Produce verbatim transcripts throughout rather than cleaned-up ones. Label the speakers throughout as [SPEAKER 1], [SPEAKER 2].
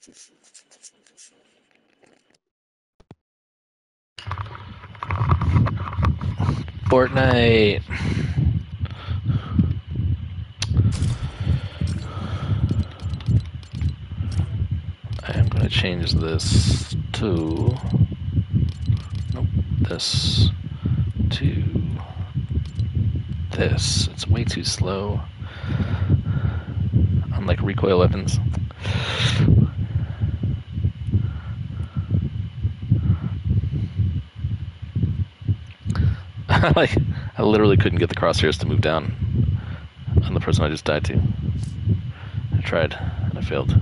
[SPEAKER 1] Fortnite. I am going to change this to, nope, this to this. It's way too slow. Unlike recoil weapons. Like, I literally couldn't get the crosshairs to move down on the person I just died to. I tried, and I failed.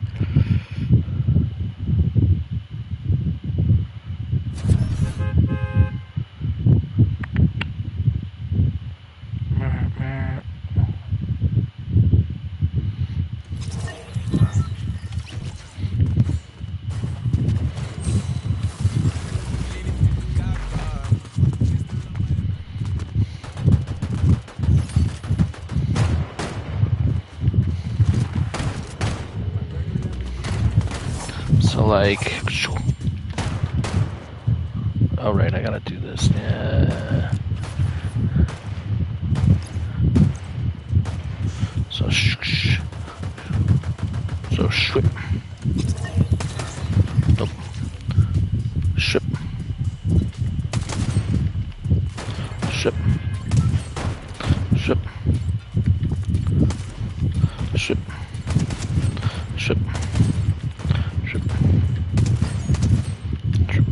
[SPEAKER 1] So like, oh right, I gotta do this. Yeah. So sh, so shwip. Nope. Ship. Ship. Ship. Ship. Ship. Ship. Ship.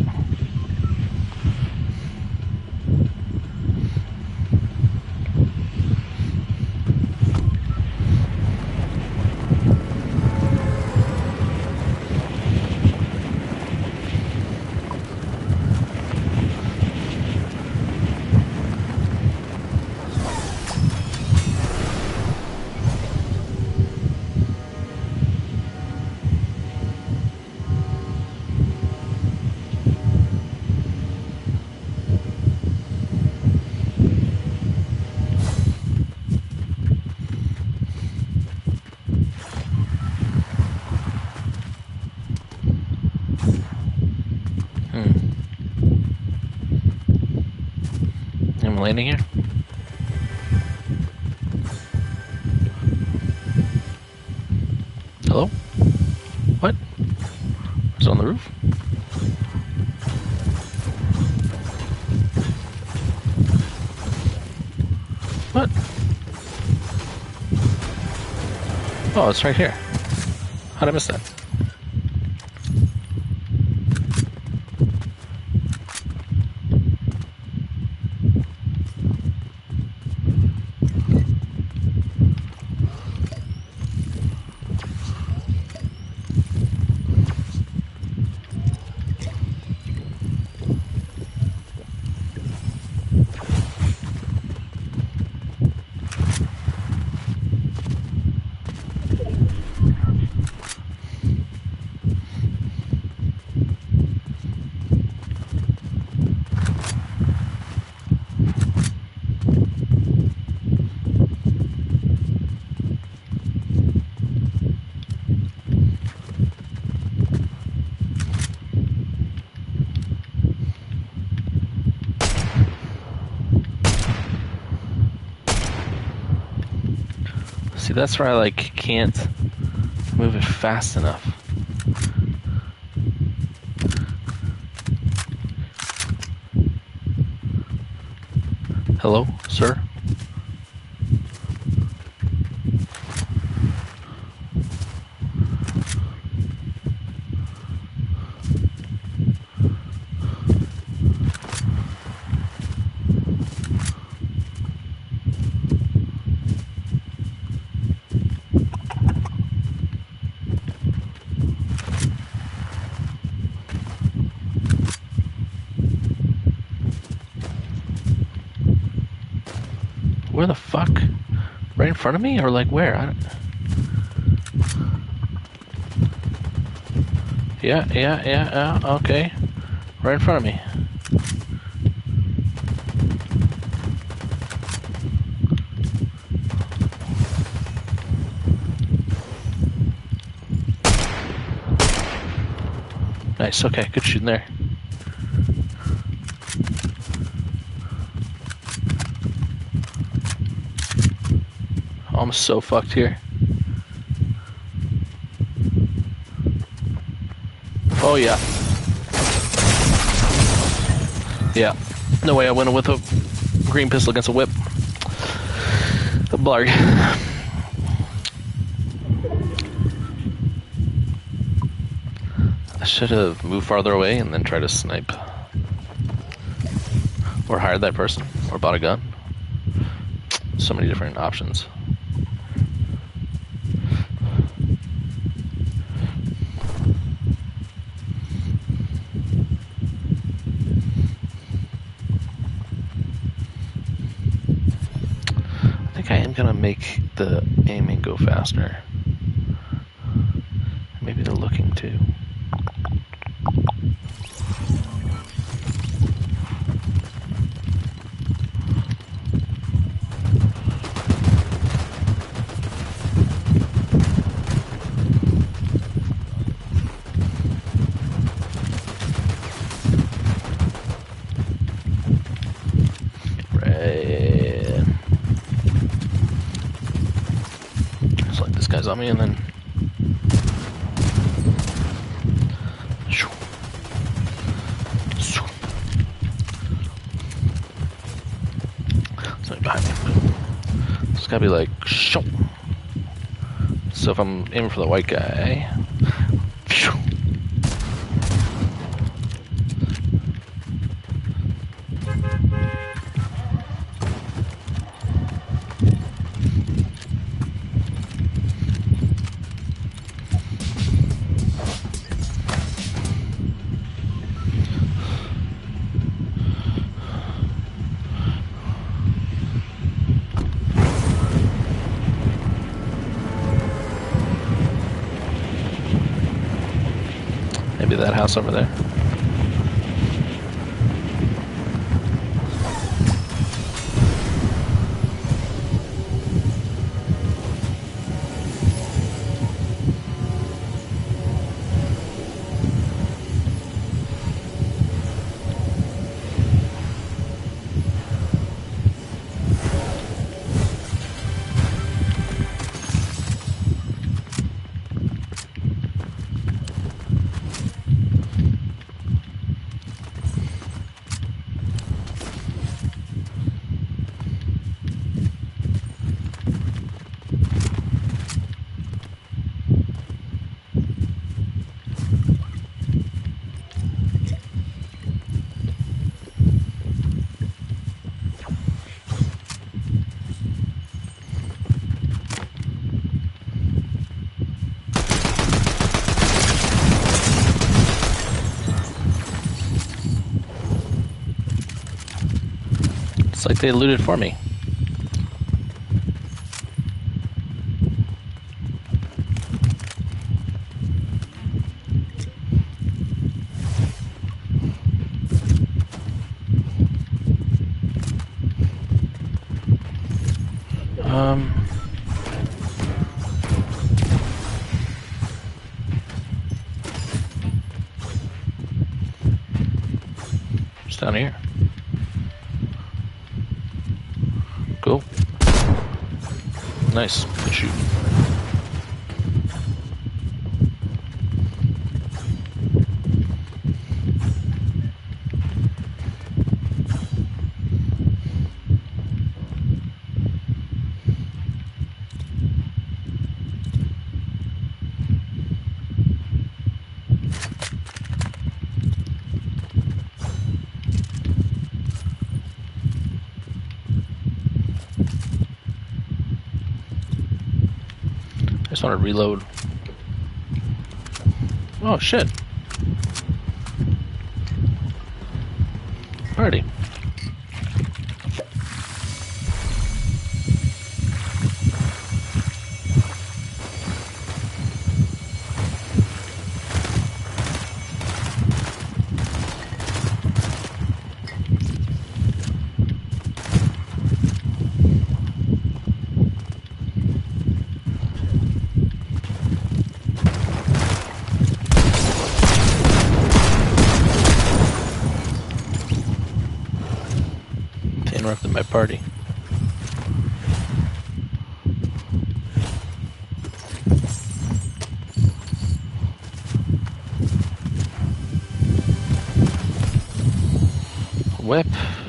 [SPEAKER 1] I'm landing here. Hello? What? Is it on the roof? What? Oh, it's right here. How'd I miss that? See, that's where I like can't move it fast enough. Hello, sir? Where the fuck? Right in front of me, or like where? I don't... Yeah, yeah, yeah, yeah, okay. Right in front of me. Nice, okay, good shooting there. I'm so fucked here. Oh yeah. Yeah. No way I went with a green pistol against a whip. A blarg. I should have moved farther away and then tried to snipe. Or hired that person. Or bought a gun. So many different options. I think I am gonna make the aiming go faster. Maybe the looking too. Guys on me and then something behind me. It's gotta be like so if I'm aiming for the white guy, maybe that house over there. It's like they looted for me. Um... It's down here. Cool. Nice. Good shoot. I just want to reload. Oh shit. Alrighty. interrupted my party. Whip.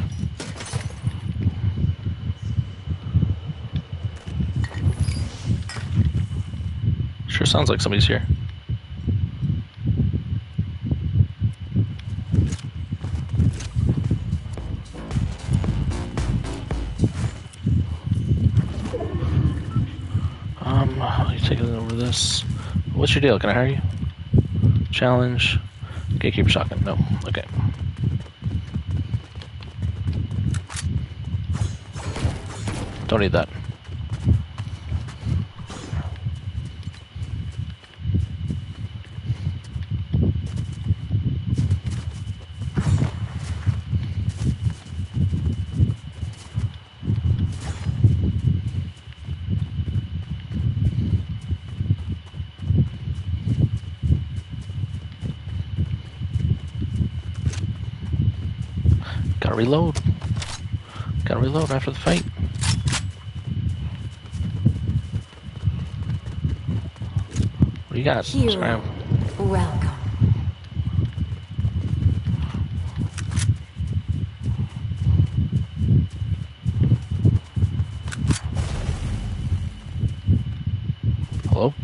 [SPEAKER 1] Sure sounds like somebody's here. Um, you taking over this. What's your deal? Can I hire you? Challenge. Gatekeeper shotgun. No. Okay. Don't need that. Gotta reload. Gotta reload after the fight. What do you got?
[SPEAKER 2] Hero, welcome.
[SPEAKER 1] Hello?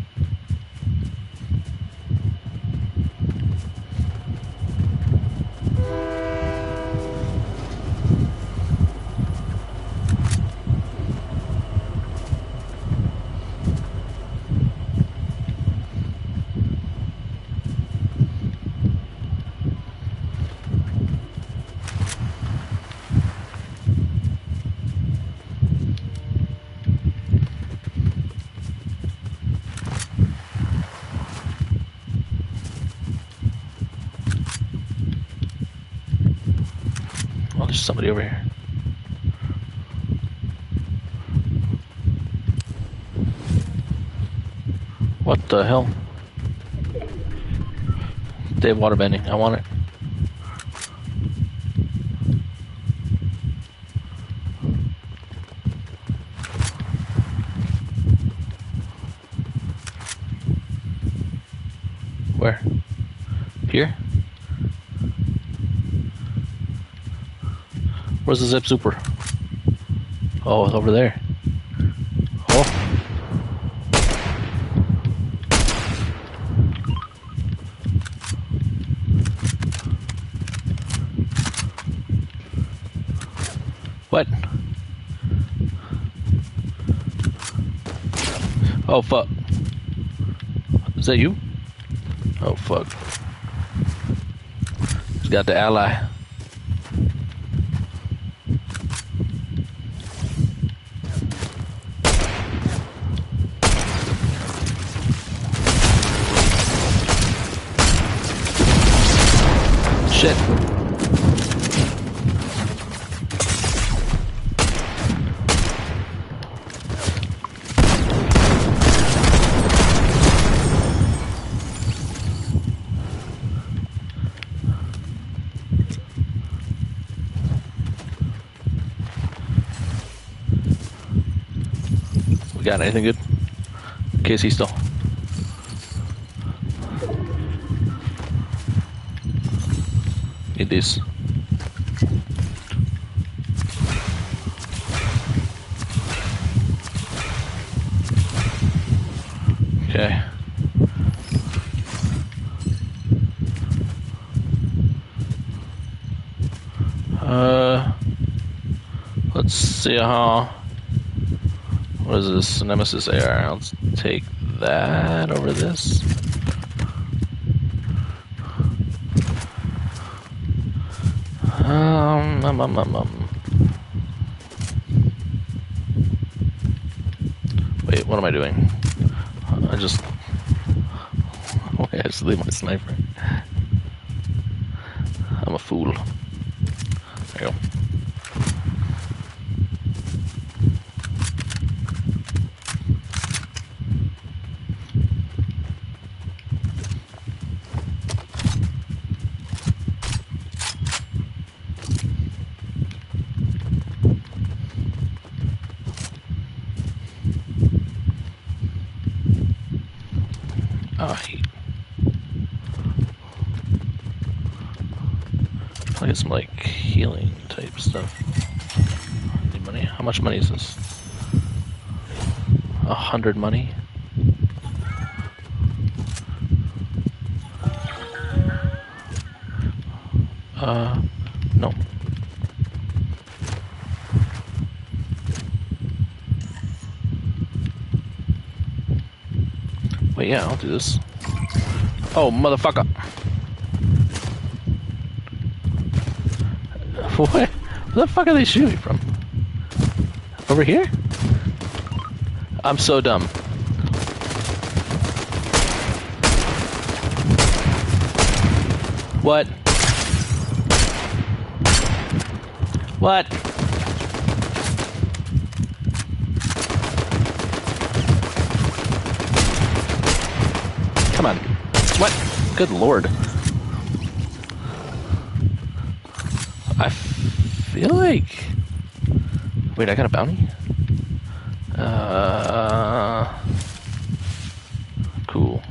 [SPEAKER 1] Oh, there's somebody over here. What the hell? They have waterbending. I want it. Where? Here? Where's the zip super? Oh, it's over there. Oh. What? Oh, fuck. Is that you? Oh, fuck. He's got the ally. Shit. We got anything good? K C still. Need these. Okay. Uh, let's see how. What is this? Nemesis A R. Let's take that over this. Um, um, um, um, um. Wait, what am I doing? I just. Why I just leave my sniper? I'm a fool. There you go. I get some like healing type stuff. Need money? How much money is this? A hundred money? Uh, no. Wait, yeah, I'll do this. Oh, motherfucker! What? Where the fuck are they shooting from? Over here? I'm so dumb. What? What? Come on. What? Good lord. I feel like... Wait, I got a bounty? Uh... Cool.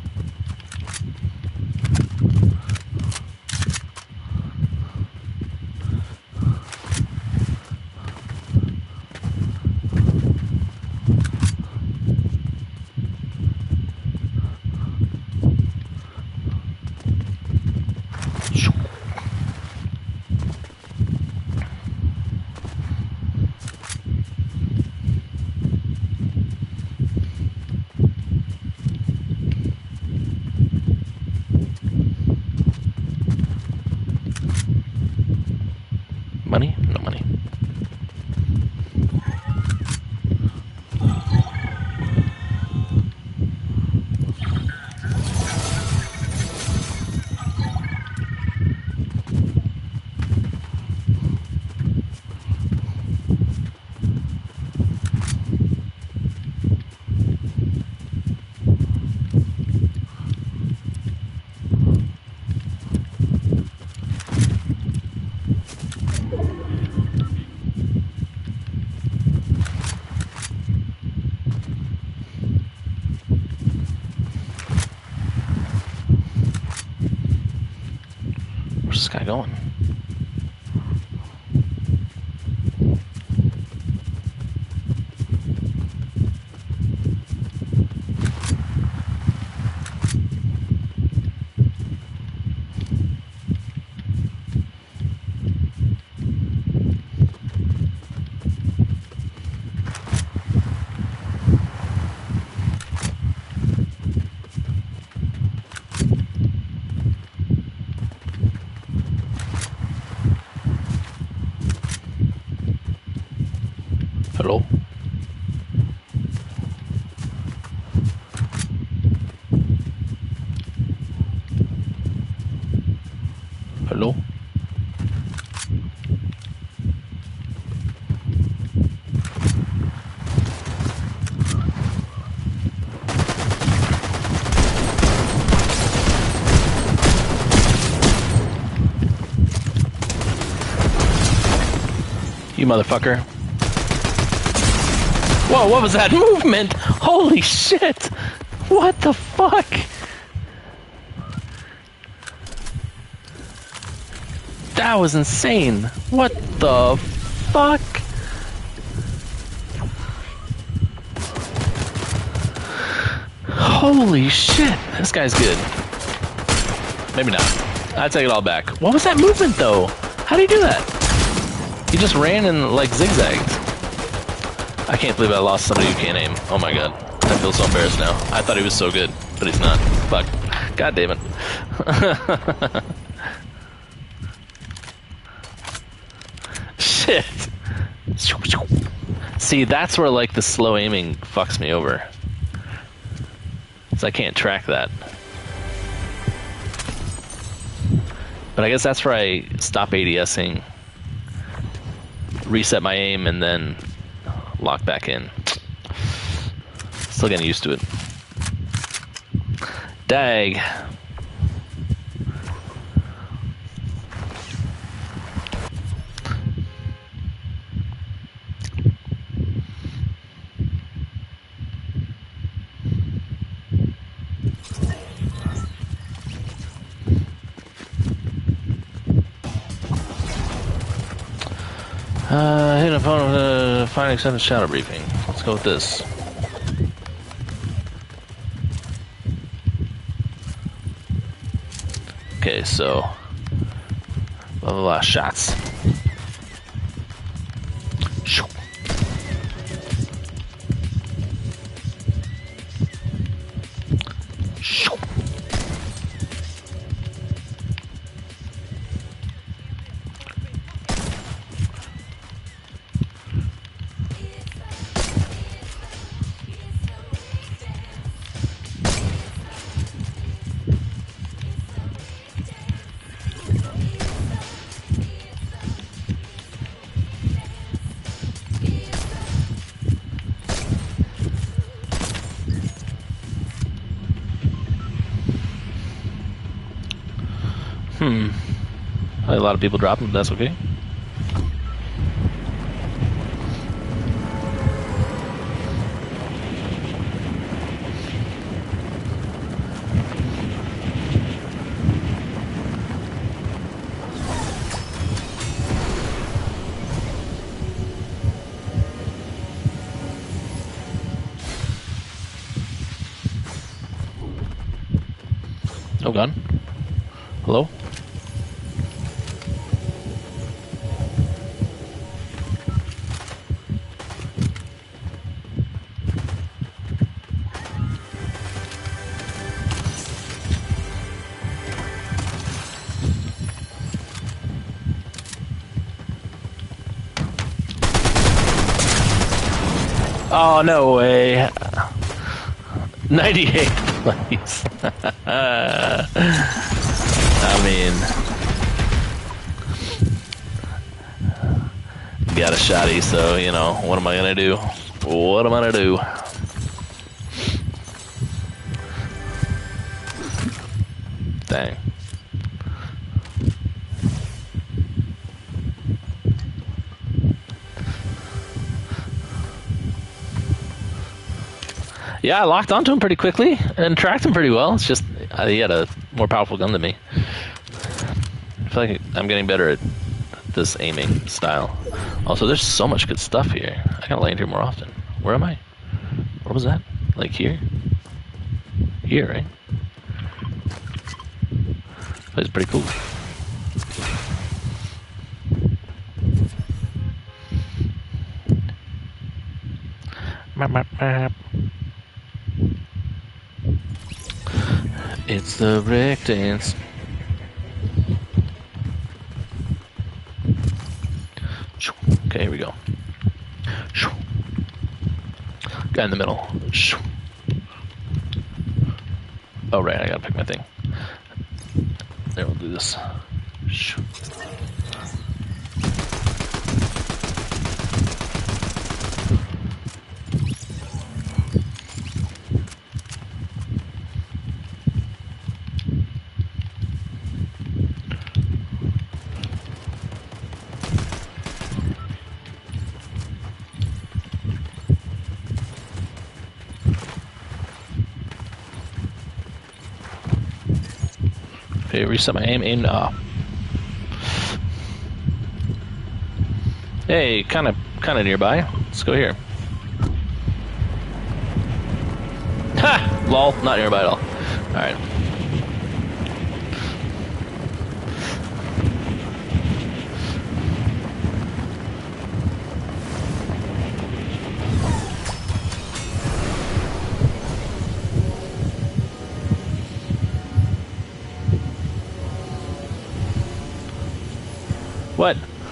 [SPEAKER 1] Money? No money. Where's this guy going? Hello? Hello? You motherfucker. Whoa, what was that movement? Holy shit! What the fuck? That was insane. What the fuck? Holy shit. This guy's good. Maybe not. I take it all back. What was that movement though? How do you do that? He just ran and like zigzagged. I can't believe I lost somebody who can't aim. Oh my god. I feel so embarrassed now. I thought he was so good, but he's not. Fuck. God damn it. Shit. See, that's where like the slow aiming fucks me over. So I can't track that. But I guess that's where I stop ADSing, reset my aim, and then lock back in. Still getting used to it. Dag. Uh, hit a phone with a fine extended shadow briefing. Let's go with this. Okay, so blah blah blah shots. Shoo. Shoo. Hmm. A lot of people dropping, but that's okay. Oh, gun. Hello? Oh, no way. ninety-eight, please. I mean, got a shotty, so, you know, what am I gonna do? What am I gonna do? Dang. Yeah, I locked onto him pretty quickly and tracked him pretty well. It's just uh, he had a more powerful gun than me. I feel like I'm getting better at this aiming style. Also, there's so much good stuff here. I gotta land here more often. Where am I? Where was that? Like here? Here, right? That's pretty cool. Map, map, map. It's the break dance. Okay, here we go. Guy in the middle. Oh, right, I gotta pick my thing. There, we'll do this. Okay, reset my aim, aim off. Hey, kind of, kind of nearby. Let's go here. Ha! Lol, not nearby at all. All right. What?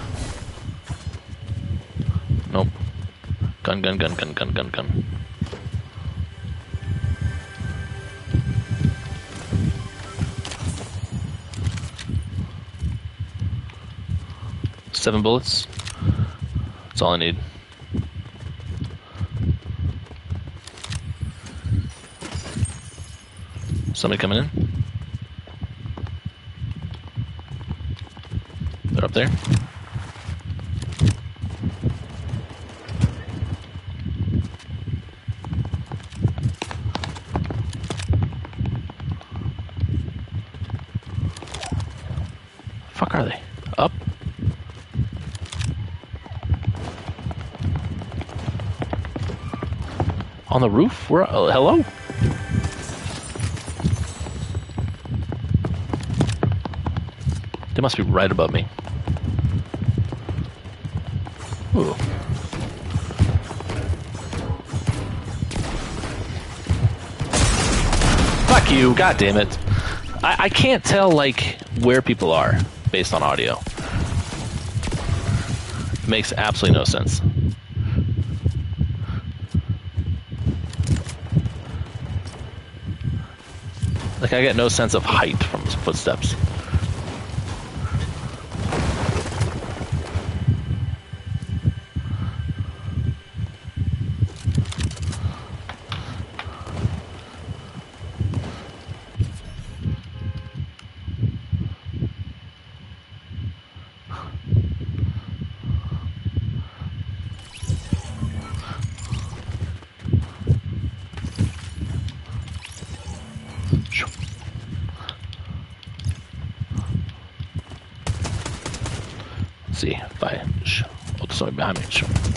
[SPEAKER 1] Nope. Gun, gun, gun, gun, gun, gun, gun. Seven bullets. That's all I need. Somebody coming in? They're up there. Fuck are they? Up? On the roof? We're, uh, hello? They must be right above me. Ooh. Fuck you, god damn it. I, I can't tell, like, where people are based on audio. It makes absolutely no sense. Like, I get no sense of height from his footsteps. See if I. Oh, there's somebody behind me.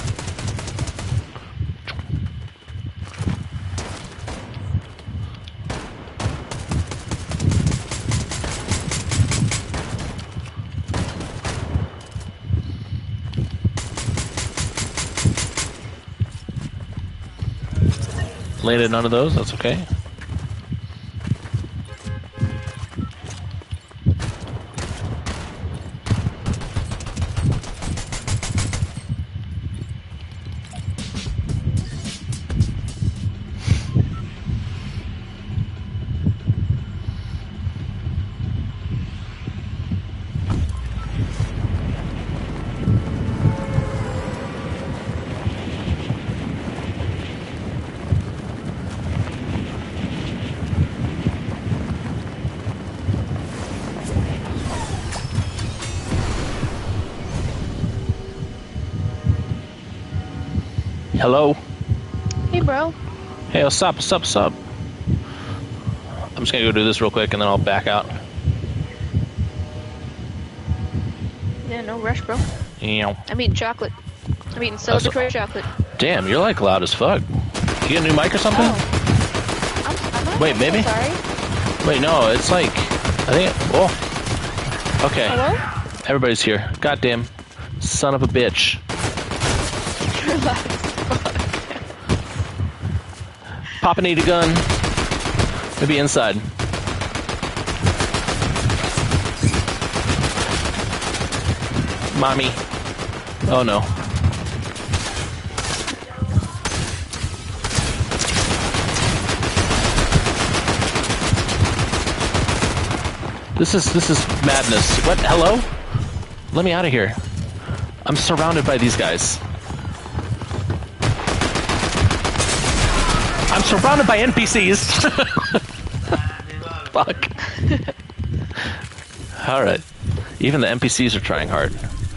[SPEAKER 1] Landed none of those. That's okay. Hello?
[SPEAKER 3] Hey, bro.
[SPEAKER 1] Hey, what's up, what's up, what's up? I'm just gonna go do this real quick and then I'll back out.
[SPEAKER 3] Yeah, no rush, bro.
[SPEAKER 1] Yeah.
[SPEAKER 3] I'm eating chocolate. I'm eating celebratory chocolate.
[SPEAKER 1] Damn, you're like loud as fuck. You get a new mic or something?
[SPEAKER 3] Oh. I'm, I'm not
[SPEAKER 1] Wait, maybe?
[SPEAKER 3] Sorry.
[SPEAKER 1] Wait, no, it's like, I think, oh. Okay.
[SPEAKER 3] Hello?
[SPEAKER 1] Everybody's here. Goddamn. Son of a bitch. Papa need a gun. Maybe inside. Mommy. Oh no. This is this is madness. What? Hello? Let me out of here. I'm surrounded by these guys. I'm surrounded by N P Cs. Fuck. Alright. Even the N P Cs are trying hard.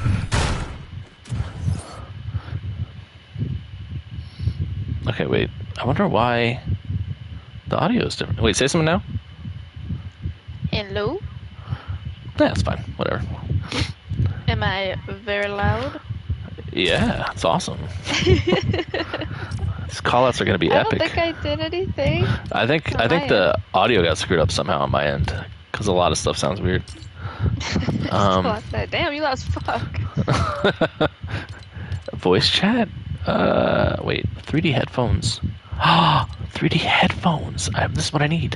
[SPEAKER 1] Okay, wait. I wonder why the audio is different. Wait, say something now?
[SPEAKER 3] Hello?
[SPEAKER 1] Yeah, it's fine. Whatever.
[SPEAKER 3] Am I very loud?
[SPEAKER 1] Yeah, it's awesome. These callouts are gonna be
[SPEAKER 3] I
[SPEAKER 1] epic.
[SPEAKER 3] don't think I did anything.
[SPEAKER 1] I think
[SPEAKER 3] On
[SPEAKER 1] I think
[SPEAKER 3] my
[SPEAKER 1] the audio got screwed up somehow on my end because a lot of stuff sounds weird. Um,
[SPEAKER 3] Damn, you loud as fuck.
[SPEAKER 1] Voice chat? Uh, wait, three D headphones. Ah, three D headphones. I, this is what I need.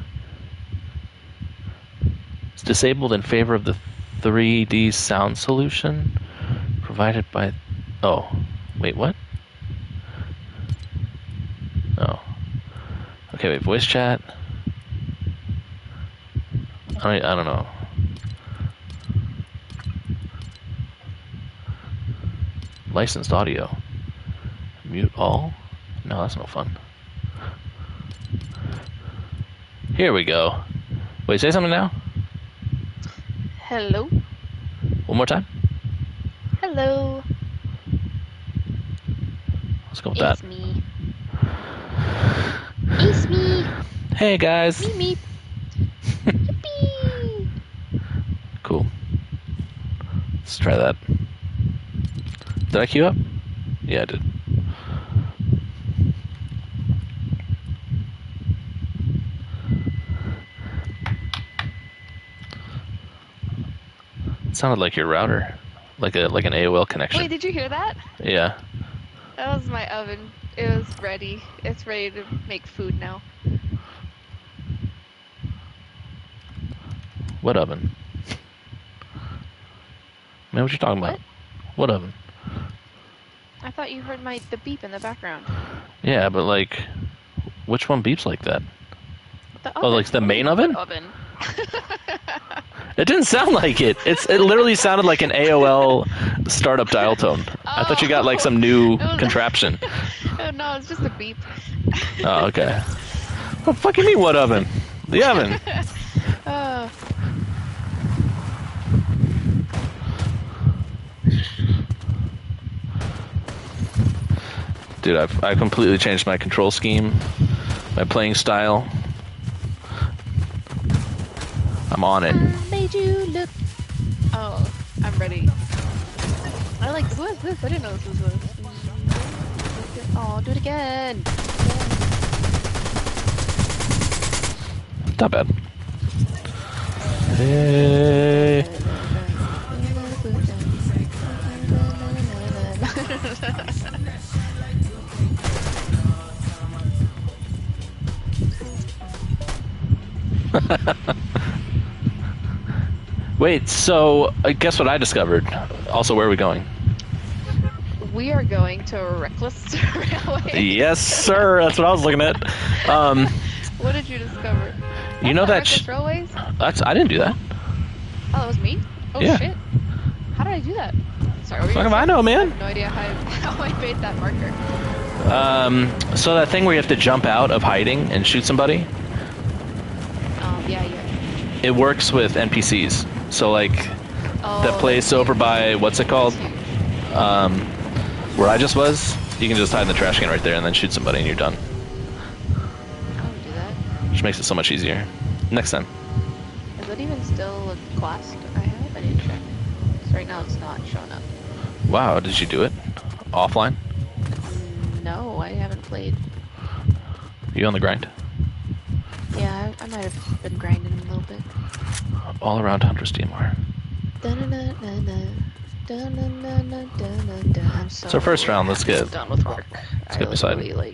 [SPEAKER 1] It's disabled in favor of the three D sound solution provided by. Oh, wait, what? Oh. Okay, wait, voice chat. I I don't know. Licensed audio. Mute all? No, that's no fun. Here we go. Wait, say something now?
[SPEAKER 3] Hello?
[SPEAKER 1] One more time?
[SPEAKER 3] Hello.
[SPEAKER 1] Let's go with
[SPEAKER 3] It's
[SPEAKER 1] that.
[SPEAKER 3] me. It's me.
[SPEAKER 1] Hey guys.
[SPEAKER 3] Me, me. Yippee.
[SPEAKER 1] Cool. Let's try that. Did I queue up? Yeah, I did. sounded like your router, like a like an A O L connection.
[SPEAKER 3] Wait, did you hear that?
[SPEAKER 1] Yeah.
[SPEAKER 3] That was my oven. It was ready. It's ready to make food now.
[SPEAKER 1] What oven? Man, what you talking about? What oven?
[SPEAKER 3] I thought you heard my the beep in the background.
[SPEAKER 1] Yeah, but like, which one beeps like that?
[SPEAKER 3] The
[SPEAKER 1] Oh,
[SPEAKER 3] oven.
[SPEAKER 1] like the main oven?
[SPEAKER 3] Oven.
[SPEAKER 1] It didn't sound like it. It's it literally sounded like an A O L startup dial tone. I thought you got like some new
[SPEAKER 3] Oh, no.
[SPEAKER 1] contraption.
[SPEAKER 3] Oh no, it's just a beep.
[SPEAKER 1] Oh, okay. What the fuck you mean, what oven? The oven.
[SPEAKER 3] Uh,
[SPEAKER 1] Dude, I've I completely changed my control scheme, my playing style. I'm on it.
[SPEAKER 3] made you look. Oh, I'm ready. I like. Who is this? I didn't know this was this. Oh, do it again.
[SPEAKER 1] Not bad. Hey. Wait, so uh, guess what I discovered? Also, where are we going?
[SPEAKER 3] We are going to Reckless Railway.
[SPEAKER 1] Yes, sir. That's what I was looking at. Um,
[SPEAKER 3] What did you discover?
[SPEAKER 1] you know that?
[SPEAKER 3] Reckless
[SPEAKER 1] Sh-
[SPEAKER 3] Railways?
[SPEAKER 1] that's I didn't do that.
[SPEAKER 3] Oh, that was me? Oh,
[SPEAKER 1] Yeah.
[SPEAKER 3] shit. How did I do that? Sorry, what were you
[SPEAKER 1] Fuck if
[SPEAKER 3] gonna
[SPEAKER 1] I
[SPEAKER 3] say?
[SPEAKER 1] know,
[SPEAKER 3] I
[SPEAKER 1] man.
[SPEAKER 3] have no idea how I, how I made that marker.
[SPEAKER 1] Um, so that thing where you have to jump out of hiding and shoot somebody,
[SPEAKER 3] Um, yeah, yeah.
[SPEAKER 1] it works with N P Cs. So like
[SPEAKER 3] Oh,
[SPEAKER 1] that place over by what's it called? Um, where I just was, you can just hide in the trash can right there and then shoot somebody and you're done.
[SPEAKER 3] I would do that.
[SPEAKER 1] Which makes it so much easier. Next time.
[SPEAKER 3] Is that even still a class I have? I need to check. 'Cause right now it's not showing up.
[SPEAKER 1] Wow, did you do it? Offline?
[SPEAKER 3] Mm, No, I haven't played.
[SPEAKER 1] You on the grind?
[SPEAKER 3] Yeah, I, I might have been grinding a little bit.
[SPEAKER 1] All around Hunter's D M R.
[SPEAKER 3] Da-na-na-na-na. Da-na-na-na-da-na-da. I'm so
[SPEAKER 1] It's our first round, let's
[SPEAKER 3] happy
[SPEAKER 1] get-
[SPEAKER 3] I'm done with work.
[SPEAKER 1] let's
[SPEAKER 3] I
[SPEAKER 1] get beside
[SPEAKER 3] literally, like.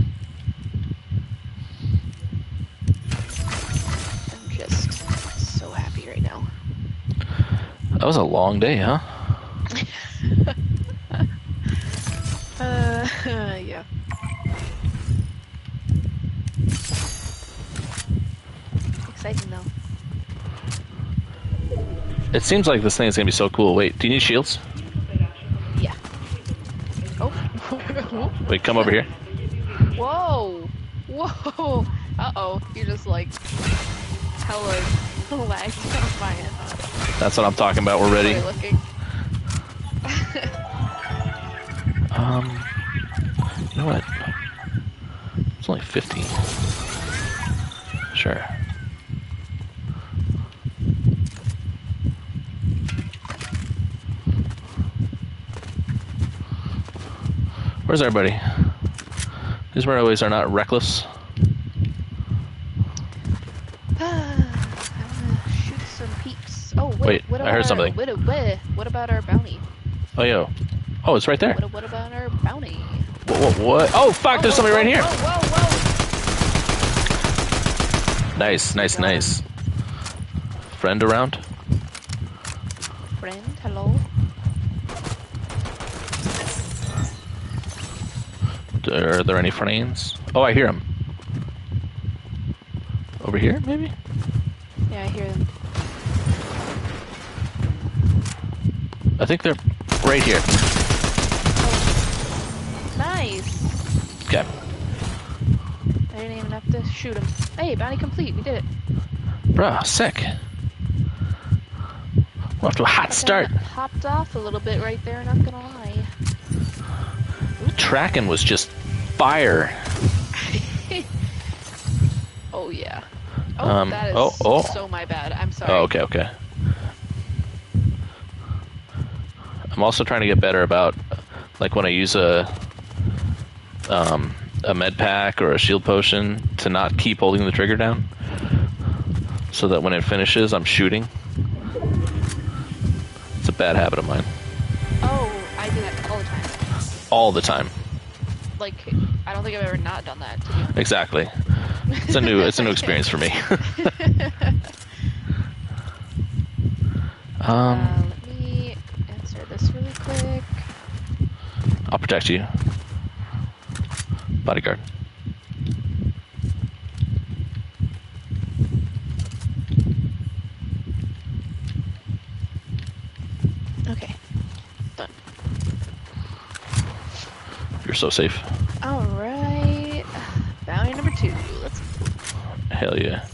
[SPEAKER 3] I'm just so happy right now.
[SPEAKER 1] That was a long day, huh?
[SPEAKER 3] Uh, yeah. Exciting though.
[SPEAKER 1] It seems like this thing is gonna be so cool. Wait, do you need shields?
[SPEAKER 3] Yeah. Oh.
[SPEAKER 1] Wait, come over here.
[SPEAKER 3] Whoa. Whoa. Uh oh. You're just like hella lagged on my end.
[SPEAKER 1] That's what I'm talking about. We're ready.
[SPEAKER 3] Sorry, looking.
[SPEAKER 1] Um, you know what? It's only fifty. Sure. Where's everybody? These railways are not reckless.
[SPEAKER 3] Shoot some peeps. Oh, what,
[SPEAKER 1] Wait,
[SPEAKER 3] what
[SPEAKER 1] I
[SPEAKER 3] about
[SPEAKER 1] heard
[SPEAKER 3] our,
[SPEAKER 1] something.
[SPEAKER 3] What, what, what about our bounty?
[SPEAKER 1] Oh, yo. Oh, it's right there.
[SPEAKER 3] What, what about our bounty?
[SPEAKER 1] What? What? what? Oh, fuck, there's
[SPEAKER 3] Oh,
[SPEAKER 1] somebody right
[SPEAKER 3] whoa,
[SPEAKER 1] here.
[SPEAKER 3] Whoa, whoa, whoa.
[SPEAKER 1] Nice, nice,
[SPEAKER 3] Got him.
[SPEAKER 1] nice. Friend around?
[SPEAKER 3] Friend, hello.
[SPEAKER 1] Are there any friends? Oh, I hear him. Over here, maybe?
[SPEAKER 3] Yeah, I hear them.
[SPEAKER 1] I think they're right here.
[SPEAKER 3] Nice.
[SPEAKER 1] Okay.
[SPEAKER 3] I didn't even have to shoot him. Hey, bounty complete. We did it.
[SPEAKER 1] Bruh, sick. We're off to a hot start.
[SPEAKER 3] Kinda hopped off a little bit right there, not gonna lie.
[SPEAKER 1] Tracking was just fire.
[SPEAKER 3] Oh, yeah. Oh,
[SPEAKER 1] Um,
[SPEAKER 3] that is
[SPEAKER 1] oh, oh.
[SPEAKER 3] so my bad. I'm sorry.
[SPEAKER 1] Oh, okay, okay. I'm also trying to get better about, like, when I use a um, a med pack or a shield potion, to not keep holding the trigger down, so that when it finishes, I'm shooting. bad habit of mine.
[SPEAKER 3] Oh, I do that all the time.
[SPEAKER 1] All the time.
[SPEAKER 3] Like, I don't think I've ever not done that. To be honest.
[SPEAKER 1] Exactly. It's a new it's a new experience for me. um,
[SPEAKER 3] uh, let me answer this really quick.
[SPEAKER 1] I'll protect you. Bodyguard.
[SPEAKER 3] Okay. Done.
[SPEAKER 1] You're so safe.
[SPEAKER 3] Alright. Bounty number two. Let's go.
[SPEAKER 1] Hell yeah.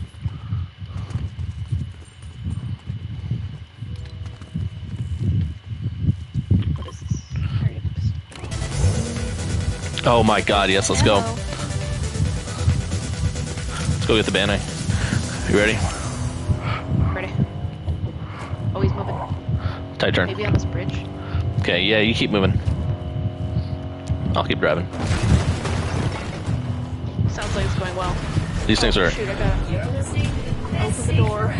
[SPEAKER 3] What is this? I already have this.
[SPEAKER 1] Oh my god, yes, let's go.
[SPEAKER 3] Ammo.
[SPEAKER 1] Let's go get the banner. You ready?
[SPEAKER 3] Ready. Oh, he's moving.
[SPEAKER 1] Tight turn.
[SPEAKER 3] Maybe on this bridge.
[SPEAKER 1] Okay, yeah, you keep moving. I'll keep driving.
[SPEAKER 3] Sounds like it's going well.
[SPEAKER 1] These things
[SPEAKER 3] Oh,
[SPEAKER 1] are...
[SPEAKER 3] shoot, I got him. Open the door.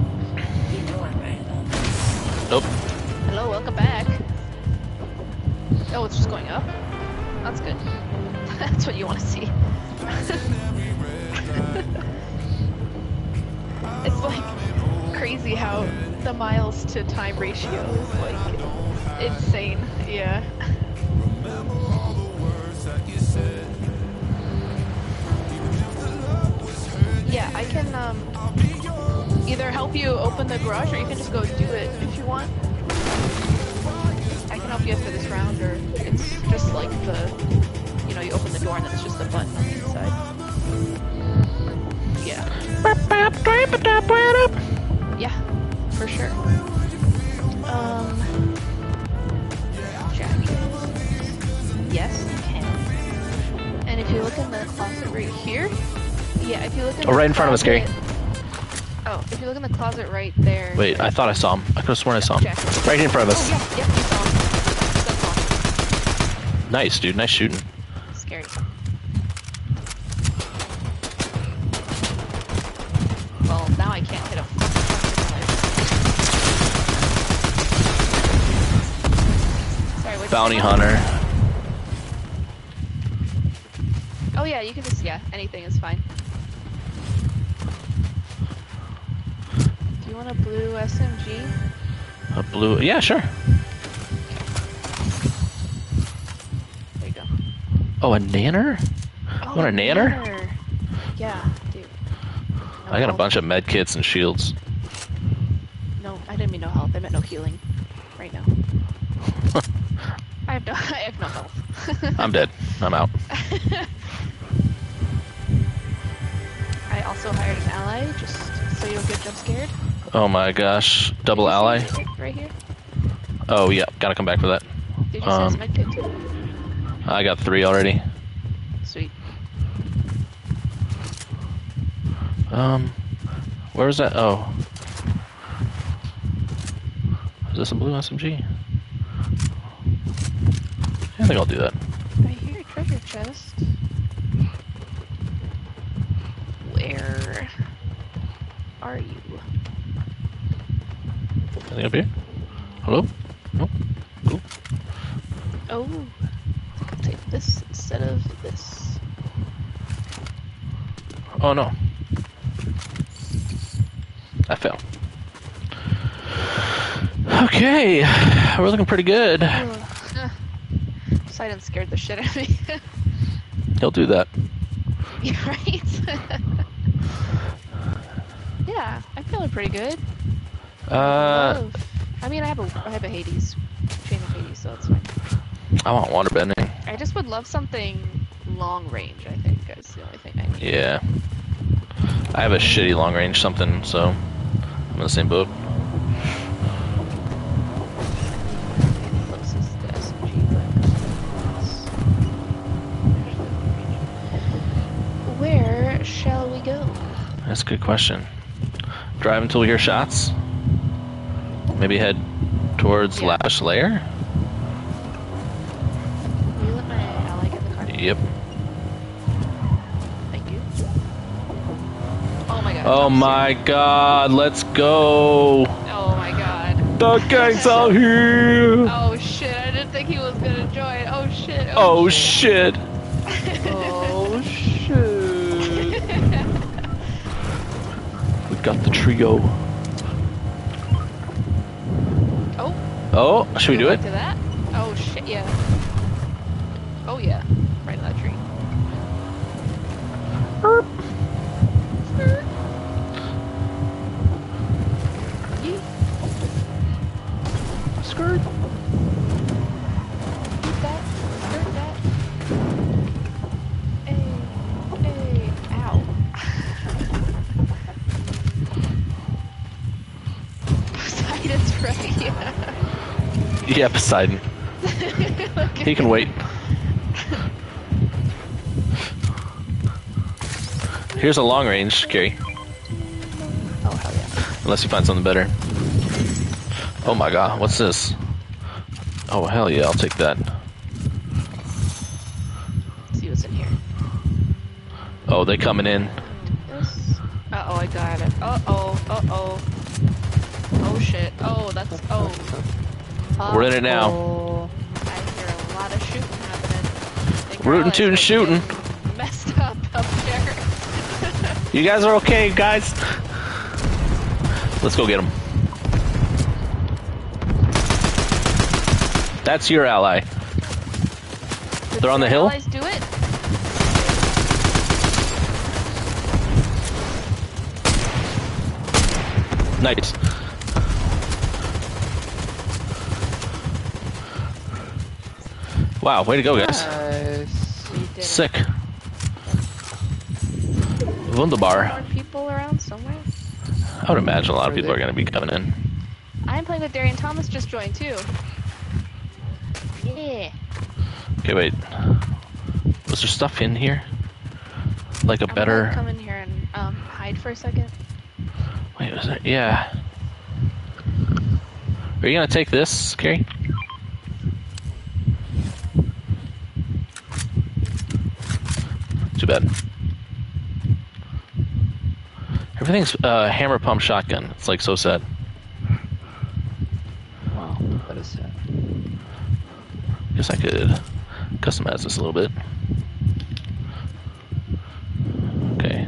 [SPEAKER 1] Nope.
[SPEAKER 3] Hello, welcome back. Oh, it's just going up? That's good. That's what you want to see. It's like crazy how the miles to time ratio is like insane. Yeah. Yeah, I can um, either help you open the garage or you can just go do it if you want. I can help you for this round, or it's just like the, you know, you open the door and then it's just a button on the inside. Yeah. Yeah, for sure. Um, jacket. Yes, you can. And if you look in the closet right here, yeah, if you look in
[SPEAKER 1] Oh,
[SPEAKER 3] the
[SPEAKER 1] right in front of us, Gary.
[SPEAKER 3] closet- Oh, if you look in the closet right there.
[SPEAKER 1] Wait, I thought I saw him. I could have sworn I saw him.
[SPEAKER 3] Jacket.
[SPEAKER 1] Right here in front of
[SPEAKER 3] Oh,
[SPEAKER 1] us.
[SPEAKER 3] yeah, yep, you saw him. That's awesome.
[SPEAKER 1] Nice, dude. Nice shooting.
[SPEAKER 3] Scary. Well, now I can't hit him. Sorry, what'd you
[SPEAKER 1] Bounty
[SPEAKER 3] say?
[SPEAKER 1] hunter.
[SPEAKER 3] Oh yeah, you can just, yeah, anything is fine. Do you want a blue S M G?
[SPEAKER 1] A blue... Yeah, sure.
[SPEAKER 3] There you go.
[SPEAKER 1] Oh, a nanner?
[SPEAKER 3] Oh,
[SPEAKER 1] want a nanner?
[SPEAKER 3] Yeah, dude. No
[SPEAKER 1] I got a
[SPEAKER 3] health.
[SPEAKER 1] bunch of med kits and shields.
[SPEAKER 3] No, I didn't mean no health. I meant no healing. Right now. I have no, I have no health.
[SPEAKER 1] I'm dead. I'm out.
[SPEAKER 3] I also hired an ally, just so you don't get jump scared.
[SPEAKER 1] Oh my gosh. Double ally?
[SPEAKER 3] Right here.
[SPEAKER 1] Oh, yeah. Gotta come back for that.
[SPEAKER 3] Did you
[SPEAKER 1] Um,
[SPEAKER 3] say medkit too?
[SPEAKER 1] I got three already.
[SPEAKER 3] Sweet.
[SPEAKER 1] Um, where was that? Oh. Is this a blue S M G? I think I'll do that.
[SPEAKER 3] I hear a treasure chest. Where are you?
[SPEAKER 1] Anything up here? Hello? Nope. Cool.
[SPEAKER 3] Oh, I think I'll take this instead of this.
[SPEAKER 1] Oh no. I fell. Okay. We're looking pretty good.
[SPEAKER 3] Ugh. Sidon scared the shit out of me.
[SPEAKER 1] He'll do that.
[SPEAKER 3] Yeah, right? Yeah, I'm feeling pretty good.
[SPEAKER 1] Uh,
[SPEAKER 3] Love. I mean, I have a, I have a Hades, chain of Hades, so it's fine.
[SPEAKER 1] I want water bending.
[SPEAKER 3] I just would love something long range, I think, is the only thing I need.
[SPEAKER 1] Yeah. I have a shitty long range something, so I'm in the same boat.
[SPEAKER 3] Closest to S M G, but where shall we go?
[SPEAKER 1] That's a good question. Drive until we hear shots. Maybe head towards
[SPEAKER 3] Yeah.
[SPEAKER 1] Lavish Lair.
[SPEAKER 3] Will you let my ally get in the car?
[SPEAKER 1] Yep.
[SPEAKER 3] Thank you. Oh my god.
[SPEAKER 1] Oh
[SPEAKER 3] jump
[SPEAKER 1] my god, let's go.
[SPEAKER 3] scare. Oh my god.
[SPEAKER 1] The gang's out here.
[SPEAKER 3] Oh shit! I didn't think he was gonna join. Oh shit!
[SPEAKER 1] Oh shit.
[SPEAKER 4] Oh shit.
[SPEAKER 1] We got the trio.
[SPEAKER 3] Oh.
[SPEAKER 1] Oh, should we do
[SPEAKER 3] Go
[SPEAKER 1] it?
[SPEAKER 3] back to that? Oh shit! Yeah. Oh yeah. Right in that tree. Yeet.
[SPEAKER 1] Skirt.
[SPEAKER 3] Eat that. Skirt that. Hey. Hey. Ow. Poseidon's ready.
[SPEAKER 1] Yeah, Poseidon. He can wait. Here's a long range, Carrie.
[SPEAKER 3] Oh hell yeah.
[SPEAKER 1] Unless you find something better. Oh my god, what's this? Oh hell yeah, I'll take that.
[SPEAKER 3] Let's see what's in here.
[SPEAKER 1] Oh, they coming in.
[SPEAKER 3] This. Uh oh, I got it. Uh oh. Uh oh. Oh shit. Oh, that's. Oh.
[SPEAKER 1] We're in it now.
[SPEAKER 4] Oh.
[SPEAKER 3] I hear a lot of shooting happening. Think
[SPEAKER 1] Rootin'
[SPEAKER 3] Carlisle is
[SPEAKER 1] tootin'
[SPEAKER 3] like
[SPEAKER 1] shooting.
[SPEAKER 3] getting Messed up up there.
[SPEAKER 1] You guys are okay, guys? Let's go get them. That's your ally. They're on the hill?
[SPEAKER 3] Allies do it.
[SPEAKER 1] Nice. Wow, way to go, guys.
[SPEAKER 4] Nice.
[SPEAKER 3] We did it.
[SPEAKER 1] Sick. Wunderbar.
[SPEAKER 3] More people around somewhere.
[SPEAKER 1] I would imagine a lot of
[SPEAKER 4] Are
[SPEAKER 1] people
[SPEAKER 4] they-
[SPEAKER 1] are going to be coming in.
[SPEAKER 3] I'm playing with Darian Thomas. Just joined too. Yeah.
[SPEAKER 1] Okay, wait. Was there stuff in here? Like a
[SPEAKER 3] I'm
[SPEAKER 1] better...
[SPEAKER 3] gonna come in here and um, hide for a second.
[SPEAKER 1] Wait, was it? Yeah. Are you going to take this, Carrie? Too bad. Everything's uh, hammer pump shotgun. It's like so sad.
[SPEAKER 4] Wow, that is sad.
[SPEAKER 1] Guess I could customize this a little bit. Okay.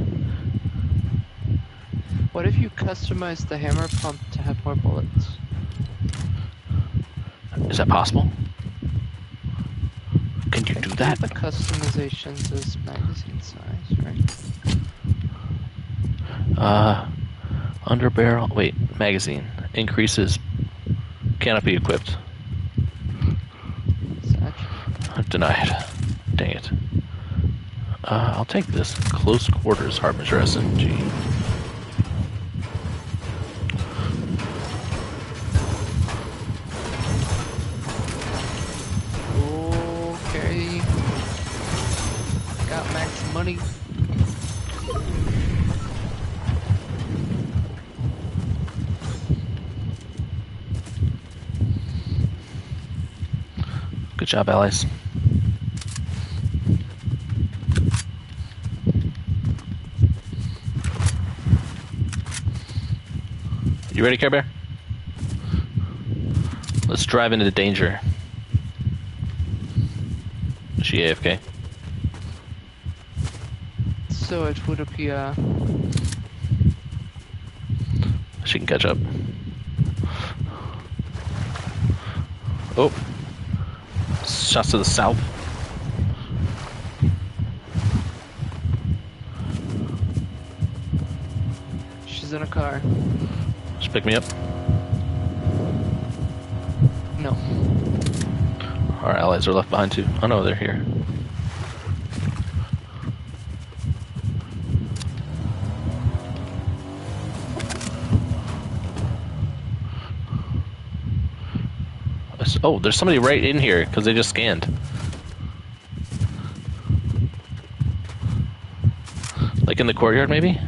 [SPEAKER 4] What if you customize the hammer pump to have more bullets?
[SPEAKER 1] Is that possible? Can you do that?
[SPEAKER 4] The customizations is magazine size, right?
[SPEAKER 1] Uh, under barrel. Wait, magazine increases canopy equipped.
[SPEAKER 4] Such.
[SPEAKER 1] Denied. Dang it. Uh, I'll take this close quarters Harbinger S M G.
[SPEAKER 4] Okay. Got max money.
[SPEAKER 1] Good job, allies. You ready, Care Bear? Let's drive into the danger. Is she A F K?
[SPEAKER 4] So it would appear.
[SPEAKER 1] She can catch up. Oh. Shots to the south.
[SPEAKER 4] She's in a car.
[SPEAKER 1] Just pick me up.
[SPEAKER 4] No.
[SPEAKER 1] Our allies are left behind too. Oh no, they're here. Oh, there's somebody right in here because they just scanned. Like in the courtyard, maybe?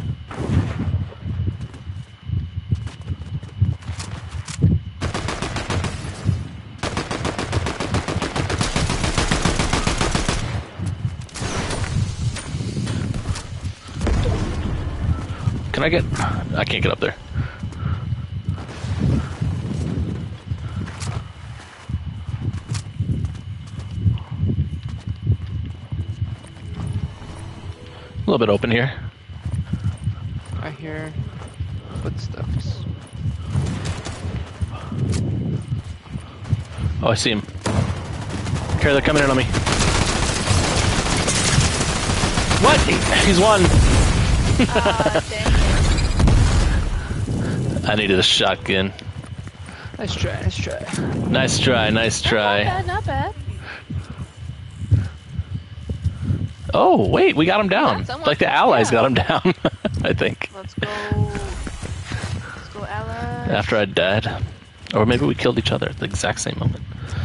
[SPEAKER 1] Can I get... I can't get up there. little bit open here.
[SPEAKER 4] I hear footsteps.
[SPEAKER 1] Oh, I see him. Okay, they're coming in on me. What? He's one.
[SPEAKER 3] Ah, dang it.
[SPEAKER 1] I needed a shotgun.
[SPEAKER 4] Nice try, nice try.
[SPEAKER 1] Nice try, nice try.
[SPEAKER 3] Not bad, not bad.
[SPEAKER 1] Oh, wait, we got him down.
[SPEAKER 3] Yeah, someone-
[SPEAKER 1] Like the allies
[SPEAKER 3] yeah.
[SPEAKER 1] got him down, I think.
[SPEAKER 3] Let's go. Let's go, allies.
[SPEAKER 1] After I died. Or maybe we killed each other at the exact same moment.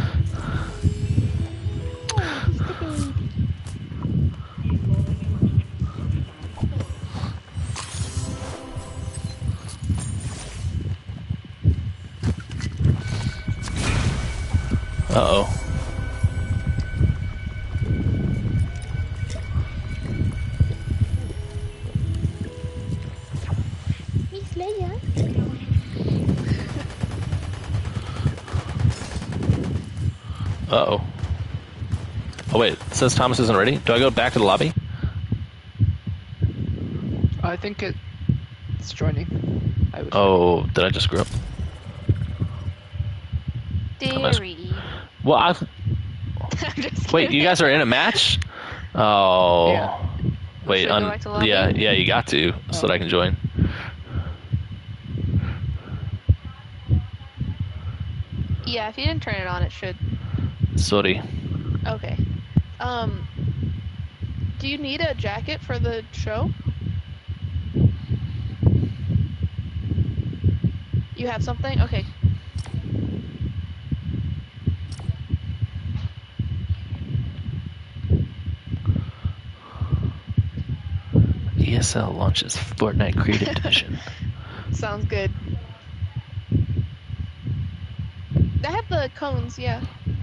[SPEAKER 1] Uh-oh.
[SPEAKER 3] Miss Leia.
[SPEAKER 1] Uh-oh. Oh, wait. It says Thomas isn't ready. Do I go back to the lobby?
[SPEAKER 4] I think it, it's joining. I was
[SPEAKER 1] Oh, did I just screw up? Thomas.
[SPEAKER 3] Dairy.
[SPEAKER 1] Well, I've...
[SPEAKER 3] I'm just
[SPEAKER 1] Wait,
[SPEAKER 3] kidding.
[SPEAKER 1] you guys are in a match? Oh.
[SPEAKER 4] Yeah.
[SPEAKER 1] Wait,
[SPEAKER 3] Should I go
[SPEAKER 1] un-
[SPEAKER 3] back to lobby?
[SPEAKER 1] yeah, yeah, you got to, so that I can join.
[SPEAKER 3] Yeah, if you didn't turn it on, it should.
[SPEAKER 1] Sorry.
[SPEAKER 3] Okay. Um, do you need a jacket for the show? You have something? Okay.
[SPEAKER 1] E S L launches Fortnite Creative Division.
[SPEAKER 3] Sounds good. I have the cones, yeah.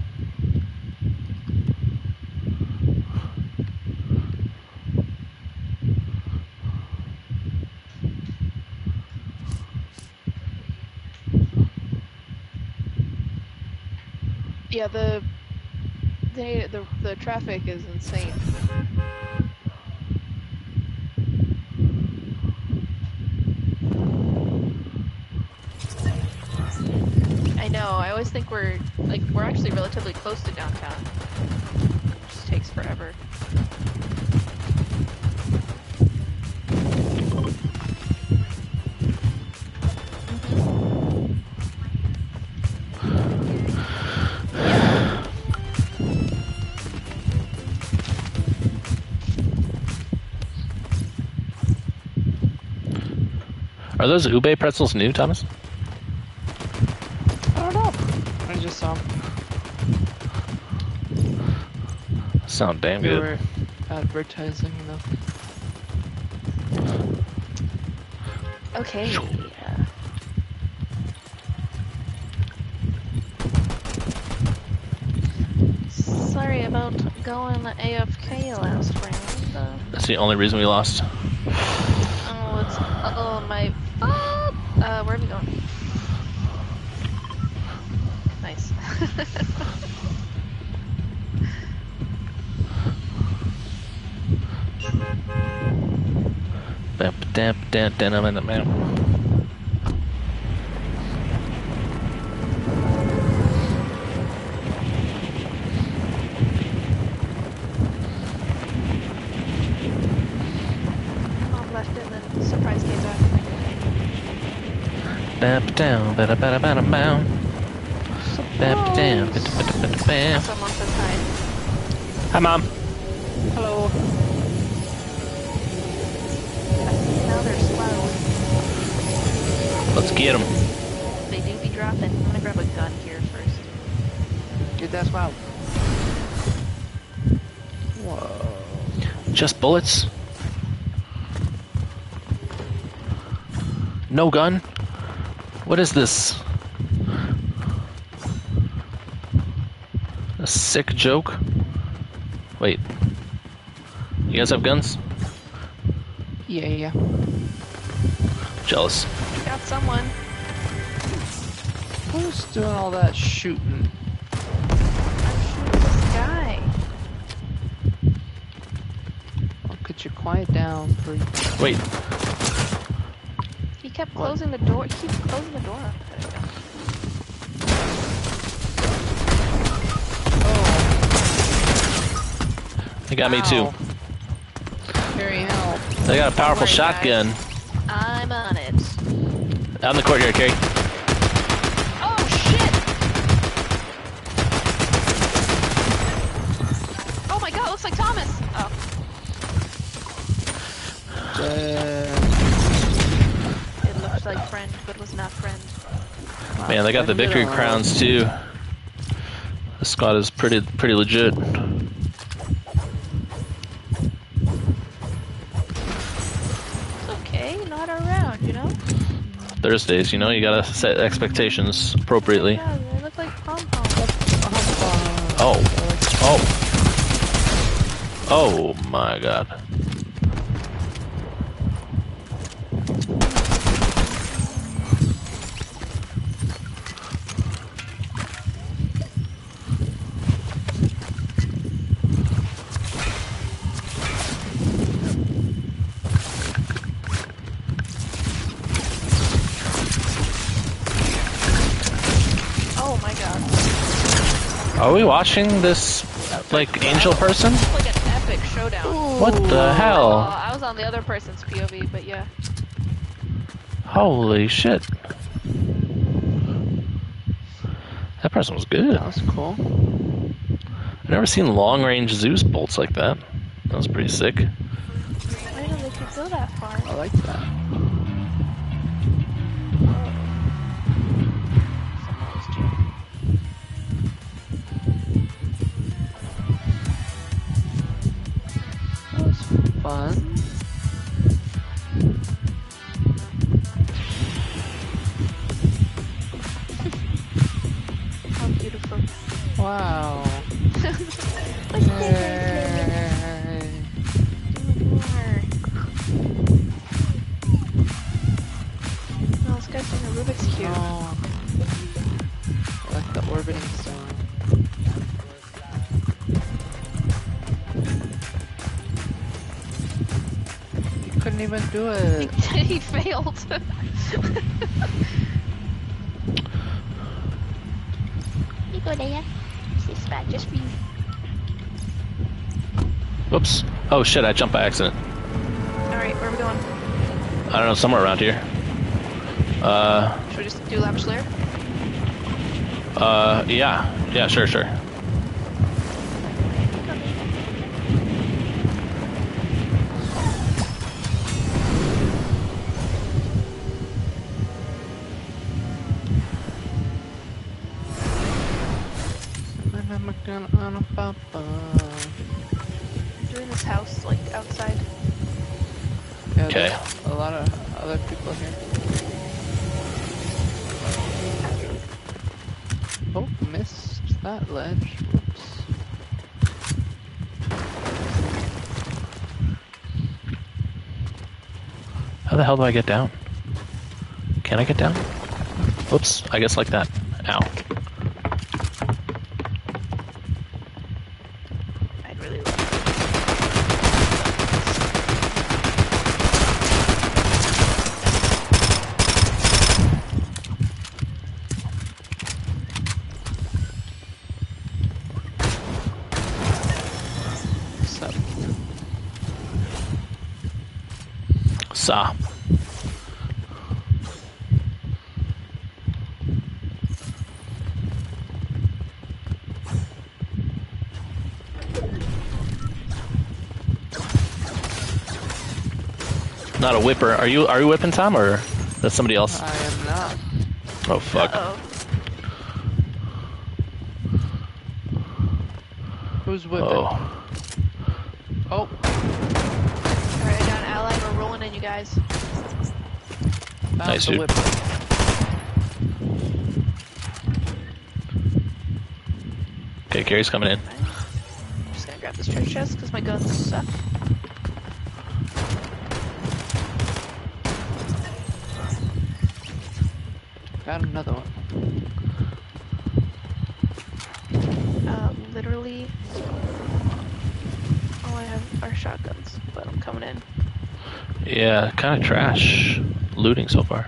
[SPEAKER 3] Yeah, the they the the traffic is insane. I know. I always think we're like we're actually relatively close to downtown. It just takes forever.
[SPEAKER 1] Are those ube pretzels new, Thomas?
[SPEAKER 4] I don't know. I just saw them.
[SPEAKER 1] Sound damn
[SPEAKER 4] We
[SPEAKER 1] good.
[SPEAKER 4] were advertising them.
[SPEAKER 3] Okay. Sorry about going A F K last round. Uh,
[SPEAKER 1] That's the only reason we lost.
[SPEAKER 3] oh, it's uh oh my fault. Uh, where are we going? Nice.
[SPEAKER 1] Bam, bam, bam, bam, bam, bam.
[SPEAKER 3] Mom left and then surprise came back.
[SPEAKER 1] Bam, down, bam, bam, bam, bam. Bam, down, bam, bam, bam, bam.
[SPEAKER 3] Someone says hi.
[SPEAKER 1] Hi, Mom.
[SPEAKER 4] Hello.
[SPEAKER 3] Now they're slow.
[SPEAKER 1] Let's get them.
[SPEAKER 3] They do be dropping. I'm gonna grab a gun here first.
[SPEAKER 4] Get that smile. Whoa.
[SPEAKER 1] Just bullets? No gun? What is this? A sick joke? Wait. You guys have guns?
[SPEAKER 4] Yeah, yeah.
[SPEAKER 1] Jealous.
[SPEAKER 3] Got someone.
[SPEAKER 4] Who's doing all that shooting?
[SPEAKER 3] I'm shooting this guy.
[SPEAKER 4] Well, could Would you quiet down, please?
[SPEAKER 1] Wait.
[SPEAKER 3] He kept
[SPEAKER 4] What?
[SPEAKER 3] closing the door. He keeps closing the door. There we go.
[SPEAKER 1] They got me too.
[SPEAKER 4] Ow. Carry help.
[SPEAKER 1] They got a powerful
[SPEAKER 3] Don't worry,
[SPEAKER 1] shotgun.
[SPEAKER 3] guys. I'm on it.
[SPEAKER 1] Out in the courtyard, Carrie.
[SPEAKER 3] Oh shit! Oh my god, looks like Thomas. Oh.
[SPEAKER 4] Dead.
[SPEAKER 3] It looks like friend, but was not friend.
[SPEAKER 1] Man, they got the victory crowns too. The squad is pretty pretty legit.
[SPEAKER 3] It's okay, not around, you know?
[SPEAKER 1] Thursdays, you know, you gotta set expectations appropriately.
[SPEAKER 3] Yeah, they look like pom-poms.
[SPEAKER 1] Oh. Oh. Oh my god.
[SPEAKER 3] Oh my god.
[SPEAKER 1] Are we watching this, like, angel person?
[SPEAKER 3] It's like an epic showdown.
[SPEAKER 1] What the
[SPEAKER 3] Oh,
[SPEAKER 1] hell?
[SPEAKER 3] I was on the other person's P O V, but yeah.
[SPEAKER 1] Holy shit. That person was good.
[SPEAKER 4] That was cool.
[SPEAKER 1] I've never seen long range Zeus bolts like that. That was pretty sick.
[SPEAKER 3] I didn't know they could go that far.
[SPEAKER 4] I like that. That was fun.
[SPEAKER 3] How beautiful.
[SPEAKER 4] Wow.
[SPEAKER 3] What's
[SPEAKER 4] Yay. Oh, this guy's doing a Rubik's Cube.
[SPEAKER 1] Oh.
[SPEAKER 4] I like the orbiting stone. You couldn't even do it.
[SPEAKER 3] He failed. You go there. This is spot just for you.
[SPEAKER 1] Whoops. Oh shit, I jumped by accident.
[SPEAKER 3] Alright, where are we going?
[SPEAKER 1] I don't know, somewhere around here. Uh,
[SPEAKER 3] Should we just do Lavish Lair?
[SPEAKER 1] uh, yeah. Yeah, sure, sure.
[SPEAKER 3] Doing this house, like, outside.
[SPEAKER 4] Yeah,
[SPEAKER 1] Okay.
[SPEAKER 4] there's a lot of other people here. Oh, missed that ledge. Whoops.
[SPEAKER 1] How the hell do I get down? Can I get down? Whoops, I guess like that. Ow.
[SPEAKER 3] I'd really love
[SPEAKER 4] What's up?
[SPEAKER 1] Sa. Not a whipper. Are you are you whipping Tom or that's somebody else?
[SPEAKER 4] I am not.
[SPEAKER 1] Oh fuck.
[SPEAKER 3] Uh-oh.
[SPEAKER 4] Who's whipping?
[SPEAKER 1] Oh.
[SPEAKER 4] Oh,
[SPEAKER 3] Alright, I got an ally. We're rolling in, you guys.
[SPEAKER 4] found
[SPEAKER 1] Nice,
[SPEAKER 4] the
[SPEAKER 1] dude.
[SPEAKER 4] whipper.
[SPEAKER 1] Okay, Gary's coming in.
[SPEAKER 3] I'm just gonna grab this treasure chest because my guns suck.
[SPEAKER 4] Got another one.
[SPEAKER 3] Um, literally. Oh, I have our shotguns, but I'm coming in.
[SPEAKER 1] Yeah, kind of trash looting so far.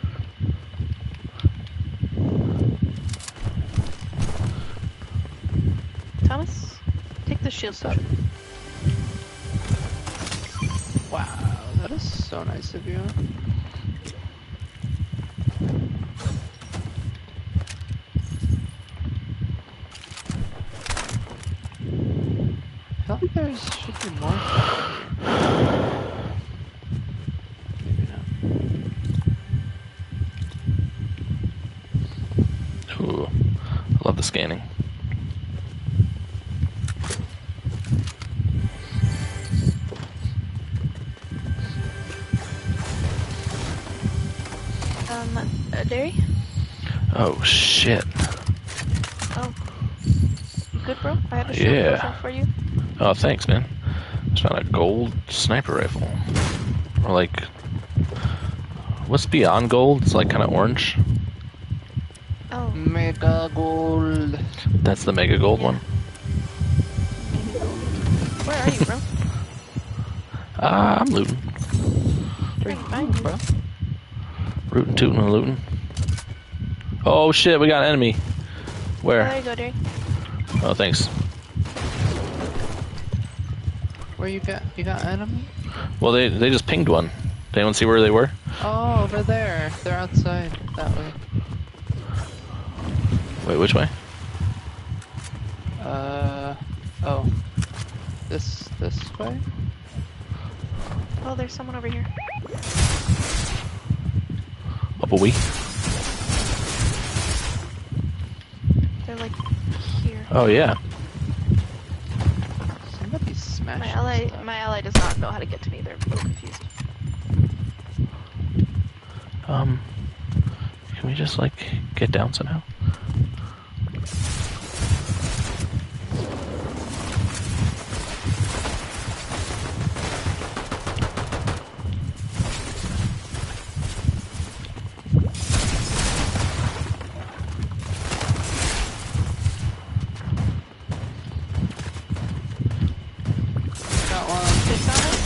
[SPEAKER 3] Thomas, take the shield potion.
[SPEAKER 4] Wow, that is so nice of you. I feel like there should be more. Maybe not.
[SPEAKER 1] Ooh, I love the scanning.
[SPEAKER 3] Um, uh, Derry?
[SPEAKER 1] Oh shit.
[SPEAKER 3] Oh. You good, bro? I have a shield
[SPEAKER 1] Yeah.
[SPEAKER 3] potion for you.
[SPEAKER 1] Oh, thanks, man. Just found a gold sniper rifle. Or like, what's beyond gold? It's like kind of orange.
[SPEAKER 3] Oh,
[SPEAKER 4] Mega gold.
[SPEAKER 1] That's the mega gold
[SPEAKER 3] Yeah.
[SPEAKER 1] one.
[SPEAKER 3] where are you, bro?
[SPEAKER 1] Ah, I'm looting.
[SPEAKER 3] Trying to find you.
[SPEAKER 4] Bro.
[SPEAKER 1] Rootin', tootin', and looting. Oh shit, we got an enemy.
[SPEAKER 3] Oh,
[SPEAKER 1] Where?
[SPEAKER 3] there you go, Derry.
[SPEAKER 1] Oh, thanks.
[SPEAKER 4] Where you got? You got enemy?
[SPEAKER 1] Well, they they just pinged one. Did anyone see where they were?
[SPEAKER 4] Oh, over there. They're outside. That way.
[SPEAKER 1] Wait, which way?
[SPEAKER 4] Uh. Oh. This this way.
[SPEAKER 3] Oh, there's someone over here.
[SPEAKER 1] Up a wee.
[SPEAKER 3] They're like here.
[SPEAKER 1] Oh yeah.
[SPEAKER 4] Somebody's smashing
[SPEAKER 3] My ally,
[SPEAKER 4] stuff.
[SPEAKER 3] my ally does not know how to get to me. They're a little confused.
[SPEAKER 1] Um, can we just like get down somehow?
[SPEAKER 4] Got one.
[SPEAKER 3] Good, Thomas?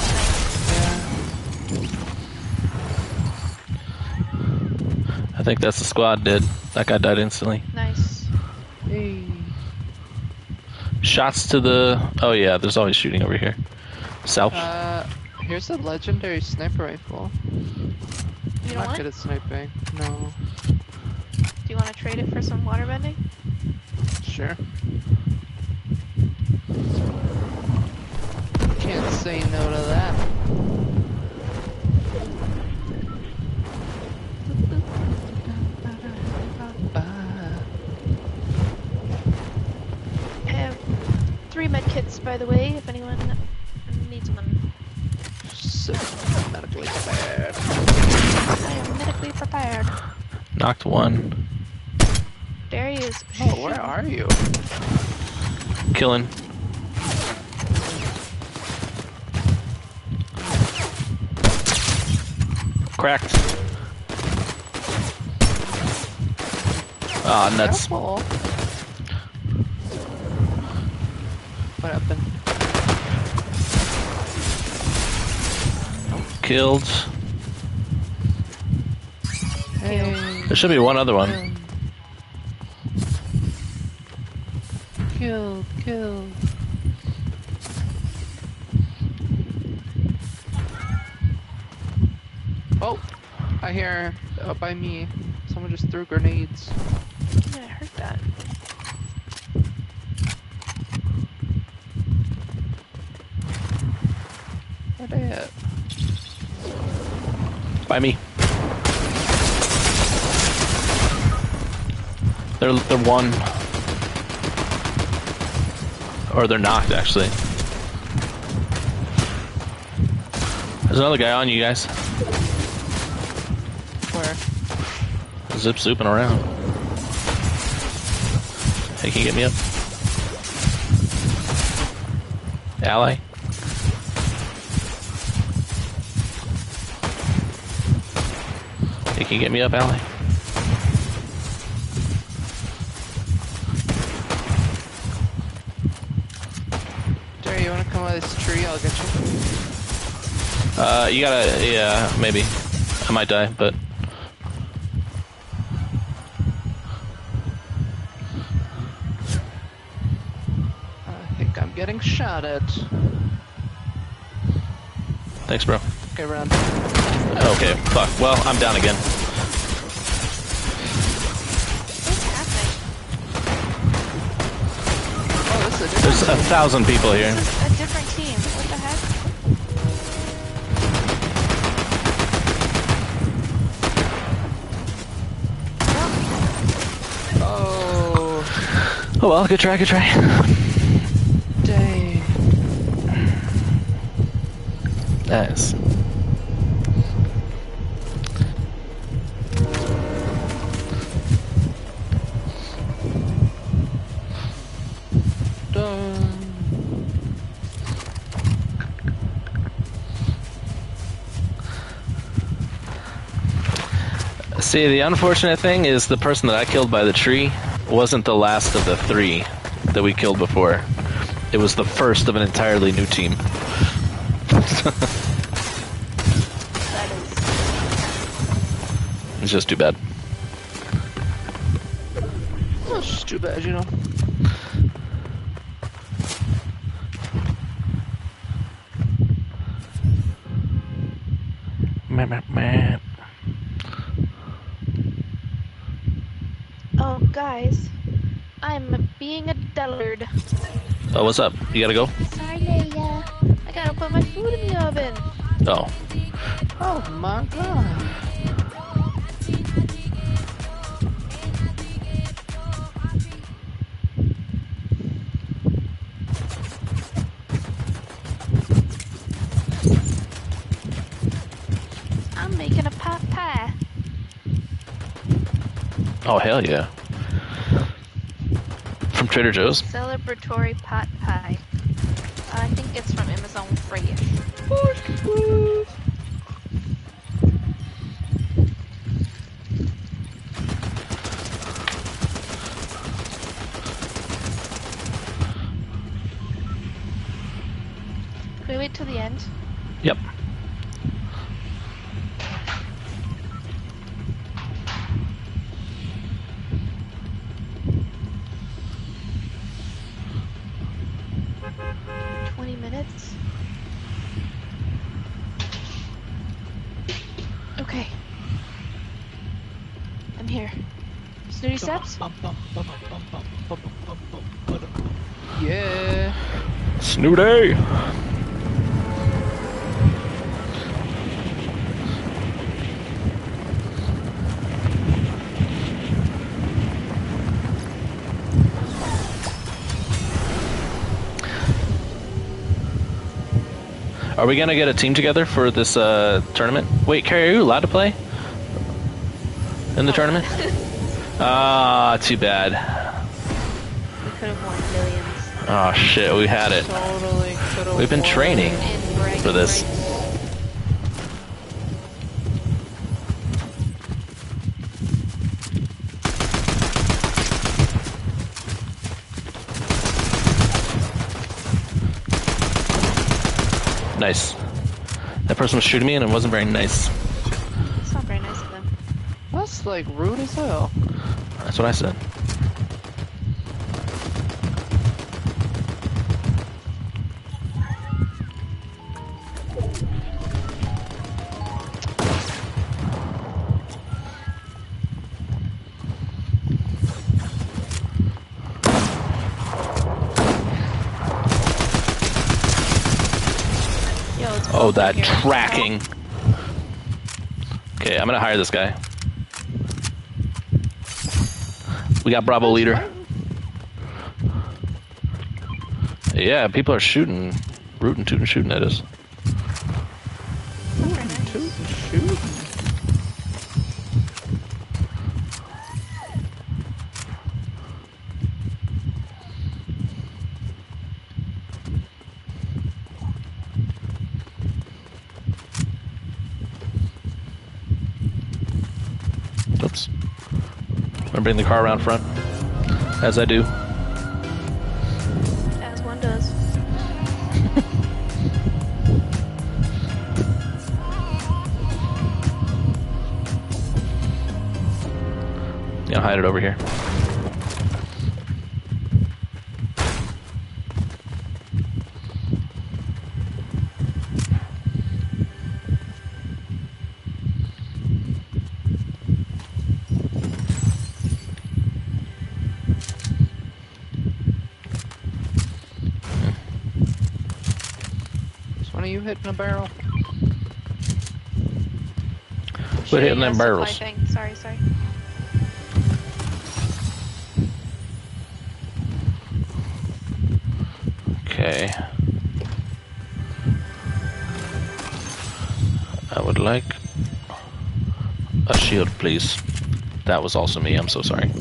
[SPEAKER 4] Yeah.
[SPEAKER 1] I think that's the squad did. That guy died instantly.
[SPEAKER 3] Nice.
[SPEAKER 4] Hey.
[SPEAKER 1] Shots to the. Oh yeah, there's always shooting over here. South.
[SPEAKER 4] Uh, here's a legendary sniper rifle.
[SPEAKER 3] You
[SPEAKER 4] I'm
[SPEAKER 3] don't
[SPEAKER 4] not
[SPEAKER 3] want
[SPEAKER 4] good
[SPEAKER 3] it?
[SPEAKER 4] at sniping. No.
[SPEAKER 3] Do you want to trade it for some water bending?
[SPEAKER 4] Sure. Can't say no to that.
[SPEAKER 3] I have three med kits, by the way, if anyone needs them.
[SPEAKER 4] So medically prepared.
[SPEAKER 3] I am medically prepared.
[SPEAKER 1] Knocked one.
[SPEAKER 3] Derry is.
[SPEAKER 4] Oh, where are you?
[SPEAKER 1] Killing. Cracked. Ah, nuts.
[SPEAKER 4] Careful. What happened?
[SPEAKER 1] Killed.
[SPEAKER 4] Hey.
[SPEAKER 1] There should be one other one.
[SPEAKER 4] Killed, killed. Oh, I hear uh, by me. Someone just threw grenades.
[SPEAKER 3] Yeah, I heard that.
[SPEAKER 4] Where they at?
[SPEAKER 1] By me. They're they're one. Or they're knocked actually. There's another guy on you guys.
[SPEAKER 4] Where?
[SPEAKER 1] Zip zooping around. Hey, can you get me up? Ally? Hey, can you get me up, Ally?
[SPEAKER 4] Jerry, you wanna come with this tree, I'll get you.
[SPEAKER 1] Uh, you gotta, yeah, maybe. I might die, but...
[SPEAKER 4] I think I'm getting shot at.
[SPEAKER 1] Thanks, bro.
[SPEAKER 4] Okay, run.
[SPEAKER 1] Okay, fuck. Well, I'm down again.
[SPEAKER 3] What's happening?
[SPEAKER 4] Oh, this is a different
[SPEAKER 1] There's a thousand people here.
[SPEAKER 3] This is a different team. What the heck?
[SPEAKER 4] Oh,
[SPEAKER 1] Oh well, good try, good try.
[SPEAKER 4] dang.
[SPEAKER 1] Nice.
[SPEAKER 4] Done.
[SPEAKER 1] See, the unfortunate thing is the person that I killed by the tree wasn't the last of the three that we killed before. It was the first of an entirely new team.
[SPEAKER 3] That is.
[SPEAKER 1] It's just too bad.
[SPEAKER 4] That's just too bad, you know.
[SPEAKER 1] Meh, meh, meh.
[SPEAKER 3] Oh, guys. I'm being a dullard.
[SPEAKER 1] Oh, what's up? You gotta go?
[SPEAKER 3] Sorry, Leia. I gotta put my food in the oven.
[SPEAKER 1] Oh.
[SPEAKER 4] Oh my god.
[SPEAKER 3] I'm making a pot pie.
[SPEAKER 1] Oh, hell yeah. From Trader Joe's?
[SPEAKER 3] Celebratory pot pie. I think it's from Amazon Fresh. Can we wait till the end?
[SPEAKER 1] Yep.
[SPEAKER 3] twenty minutes? Okay. I'm here. Snooty steps?
[SPEAKER 4] Yeah.
[SPEAKER 1] Snooty! Are we gonna get a team together for this uh, tournament? Wait, Carrie, are you allowed to play in the tournament? Ah, too bad.
[SPEAKER 3] We could have won millions.
[SPEAKER 1] Oh shit, we had it.
[SPEAKER 4] Totally could've
[SPEAKER 1] We've been
[SPEAKER 4] won.
[SPEAKER 1] training
[SPEAKER 3] And bragging
[SPEAKER 1] for this.
[SPEAKER 3] rights.
[SPEAKER 1] Nice. That person was shooting me and it wasn't very nice.
[SPEAKER 3] It's not very nice of them.
[SPEAKER 4] That's like rude as hell.
[SPEAKER 1] That's what I said.
[SPEAKER 3] Yo, it's
[SPEAKER 1] Oh,
[SPEAKER 3] cold
[SPEAKER 1] that
[SPEAKER 3] in here.
[SPEAKER 1] tracking. Okay, I'm gonna hire this guy. We got Bravo leader. Yeah, people are shooting, rooting, tooting, shooting at us.
[SPEAKER 3] Not very nice.
[SPEAKER 4] Shoot, shoot.
[SPEAKER 1] Oops. I'm bringing the car around front, as I do.
[SPEAKER 3] As one does.
[SPEAKER 1] gonna hide it over here.
[SPEAKER 4] Is one of you hitting a barrel?
[SPEAKER 1] Quit hitting
[SPEAKER 3] Shooting
[SPEAKER 1] them
[SPEAKER 3] a supply
[SPEAKER 1] barrels.
[SPEAKER 3] thing. Sorry, sorry.
[SPEAKER 1] Okay. I would like a shield, please. That was also me. I'm so sorry.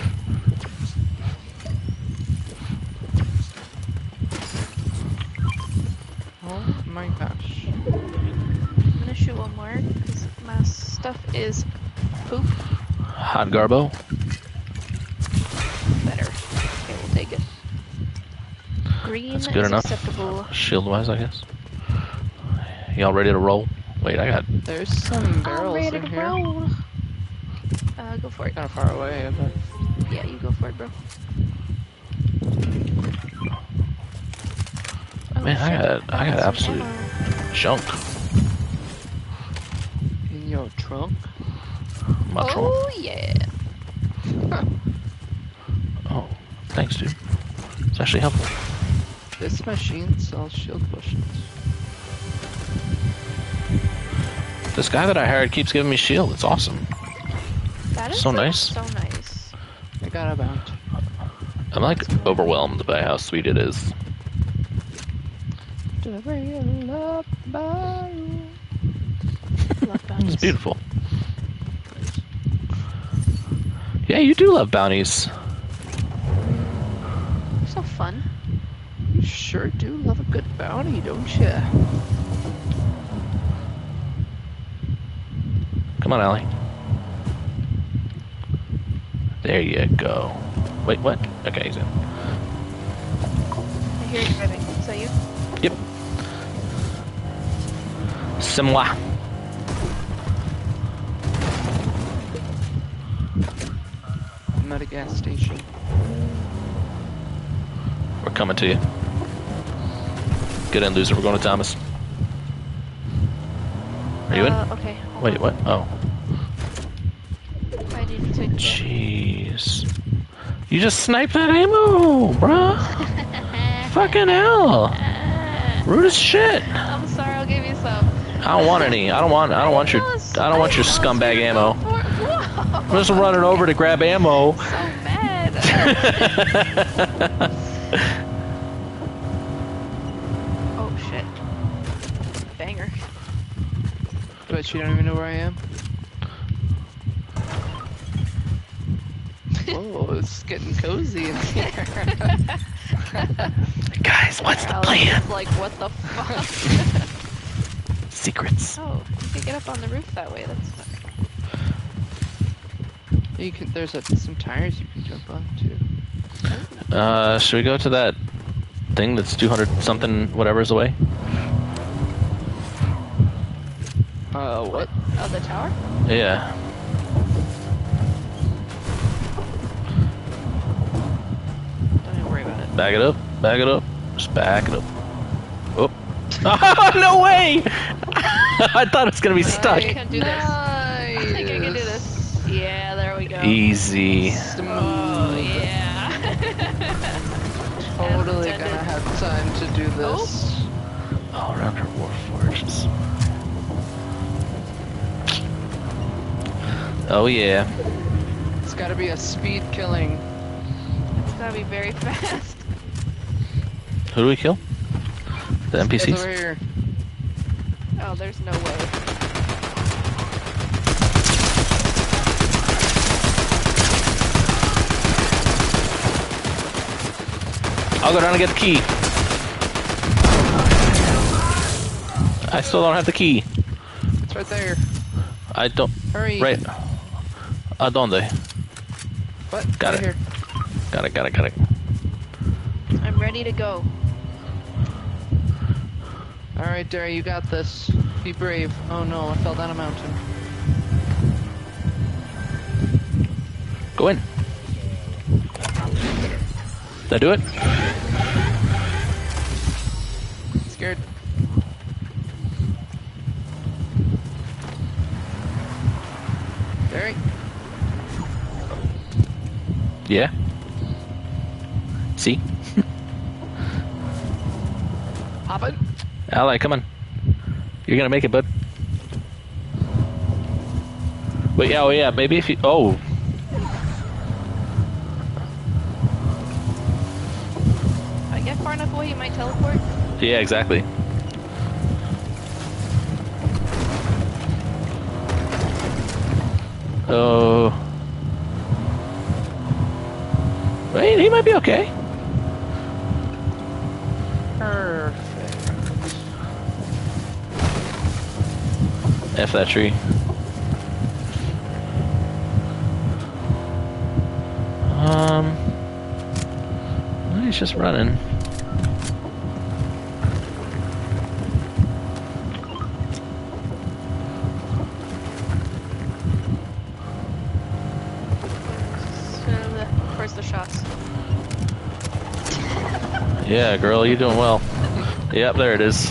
[SPEAKER 4] Oh my gosh.
[SPEAKER 3] I'm gonna shoot one more because my stuff is poop.
[SPEAKER 1] Hot Garbo.
[SPEAKER 3] Better. Okay, we'll take it. Green
[SPEAKER 1] That's good
[SPEAKER 3] is
[SPEAKER 1] enough.
[SPEAKER 3] acceptable.
[SPEAKER 1] Shield wise, I guess. Y'all ready to roll? Wait, I got.
[SPEAKER 4] There's some barrels
[SPEAKER 3] I'm ready
[SPEAKER 4] in
[SPEAKER 3] to
[SPEAKER 4] here.
[SPEAKER 3] roll. Uh, go for it.
[SPEAKER 4] Kind of far away, but
[SPEAKER 3] Yeah, you go for it, bro. Oh,
[SPEAKER 1] Man, I
[SPEAKER 3] shit.
[SPEAKER 1] got- I got
[SPEAKER 3] some
[SPEAKER 1] absolute-
[SPEAKER 3] ammo.
[SPEAKER 1] Junk.
[SPEAKER 4] in your trunk.
[SPEAKER 1] My trunk.
[SPEAKER 3] Oh yeah.
[SPEAKER 1] Oh, thanks, dude. It's actually helpful.
[SPEAKER 4] This machine sells shield potions.
[SPEAKER 1] This guy that I hired keeps giving me shield. It's awesome.
[SPEAKER 3] That is
[SPEAKER 1] So
[SPEAKER 3] like,
[SPEAKER 1] nice.
[SPEAKER 3] So nice.
[SPEAKER 4] I got a bounty.
[SPEAKER 1] I'm like overwhelmed by how sweet it is.
[SPEAKER 3] Love
[SPEAKER 1] It's
[SPEAKER 3] bounties.
[SPEAKER 1] beautiful. Yeah, you do love bounties.
[SPEAKER 3] So fun.
[SPEAKER 4] You sure do love a good bounty, don't you?
[SPEAKER 1] Come on, Allie. There you go. Wait, what? Okay, he's in.
[SPEAKER 3] I hear you driving. Is that you?
[SPEAKER 1] Yep. C'est moi.
[SPEAKER 4] I'm at a gas station.
[SPEAKER 1] We're coming to you. Get in, loser. We're going to Thomas. Are you in?
[SPEAKER 3] Uh, okay. hold
[SPEAKER 1] Wait,
[SPEAKER 3] on.
[SPEAKER 1] what? Oh.
[SPEAKER 3] I need to. Get...
[SPEAKER 1] Jeez. You just sniped that ammo, bruh. Fucking hell. Rude as shit.
[SPEAKER 3] I'm sorry. I'll give you some.
[SPEAKER 1] I don't want any. I don't want. I don't want your. I don't want your scumbag ammo.
[SPEAKER 3] Whoa.
[SPEAKER 1] I'm just running over to grab ammo.
[SPEAKER 3] So bad. Oh shit. Banger.
[SPEAKER 4] But you don't even know where I am? Oh, it's getting cozy in here.
[SPEAKER 1] Guys, what's the
[SPEAKER 3] Alex
[SPEAKER 1] plan?
[SPEAKER 3] is like, what the fuck?
[SPEAKER 1] Secrets.
[SPEAKER 3] Oh, you can get up on the roof that way. That's fine.
[SPEAKER 4] You can. There's a, some tires you can jump on too.
[SPEAKER 1] Uh, should we go to that thing that's two hundred something whatever's away?
[SPEAKER 4] Uh, what?
[SPEAKER 3] Oh, the tower?
[SPEAKER 1] Yeah.
[SPEAKER 3] Don't even worry about it.
[SPEAKER 1] Back it up. Back it up. Just back it up. Oh. No way! I thought it was gonna be stuck.
[SPEAKER 3] I can do this. I think I can do this. Yeah, there we go.
[SPEAKER 1] Easy.
[SPEAKER 3] Oh, yeah.
[SPEAKER 4] Totally
[SPEAKER 3] As
[SPEAKER 4] gonna
[SPEAKER 3] intended.
[SPEAKER 4] have time to do this.
[SPEAKER 1] All around her warforges. Oh yeah.
[SPEAKER 4] It's gotta be a speed killing.
[SPEAKER 3] It's gotta be very fast.
[SPEAKER 1] Who do we kill? The N P
[SPEAKER 4] Guys
[SPEAKER 1] Cs?
[SPEAKER 4] over here.
[SPEAKER 3] Oh, there's no way.
[SPEAKER 1] I'll go down and get the key. I still don't have the key.
[SPEAKER 4] It's right there.
[SPEAKER 1] I don't.
[SPEAKER 4] Hurry.
[SPEAKER 1] Right. ¿A dónde?
[SPEAKER 4] What?
[SPEAKER 1] Got
[SPEAKER 4] right
[SPEAKER 1] it.
[SPEAKER 4] Here.
[SPEAKER 1] Got it, got it, got it.
[SPEAKER 3] I'm ready to go.
[SPEAKER 4] Alright, Derry, you got this. Be brave. Oh no, I fell down a mountain.
[SPEAKER 1] Go in. Did I do it?
[SPEAKER 4] Scared. Barry.
[SPEAKER 1] Yeah. See?
[SPEAKER 4] Hop in.
[SPEAKER 1] Ally, come on. You're gonna make it, bud. Wait, yeah, oh yeah, maybe if you... Oh.
[SPEAKER 3] If I get far enough away, you might teleport.
[SPEAKER 1] Yeah, exactly. Oh. Wait, he might be okay.
[SPEAKER 4] Perfect.
[SPEAKER 1] F that tree. Um, he's just running.
[SPEAKER 3] So the, where's the shots?
[SPEAKER 1] Yeah, girl, you're doing well. Yep, there it is.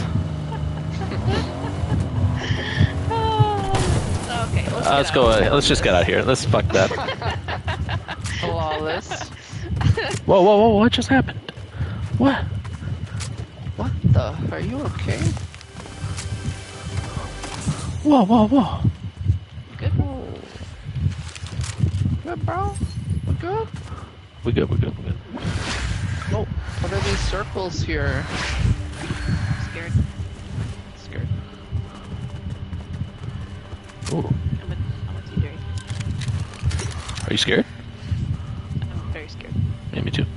[SPEAKER 3] Oh, okay, let's,
[SPEAKER 1] Uh, let's go. Uh, let's just get out of here. Let's fuck that.
[SPEAKER 4] Flawless.
[SPEAKER 1] Whoa, whoa, whoa! What just happened? What?
[SPEAKER 4] What the? Are you okay?
[SPEAKER 1] Whoa, whoa, whoa!
[SPEAKER 3] Good.
[SPEAKER 4] Good, bro? We good?
[SPEAKER 1] We good. We good. We good.
[SPEAKER 4] Oh, what are these circles here?
[SPEAKER 3] Scared.
[SPEAKER 4] Scared.
[SPEAKER 1] Ooh.
[SPEAKER 3] I'm a, I'm a T J.
[SPEAKER 1] Are you scared?
[SPEAKER 3] I'm very scared.
[SPEAKER 1] Yeah, me too.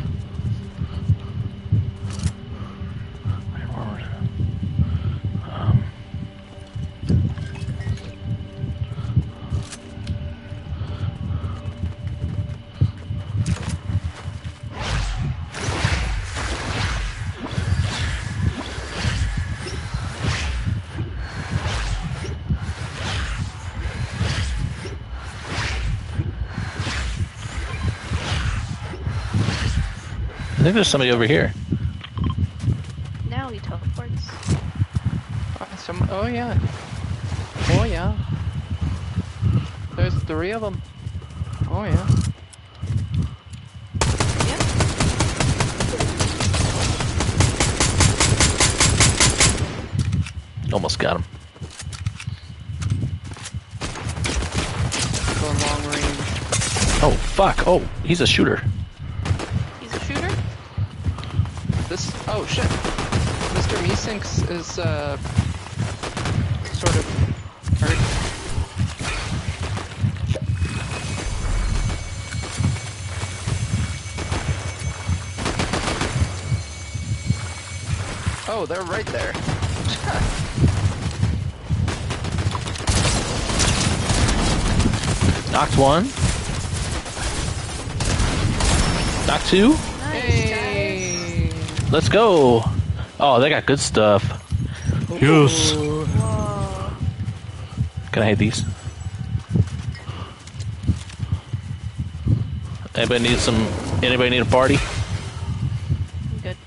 [SPEAKER 1] Um. I think there's somebody over here.
[SPEAKER 3] Now he teleports.
[SPEAKER 4] Oh, some, oh yeah. Oh yeah. There's three of them. Oh yeah.
[SPEAKER 3] Yep.
[SPEAKER 1] Almost got him.
[SPEAKER 4] Going long range.
[SPEAKER 1] Oh fuck! Oh, he's a shooter.
[SPEAKER 3] He's a shooter?
[SPEAKER 4] This, oh shit. Mister Meesinks is, uh, sort of hurt. Oh, they're right there.
[SPEAKER 1] Knocked one. Knocked two.
[SPEAKER 3] Nice,
[SPEAKER 4] Hey.
[SPEAKER 1] Let's go. Oh, they got good stuff. Yes.
[SPEAKER 4] Ooh.
[SPEAKER 3] guys. Whoa.
[SPEAKER 1] Can I hit these? Anybody need some? Anybody need a party?
[SPEAKER 3] I'm good.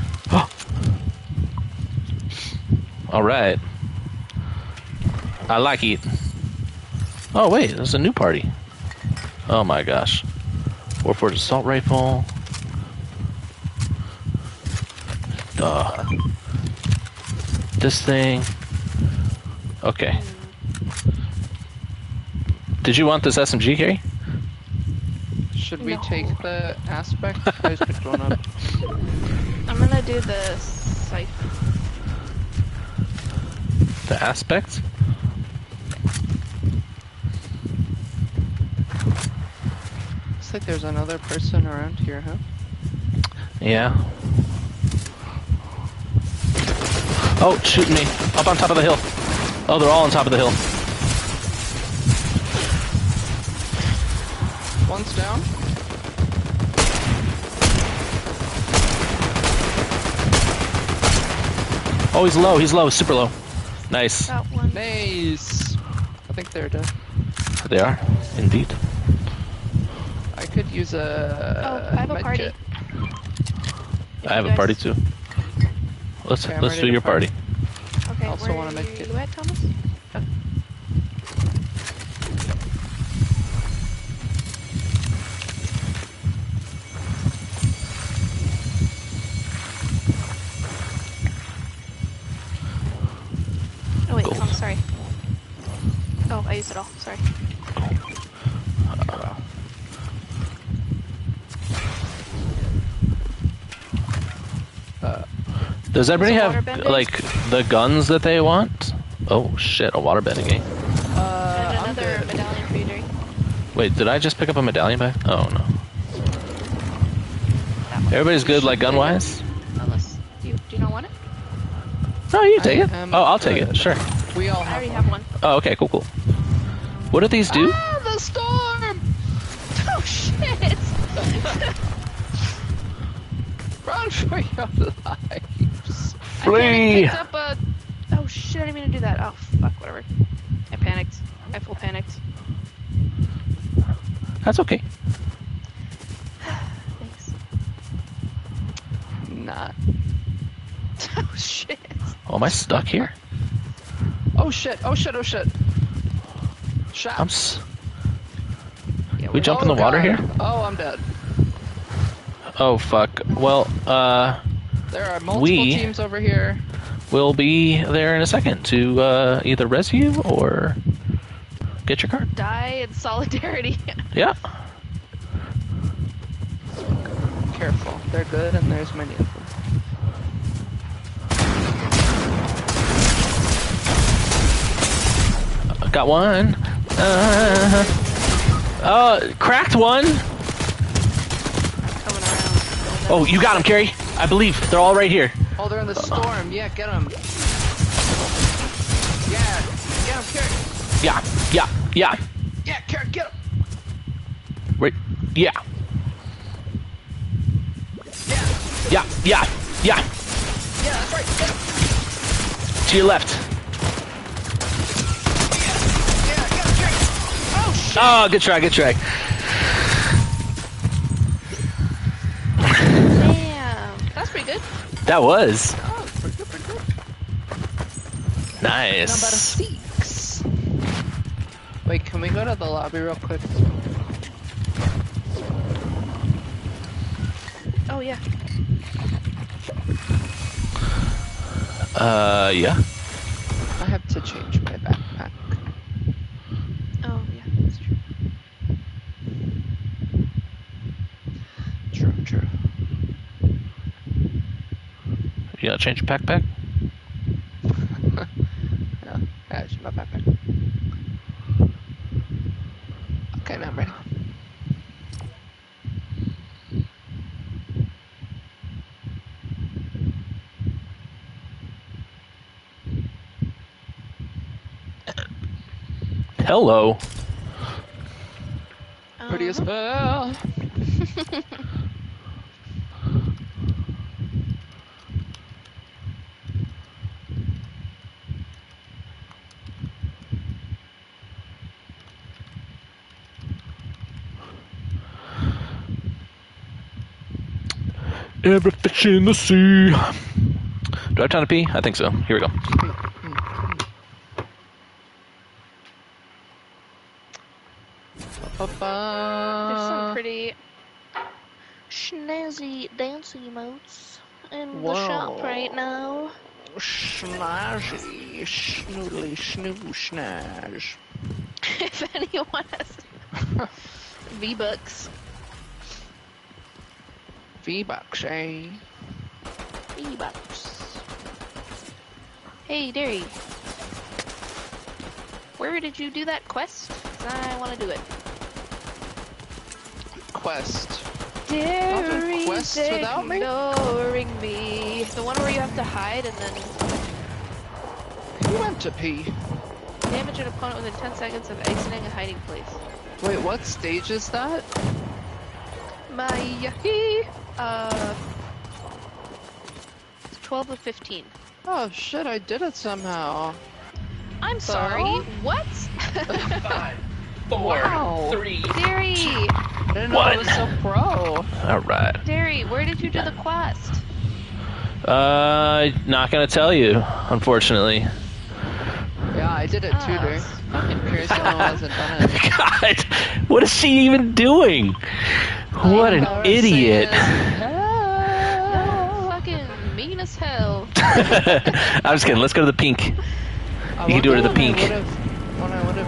[SPEAKER 1] All right. I like it. Oh wait, there's a new party. Oh my gosh. Warforged assault rifle. Duh. This thing. Okay. Did you want this S M G, Carrie?
[SPEAKER 4] Should we
[SPEAKER 3] No.
[SPEAKER 4] take the aspect? I just picked one up.
[SPEAKER 3] I'm gonna do the siphon.
[SPEAKER 1] The aspect?
[SPEAKER 4] Looks like there's another person around here, huh?
[SPEAKER 1] Yeah. Oh, shooting me. Up on top of the hill. Oh, they're all on top of the hill.
[SPEAKER 4] One's down.
[SPEAKER 1] Oh, he's low. He's low. Super low. Nice.
[SPEAKER 3] Got one.
[SPEAKER 4] Nice. I think they're dead.
[SPEAKER 1] They are, indeed.
[SPEAKER 4] use a.
[SPEAKER 3] Oh, I have a
[SPEAKER 4] med
[SPEAKER 3] party.
[SPEAKER 4] kit.
[SPEAKER 3] If
[SPEAKER 1] I have
[SPEAKER 3] you
[SPEAKER 1] a
[SPEAKER 3] guys-
[SPEAKER 1] party too. Let's
[SPEAKER 4] Okay, I'm
[SPEAKER 1] let's
[SPEAKER 4] ready
[SPEAKER 1] do
[SPEAKER 4] to
[SPEAKER 1] your
[SPEAKER 4] party.
[SPEAKER 1] party.
[SPEAKER 3] Okay,
[SPEAKER 4] Also
[SPEAKER 3] where
[SPEAKER 4] wanna make
[SPEAKER 3] you
[SPEAKER 4] it-
[SPEAKER 3] at, Thomas? Oh wait,
[SPEAKER 1] Gold.
[SPEAKER 3] Thomas, sorry. Oh, I used it all. Sorry.
[SPEAKER 1] Does everybody
[SPEAKER 3] Is it
[SPEAKER 1] have
[SPEAKER 3] waterbending?
[SPEAKER 1] like the guns that they want? Oh shit, a waterbending game.
[SPEAKER 4] Uh,
[SPEAKER 3] and
[SPEAKER 4] I'm
[SPEAKER 3] another
[SPEAKER 4] good.
[SPEAKER 3] medallion for you, Derry.
[SPEAKER 1] Wait, did I just pick up a medallion back? Oh no.
[SPEAKER 3] That one.
[SPEAKER 1] Everybody's good, like gun wise.
[SPEAKER 3] Unless you do you not want it?
[SPEAKER 1] No, you take
[SPEAKER 4] I
[SPEAKER 1] it.
[SPEAKER 4] am
[SPEAKER 1] Oh, I'll take
[SPEAKER 4] good.
[SPEAKER 1] it. Sure.
[SPEAKER 4] We all
[SPEAKER 3] I
[SPEAKER 4] have
[SPEAKER 3] already
[SPEAKER 4] one.
[SPEAKER 3] have one.
[SPEAKER 1] Oh, okay, cool, cool. What do these do?
[SPEAKER 4] Ah, the storm!
[SPEAKER 3] Oh shit!
[SPEAKER 4] Run for your lives.
[SPEAKER 1] Flee!
[SPEAKER 3] I picked up a. Oh shit! I didn't mean to do that. Oh fuck! Whatever. I panicked. I full panicked.
[SPEAKER 1] That's okay.
[SPEAKER 3] Thanks.
[SPEAKER 4] Not.
[SPEAKER 3] Oh shit!
[SPEAKER 1] Oh, am I stuck here?
[SPEAKER 4] Oh shit, oh shit, oh shit. Shot.
[SPEAKER 1] I'm. S
[SPEAKER 3] Yeah,
[SPEAKER 1] We
[SPEAKER 3] we're-
[SPEAKER 1] jump in
[SPEAKER 4] Oh,
[SPEAKER 1] the water
[SPEAKER 4] God.
[SPEAKER 1] here?
[SPEAKER 4] Oh, I'm dead.
[SPEAKER 1] Oh fuck. Well, uh,
[SPEAKER 4] There are multiple
[SPEAKER 1] We-
[SPEAKER 4] teams over here.
[SPEAKER 1] we'll be there in a second to uh, either res you or get your card.
[SPEAKER 3] Die in solidarity.
[SPEAKER 1] Yeah.
[SPEAKER 4] Careful, they're good and there's many of them.
[SPEAKER 1] Got one. Uh, uh, cracked one.
[SPEAKER 3] Coming around.
[SPEAKER 1] Oh, you got him, Carrie. I believe they're all right here.
[SPEAKER 4] Oh, they're in the storm. Yeah, get them. Yeah, get them, Carrot.
[SPEAKER 1] Yeah, yeah, yeah.
[SPEAKER 4] Yeah, Carrot, get them.
[SPEAKER 1] Right. Yeah,
[SPEAKER 4] Yeah,
[SPEAKER 1] yeah, yeah, yeah.
[SPEAKER 4] yeah, that's right. Get them.
[SPEAKER 1] To your left.
[SPEAKER 4] Yeah, get them, Carrot. Oh, shit.
[SPEAKER 1] Oh, good try, good try.
[SPEAKER 3] Damn. That's pretty good.
[SPEAKER 1] That was
[SPEAKER 4] Oh, pretty good, pretty good.
[SPEAKER 1] nice.
[SPEAKER 4] Number six. Wait, can we go to the lobby real quick?
[SPEAKER 3] Oh yeah.
[SPEAKER 1] Uh, yeah.
[SPEAKER 4] I have to change my backpack.
[SPEAKER 3] Oh yeah. That's true.
[SPEAKER 4] True, true.
[SPEAKER 1] You gotta change your backpack.
[SPEAKER 4] Yeah, that's my backpack. Okay, now I'm ready.
[SPEAKER 1] Hello.
[SPEAKER 4] Pretty as
[SPEAKER 3] Uh-huh.
[SPEAKER 4] hell.
[SPEAKER 1] Every fish in the sea. Do I have time to pee? I think so. Here we go.
[SPEAKER 3] There's some
[SPEAKER 4] Ba-ba.
[SPEAKER 3] pretty snazzy dance emotes in the
[SPEAKER 4] Whoa.
[SPEAKER 3] shop right now.
[SPEAKER 4] Snazzy, snoodly, snoo, snaz.
[SPEAKER 3] If anyone has V-Bucks.
[SPEAKER 4] V-Bucks, eh?
[SPEAKER 3] V-Bucks. Hey, Derry. Where did you do that quest? 'Cause I want to do it.
[SPEAKER 4] Quest.
[SPEAKER 3] Derry's
[SPEAKER 4] quests without me?
[SPEAKER 3] ignoring me. The one where you have to hide and then
[SPEAKER 4] Who went to pee?
[SPEAKER 3] damage an opponent within ten seconds of exiting a hiding place.
[SPEAKER 4] Wait, what stage is that?
[SPEAKER 3] My yucky. Uh, twelve of fifteen.
[SPEAKER 4] Oh shit, I did it somehow.
[SPEAKER 3] I'm sorry.
[SPEAKER 4] So?
[SPEAKER 3] What?
[SPEAKER 1] Five, four,
[SPEAKER 4] Wow.
[SPEAKER 1] three.
[SPEAKER 3] Derry,
[SPEAKER 4] I didn't know
[SPEAKER 1] What?
[SPEAKER 4] it was so pro.
[SPEAKER 1] All right.
[SPEAKER 3] Derry, where did you do the quest?
[SPEAKER 1] Uh, not gonna tell you, unfortunately.
[SPEAKER 4] Yeah, I did it too,
[SPEAKER 3] Ah,
[SPEAKER 4] Derry.
[SPEAKER 3] it's fucking
[SPEAKER 4] Curious to know who hasn't done it.
[SPEAKER 1] God, what is she even doing? What an
[SPEAKER 4] Power
[SPEAKER 1] idiot.
[SPEAKER 4] says,
[SPEAKER 3] No, fucking mean as hell.
[SPEAKER 1] I'm just kidding. Let's go to the pink.
[SPEAKER 4] I
[SPEAKER 1] You can do it
[SPEAKER 4] wonder
[SPEAKER 1] to the
[SPEAKER 4] what I
[SPEAKER 1] pink.
[SPEAKER 4] would've- What I would have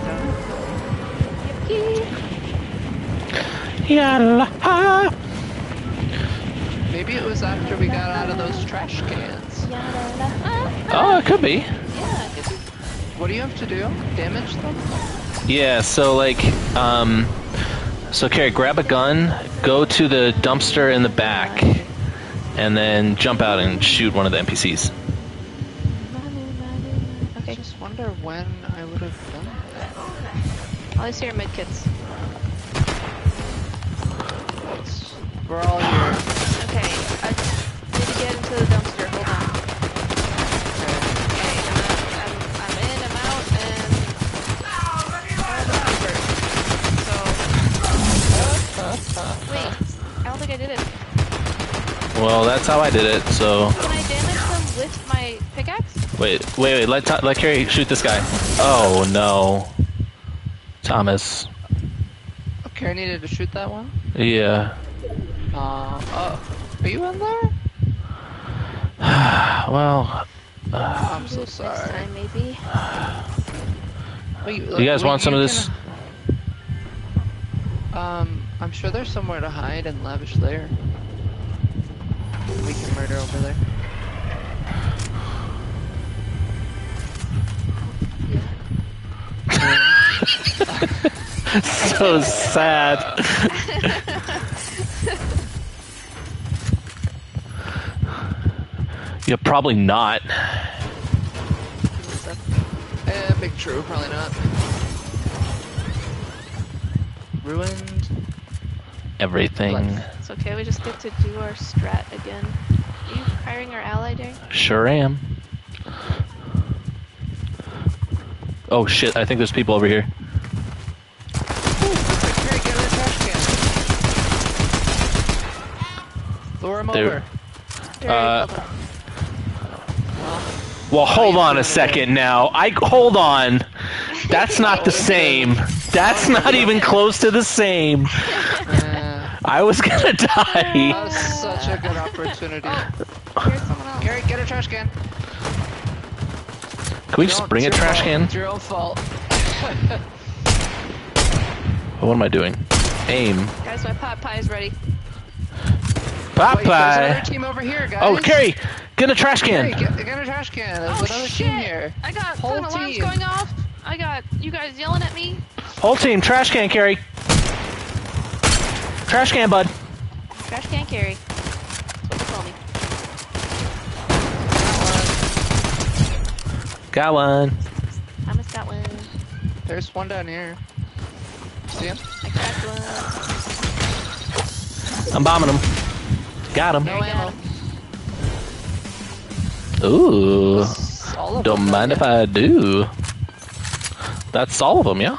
[SPEAKER 4] done.
[SPEAKER 1] Yalla.
[SPEAKER 4] Maybe it was after we got out of those trash cans.
[SPEAKER 1] Oh, it could be.
[SPEAKER 3] Yeah, it could be.
[SPEAKER 4] What do you have to do? Damage them?
[SPEAKER 1] Yeah, so like, um, so Carrie, grab a gun, go to the dumpster in the back, and then jump out and shoot one of the N P Cs.
[SPEAKER 4] I
[SPEAKER 3] Okay,
[SPEAKER 4] just wonder when I would have done that.
[SPEAKER 3] all I see are medkits.
[SPEAKER 4] It's- We're all here.
[SPEAKER 3] Okay, I need to get into the dumpster. Hold on.
[SPEAKER 4] Okay.
[SPEAKER 3] Okay, I'm, I'm, I'm in, I'm out, and oh, the creeper. So wait, I don't think I did it.
[SPEAKER 1] Well, that's how I did it. So
[SPEAKER 3] Can I damage them with my pickaxe?
[SPEAKER 1] wait, wait, wait. Let let Carrie shoot this guy. Oh no, Thomas.
[SPEAKER 4] Okay, I needed to shoot that one.
[SPEAKER 1] Yeah.
[SPEAKER 4] Uh, oh, are you in there?
[SPEAKER 1] Well,
[SPEAKER 4] I'm
[SPEAKER 3] Do
[SPEAKER 4] so
[SPEAKER 3] it Next
[SPEAKER 4] sorry.
[SPEAKER 3] time, maybe.
[SPEAKER 4] Wait,
[SPEAKER 1] you guys
[SPEAKER 4] wait,
[SPEAKER 1] want some
[SPEAKER 4] you
[SPEAKER 1] of this?
[SPEAKER 4] can- Um, I'm sure there's somewhere to hide in Lavish Lair. We can murder over there.
[SPEAKER 1] So sad. Yeah, probably not.
[SPEAKER 4] Eh, big true, probably not. Ruined.
[SPEAKER 1] Everything.
[SPEAKER 3] It's okay, we just get to do our strat again. Are you hiring our ally, Derry?
[SPEAKER 1] Sure am. Oh shit, I think there's people over here.
[SPEAKER 4] Here, get in the trash can. Lure him
[SPEAKER 1] There-
[SPEAKER 4] over.
[SPEAKER 3] Derry,
[SPEAKER 1] Uh,
[SPEAKER 3] hold on.
[SPEAKER 1] Well, hold on a second now. I hold on. That's not the same. That's not even close to the same.
[SPEAKER 4] Uh,
[SPEAKER 1] I was gonna die.
[SPEAKER 4] that was such a good opportunity.
[SPEAKER 3] Here's someone else.
[SPEAKER 4] Gary, get a trash can.
[SPEAKER 1] Can we just
[SPEAKER 4] Don't-
[SPEAKER 1] bring a
[SPEAKER 4] it's your
[SPEAKER 1] trash
[SPEAKER 4] fault.
[SPEAKER 1] can?
[SPEAKER 4] It's your own fault.
[SPEAKER 1] What am I doing? Aim.
[SPEAKER 3] Guys, my pot pie is ready.
[SPEAKER 1] Bye
[SPEAKER 4] Wait, there's another
[SPEAKER 1] bye.
[SPEAKER 4] team over here, guys.
[SPEAKER 1] Oh, Carrie, get a trash
[SPEAKER 4] Carrie,
[SPEAKER 1] can.
[SPEAKER 4] get, get a trash can. There's
[SPEAKER 3] Oh
[SPEAKER 4] another
[SPEAKER 3] shit!
[SPEAKER 4] team here.
[SPEAKER 3] I got
[SPEAKER 4] Whole
[SPEAKER 3] phone alarms
[SPEAKER 4] team.
[SPEAKER 3] going off. I got you guys yelling at me.
[SPEAKER 1] Whole team, trash can, Carrie. Trash can, bud.
[SPEAKER 3] Trash can carry. That's what they call me.
[SPEAKER 1] Got one.
[SPEAKER 3] I missed that one.
[SPEAKER 4] There's one down here. See him?
[SPEAKER 3] I cracked one.
[SPEAKER 1] I'm bombing him. Got him.
[SPEAKER 4] No
[SPEAKER 3] There, got
[SPEAKER 4] ammo.
[SPEAKER 3] him.
[SPEAKER 1] Ooh.
[SPEAKER 4] That's all of
[SPEAKER 1] Don't
[SPEAKER 4] them,
[SPEAKER 1] mind if
[SPEAKER 4] yeah.
[SPEAKER 1] I do. That's all of them, yeah.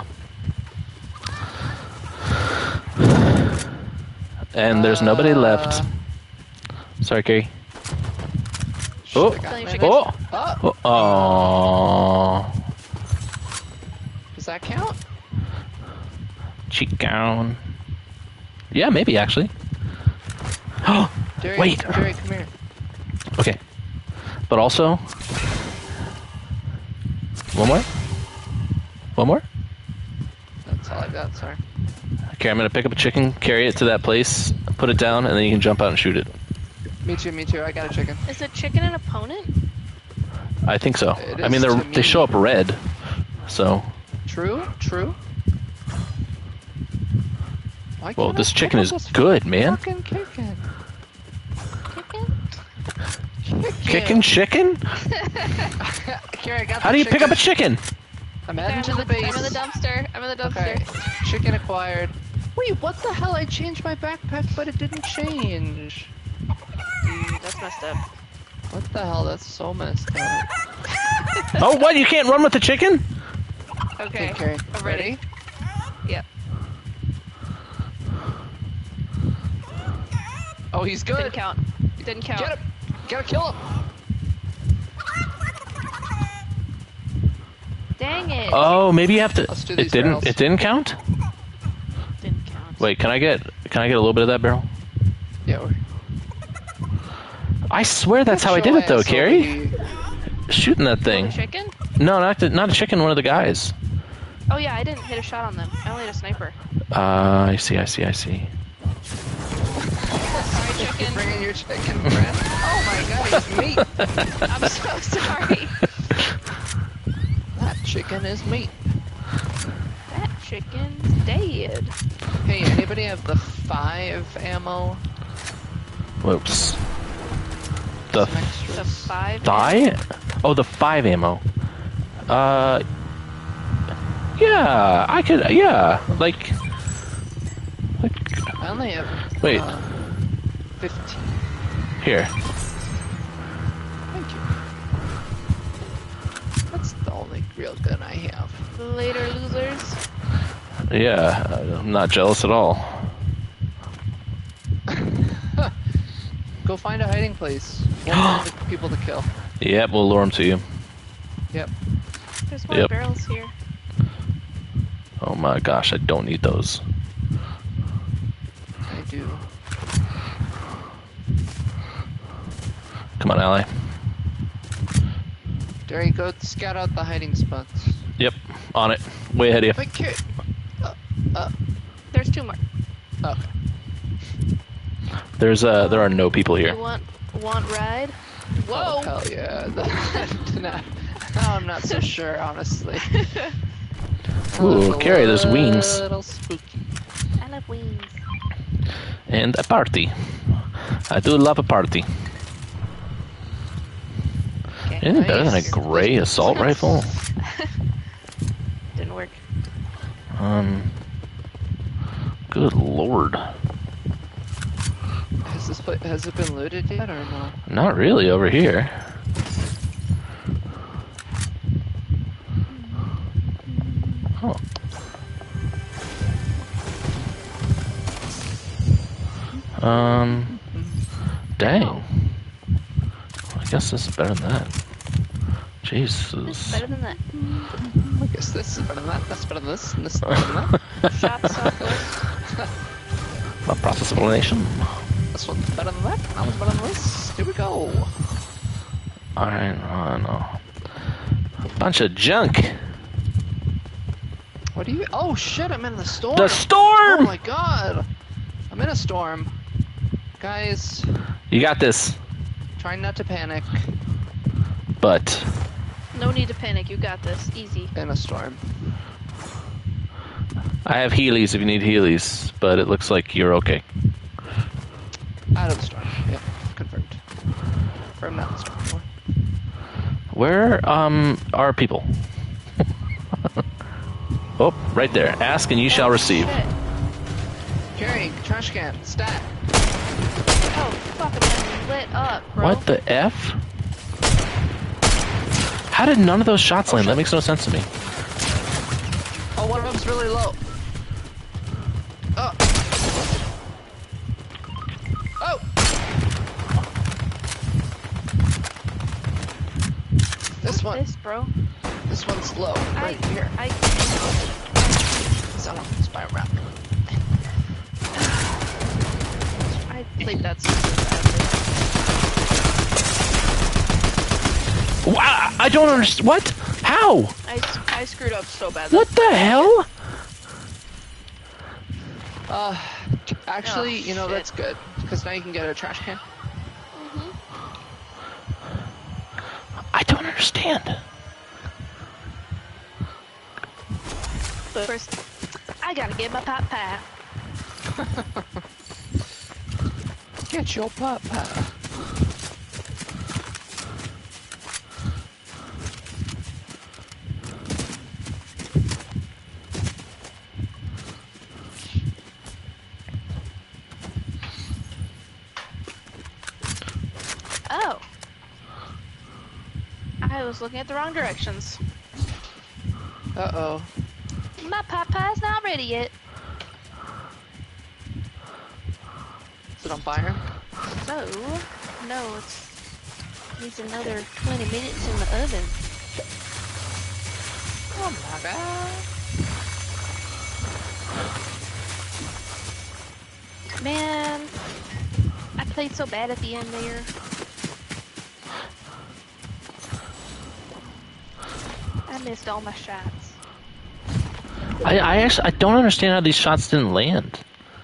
[SPEAKER 1] And there's nobody
[SPEAKER 4] Uh,
[SPEAKER 1] left. Sorry, Carrie.
[SPEAKER 4] Should've
[SPEAKER 1] Oh.
[SPEAKER 4] gotten
[SPEAKER 3] Feeling
[SPEAKER 4] it.
[SPEAKER 3] chicken.
[SPEAKER 1] Oh.
[SPEAKER 4] Oh,
[SPEAKER 1] Oh. Aw.
[SPEAKER 4] does that count?
[SPEAKER 1] Cheek down. Yeah, maybe actually.
[SPEAKER 4] Jerry,
[SPEAKER 1] Wait.
[SPEAKER 4] Jerry, come here.
[SPEAKER 1] Okay. But also, one more. One more.
[SPEAKER 4] That's all I got, sorry.
[SPEAKER 1] Okay, I'm gonna pick up a chicken, carry it to that place, put it down, and then you can jump out and shoot it.
[SPEAKER 4] Me too, me too, I got a chicken.
[SPEAKER 3] Is the chicken an opponent?
[SPEAKER 1] I think so.
[SPEAKER 4] It
[SPEAKER 1] I mean,
[SPEAKER 4] is
[SPEAKER 1] they
[SPEAKER 4] to
[SPEAKER 1] they
[SPEAKER 4] me.
[SPEAKER 1] show up red, so.
[SPEAKER 4] True, true. Why
[SPEAKER 1] Well,
[SPEAKER 4] can't
[SPEAKER 1] this
[SPEAKER 4] I
[SPEAKER 1] chicken
[SPEAKER 4] pick
[SPEAKER 1] is
[SPEAKER 4] up this
[SPEAKER 1] good, man.
[SPEAKER 4] Fucking chicken.
[SPEAKER 3] Chicken?
[SPEAKER 1] Kicking chicken?
[SPEAKER 4] Here, I got
[SPEAKER 1] How
[SPEAKER 4] the
[SPEAKER 1] do you pick up a
[SPEAKER 4] chicken.
[SPEAKER 1] chicken?
[SPEAKER 4] I'm
[SPEAKER 3] Okay,
[SPEAKER 4] heading
[SPEAKER 3] I'm,
[SPEAKER 4] to
[SPEAKER 3] in
[SPEAKER 4] the
[SPEAKER 3] the,
[SPEAKER 4] base.
[SPEAKER 3] I'm in the dumpster. I'm in the dumpster.
[SPEAKER 4] Okay, chicken acquired. Wait, what the hell? I changed my backpack, but it didn't change.
[SPEAKER 3] Mm, that's messed up.
[SPEAKER 4] What the hell? That's so messed up.
[SPEAKER 1] Oh, what? You can't run with the chicken?
[SPEAKER 3] Okay,
[SPEAKER 4] Okay,
[SPEAKER 3] I'm ready. Yep.
[SPEAKER 4] Oh, he's good.
[SPEAKER 3] Didn't count. Didn't count.
[SPEAKER 4] Get him! Gotta kill him!
[SPEAKER 3] Dang it.
[SPEAKER 1] Oh, maybe you have to.
[SPEAKER 4] Let's do
[SPEAKER 1] It
[SPEAKER 4] these
[SPEAKER 1] didn't.
[SPEAKER 4] barrels.
[SPEAKER 1] It didn't count.
[SPEAKER 3] Didn't count.
[SPEAKER 1] Wait, can I get? Can I get a little bit of that barrel?
[SPEAKER 4] Yeah, we're...
[SPEAKER 1] I swear that's how I did it though, Carrie. Shooting that
[SPEAKER 3] Oh,
[SPEAKER 1] thing.
[SPEAKER 3] the chicken?
[SPEAKER 1] No, not the, not a chicken. One of the guys.
[SPEAKER 3] Oh yeah, I didn't hit a shot on them. I only hit a sniper.
[SPEAKER 1] Uh, I see. I see. I see.
[SPEAKER 3] Sorry, chicken.
[SPEAKER 4] Bring in your chicken, friend. Oh my god, it's meat!
[SPEAKER 3] I'm so sorry.
[SPEAKER 4] That chicken is meat.
[SPEAKER 3] That chicken's dead.
[SPEAKER 4] Hey, anybody have the five ammo?
[SPEAKER 1] Whoops. The
[SPEAKER 4] Some extras?
[SPEAKER 3] The five.
[SPEAKER 1] die? Oh, the five ammo. Uh, yeah, I could. Yeah, like, like
[SPEAKER 4] I only have.
[SPEAKER 1] Wait.
[SPEAKER 4] Uh, fifteen.
[SPEAKER 1] here.
[SPEAKER 4] Thank you. That's the only real gun I have.
[SPEAKER 3] Later, losers.
[SPEAKER 1] Yeah, I'm not jealous at all.
[SPEAKER 4] Go find a hiding place. We'll find the people to kill.
[SPEAKER 1] Yep, we'll lure them to you.
[SPEAKER 4] Yep.
[SPEAKER 3] There's more
[SPEAKER 1] Yep.
[SPEAKER 3] barrels here.
[SPEAKER 1] Oh my gosh, I don't need those.
[SPEAKER 4] I do.
[SPEAKER 1] Come on, ally.
[SPEAKER 4] There you go. Scout out the hiding spots.
[SPEAKER 1] Yep, on it. Way ahead of you.
[SPEAKER 4] Wait, Kit. Uh, uh,
[SPEAKER 3] There's two more.
[SPEAKER 4] okay.
[SPEAKER 1] There's uh, there are no people
[SPEAKER 3] You
[SPEAKER 1] here.
[SPEAKER 3] want want ride?
[SPEAKER 4] Oh,
[SPEAKER 3] Whoa.
[SPEAKER 4] hell yeah. That- now, now I'm not so sure, honestly.
[SPEAKER 1] Ooh,
[SPEAKER 4] That's a
[SPEAKER 1] Carrie, there's wings.
[SPEAKER 4] little spooky.
[SPEAKER 3] I love wings.
[SPEAKER 1] And a party. I do love a party.
[SPEAKER 3] Okay.
[SPEAKER 1] Anything better than a
[SPEAKER 4] Nice.
[SPEAKER 1] gray assault rifle?
[SPEAKER 3] Didn't work.
[SPEAKER 1] Um. Good lord.
[SPEAKER 4] Has this pla- has it been looted yet or no?
[SPEAKER 1] Not really over here. Oh. Um. Dang. I guess this is better than that.
[SPEAKER 3] It's
[SPEAKER 1] Jesus.
[SPEAKER 3] better than that.
[SPEAKER 4] I guess this is better than that. That's better than this. And this is better than that.
[SPEAKER 3] Shop Southwest.
[SPEAKER 1] My process of elimination.
[SPEAKER 4] This one's better than that. That one's better than this. Here we go.
[SPEAKER 1] I know, know. A bunch of junk.
[SPEAKER 4] What do you? Oh shit! I'm in the storm.
[SPEAKER 1] The
[SPEAKER 4] Oh
[SPEAKER 1] storm!
[SPEAKER 4] my god! I'm in a storm. Guys,
[SPEAKER 1] You got this.
[SPEAKER 4] trying not to panic.
[SPEAKER 1] But
[SPEAKER 3] No need to panic. You got this. Easy.
[SPEAKER 4] In a storm.
[SPEAKER 1] I have Heelys if you need Heelys, but it looks like you're okay.
[SPEAKER 4] Out of the storm. Yep. Confirmed. Confirmed not in the storm anymore.
[SPEAKER 1] Where um are people? Oh, right there. Ask and you shall receive.
[SPEAKER 3] Shit.
[SPEAKER 4] Carrie, trash can, stat.
[SPEAKER 3] Oh, fuck, I'm lit up, bro.
[SPEAKER 1] What the F? How did none of those shots land? That makes no sense to me.
[SPEAKER 4] Oh, one of them's really low. Oh. Oh. This one.
[SPEAKER 3] This, bro.
[SPEAKER 4] This one's low. Right
[SPEAKER 3] I,
[SPEAKER 4] here.
[SPEAKER 3] I,
[SPEAKER 4] Son of a spy wrap.
[SPEAKER 3] I played that super badly.
[SPEAKER 1] Wow, I don't understand. What? How?
[SPEAKER 3] I, I screwed up so badly.
[SPEAKER 1] What the hell?
[SPEAKER 4] Uh, actually,
[SPEAKER 3] Oh,
[SPEAKER 4] you know,
[SPEAKER 3] shit.
[SPEAKER 4] that's good. Because now you can get a trash can.
[SPEAKER 1] I don't understand.
[SPEAKER 3] But first, I gotta get my pot pie.
[SPEAKER 4] Get your pot pie.
[SPEAKER 3] Oh. I was looking at the wrong directions.
[SPEAKER 4] Uh-oh.
[SPEAKER 3] My pot pie's not ready yet.
[SPEAKER 4] Is it on fire?
[SPEAKER 3] So, no, it's needs another twenty minutes in the oven.
[SPEAKER 4] Oh my god.
[SPEAKER 3] Man, I played so bad at the end there. I missed all my shots.
[SPEAKER 1] I, I actually I don't understand how these shots didn't land.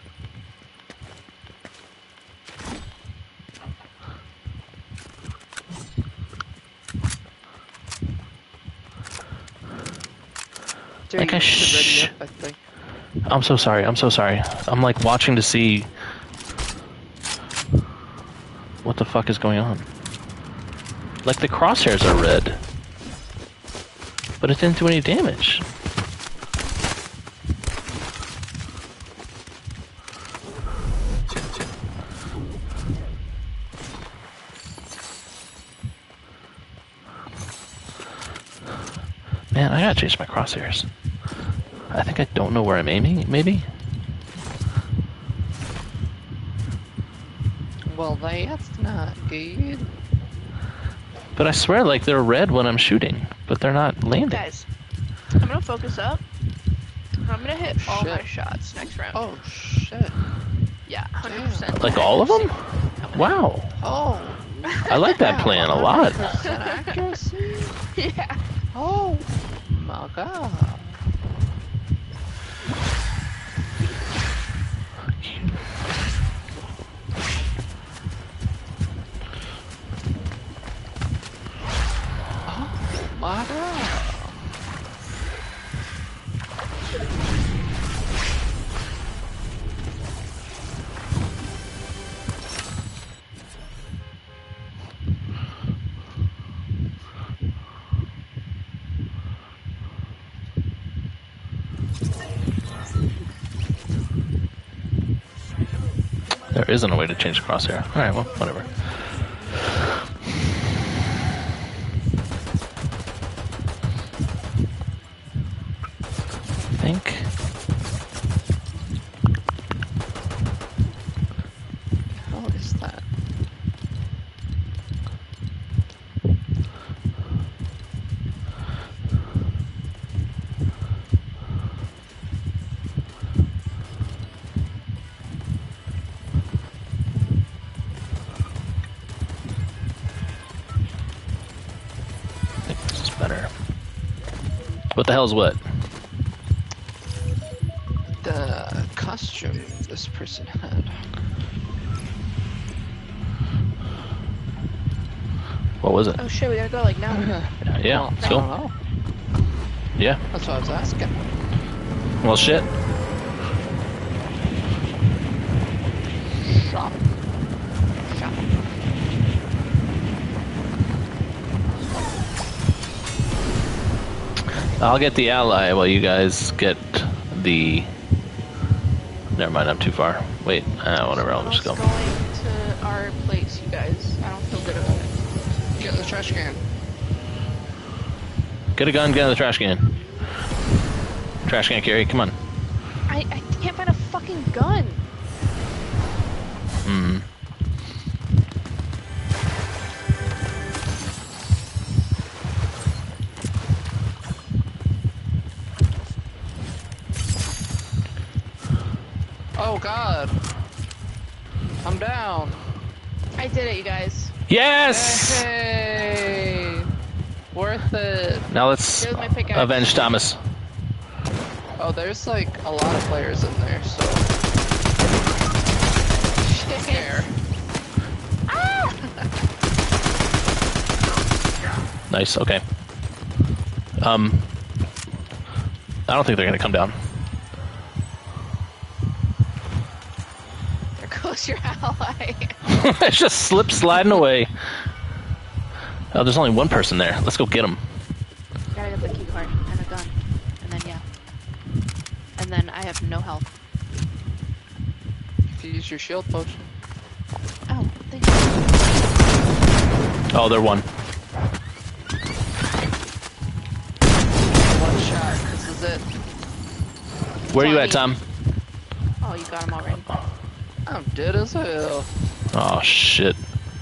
[SPEAKER 4] Dude,
[SPEAKER 1] Like I
[SPEAKER 4] you should
[SPEAKER 1] sh-
[SPEAKER 4] ready up, I think.
[SPEAKER 1] I'm so sorry. I'm so sorry. I'm like watching to see what the fuck is going on. Like the crosshairs are red, but it didn't do any damage. Man, I gotta change my crosshairs. I think I don't know where I'm aiming, maybe?
[SPEAKER 4] Well, that's not good.
[SPEAKER 1] But I swear, like, they're red when I'm shooting, but they're not landing.
[SPEAKER 3] Guys, I'm gonna focus up. I'm gonna hit all my
[SPEAKER 4] Shit.
[SPEAKER 3] shots next round.
[SPEAKER 4] Oh, shit.
[SPEAKER 3] Yeah, one hundred percent.
[SPEAKER 1] Like, all of them? Wow.
[SPEAKER 4] Oh.
[SPEAKER 1] I like that plan a lot.
[SPEAKER 4] one hundred percent accuracy?
[SPEAKER 3] Yeah.
[SPEAKER 4] Oh my god. Oh my god.
[SPEAKER 1] There isn't a way to change the crosshair. Alright, well, whatever. I think.
[SPEAKER 4] How is that?
[SPEAKER 1] I think this is better. What the hell is what?
[SPEAKER 4] The costume this person had.
[SPEAKER 1] What was it?
[SPEAKER 3] Oh shit, we gotta go like now.
[SPEAKER 1] Yeah,
[SPEAKER 4] Well,
[SPEAKER 1] let's
[SPEAKER 4] I
[SPEAKER 1] go.
[SPEAKER 4] don't know.
[SPEAKER 1] Yeah.
[SPEAKER 4] That's what I was asking.
[SPEAKER 1] Well, shit.
[SPEAKER 4] Shop. Shop.
[SPEAKER 1] I'll get the ally while you guys get the... Never mind, I'm too far. Wait, uh, whatever, I'll just go.
[SPEAKER 3] Going to our place, you guys. I don't feel good about it.
[SPEAKER 4] Get the trash can.
[SPEAKER 1] Get a gun, get in the trash can. Trash can carry, come on.
[SPEAKER 3] I, I can't find a fucking gun.
[SPEAKER 1] Hmm.
[SPEAKER 4] Oh god. I'm down.
[SPEAKER 3] I did it, you guys.
[SPEAKER 1] Yes!
[SPEAKER 4] Hey! Worth it.
[SPEAKER 1] Now let's
[SPEAKER 3] Here's my pickaxe.
[SPEAKER 1] avenge Thomas.
[SPEAKER 4] Oh, there's like a lot of players in there, so.
[SPEAKER 3] Shit.
[SPEAKER 4] There.
[SPEAKER 3] Ah!
[SPEAKER 1] Nice, okay. Um, I don't think they're gonna come down.
[SPEAKER 3] There goes your ally.
[SPEAKER 1] It's just slip sliding away. Oh, there's only one person there. Let's go get him.
[SPEAKER 3] Gotta get the key card and a gun. And then, yeah. And then I have no health.
[SPEAKER 4] If you use your shield potion.
[SPEAKER 3] Oh, thank you.
[SPEAKER 1] Oh, they're one.
[SPEAKER 4] One shot. This is it.
[SPEAKER 1] Where are you at, Tom?
[SPEAKER 3] Oh, you got him already.
[SPEAKER 4] I'm dead as hell.
[SPEAKER 1] Oh shit.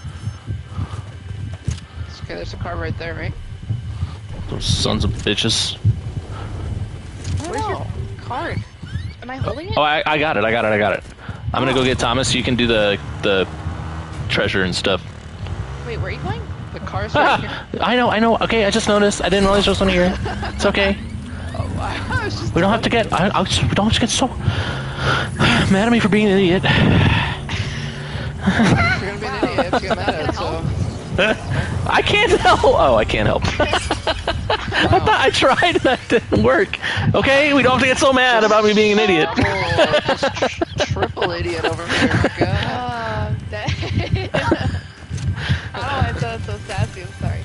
[SPEAKER 4] Okay, there's a car right there, right?
[SPEAKER 1] Those sons of bitches.
[SPEAKER 3] Where's your card? Am I holding it?
[SPEAKER 1] Oh, I, I got it. I got it. I got it. I'm gonna go get Thomas. You can do the the treasure and stuff.
[SPEAKER 3] Wait, where are you going?
[SPEAKER 4] The car's right here.
[SPEAKER 1] I know. I know. Okay, I just noticed. I didn't realize there was one here. It's okay.
[SPEAKER 4] Oh, I was just
[SPEAKER 1] We don't have to get. I, I'll just, don't get so mad at me for being an idiot.
[SPEAKER 4] You're gonna be an idiot if you get mad at it, so...
[SPEAKER 1] I can't help. Oh, I can't help. I thought I tried and that didn't work. Okay, we don't have to get so mad about me being an idiot.
[SPEAKER 4] Oh, just tr triple idiot over here. God.
[SPEAKER 3] Oh, dang. Oh, I thought it was so sassy. I'm sorry.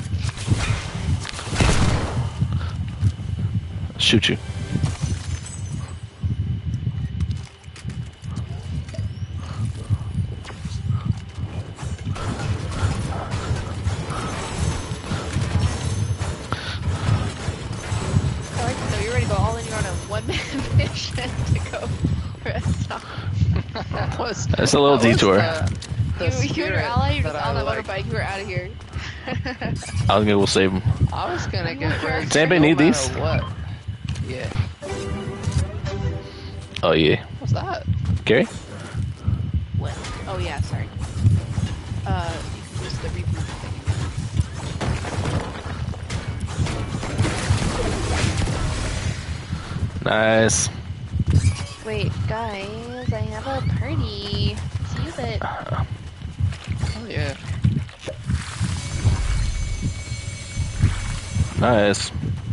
[SPEAKER 1] Shoot you.
[SPEAKER 3] I like to know you're ready to go all in. You're on a one-man mission to go rest off.
[SPEAKER 4] That was,
[SPEAKER 1] That's a little
[SPEAKER 4] that was
[SPEAKER 1] detour.
[SPEAKER 4] The, the
[SPEAKER 3] You, you and your
[SPEAKER 4] spirit
[SPEAKER 3] ally, you're just
[SPEAKER 4] that
[SPEAKER 3] on
[SPEAKER 4] I
[SPEAKER 3] the
[SPEAKER 4] like.
[SPEAKER 3] motorbike. You were out of here.
[SPEAKER 1] I was gonna go save him.
[SPEAKER 4] I was gonna get very
[SPEAKER 1] Does anybody
[SPEAKER 4] no
[SPEAKER 1] need these?
[SPEAKER 4] matter What? Yeah.
[SPEAKER 1] Oh yeah.
[SPEAKER 4] What's that?
[SPEAKER 1] Gary?
[SPEAKER 3] What? Oh yeah, sorry. Uh, you can use the reboot thing.
[SPEAKER 1] Nice.
[SPEAKER 3] Wait, guys, I have a party. Let's use it.
[SPEAKER 4] Oh yeah.
[SPEAKER 1] Nice.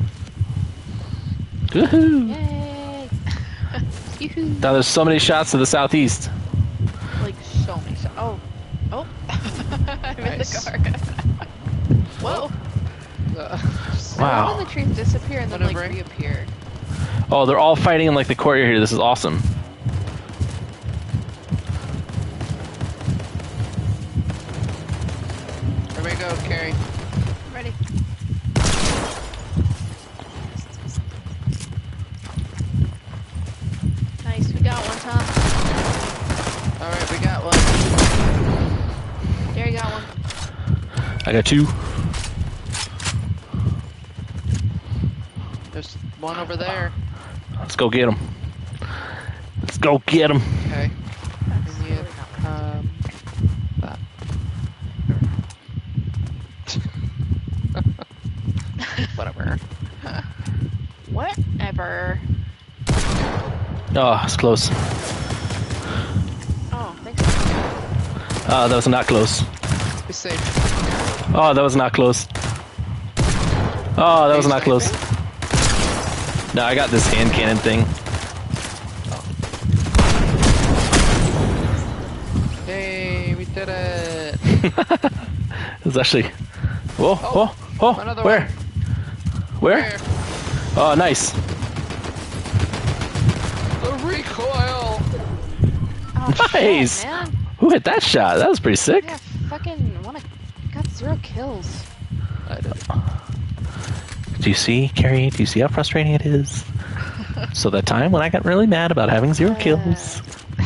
[SPEAKER 1] Woohoo!
[SPEAKER 3] Yay! Yoo-hoo.
[SPEAKER 1] Now there's so many shots to the southeast.
[SPEAKER 3] Like so many shots. Oh, oh! I'm
[SPEAKER 4] Nice.
[SPEAKER 3] in the car. Whoa!
[SPEAKER 4] Uh,
[SPEAKER 3] I love
[SPEAKER 1] Wow.
[SPEAKER 3] when the trees disappear and then like
[SPEAKER 4] Maneuvering.
[SPEAKER 3] reappear.
[SPEAKER 1] Oh, they're all fighting in like the courtyard here. This is awesome.
[SPEAKER 4] Here we go, Carrie.
[SPEAKER 3] Ready? Nice, we got one, Tom.
[SPEAKER 4] Alright, we got one.
[SPEAKER 3] There you got one.
[SPEAKER 1] I got two.
[SPEAKER 4] There's one over there.
[SPEAKER 1] Let's go get them. Let's go get them.
[SPEAKER 4] Okay. We need, um, that. Whatever.
[SPEAKER 3] Whatever.
[SPEAKER 1] Oh, it's close.
[SPEAKER 3] Oh, thanks.
[SPEAKER 1] Oh, that was not close.
[SPEAKER 4] Be safe.
[SPEAKER 1] Oh, that was not close. Oh, that was not close. No, I got this hand cannon thing.
[SPEAKER 4] Hey, we did it.
[SPEAKER 1] It was actually. Whoa, oh, oh,
[SPEAKER 4] another
[SPEAKER 1] where?
[SPEAKER 4] one.
[SPEAKER 1] Where?
[SPEAKER 4] Where?
[SPEAKER 1] Oh, nice.
[SPEAKER 4] The recoil.
[SPEAKER 3] Oh,
[SPEAKER 1] Nice.
[SPEAKER 3] shit, man.
[SPEAKER 1] Who hit that shot? That was pretty sick.
[SPEAKER 3] Yeah, fucking wanna got zero kills.
[SPEAKER 4] I did.
[SPEAKER 1] Do you see, Carrie? Do you see how frustrating it is? So that time when I got really mad about having zero kills.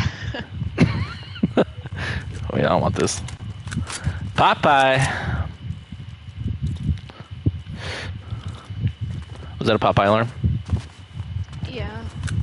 [SPEAKER 1] Wait, I don't want this. Popeye. Was that a Popeye alarm?
[SPEAKER 3] Yeah.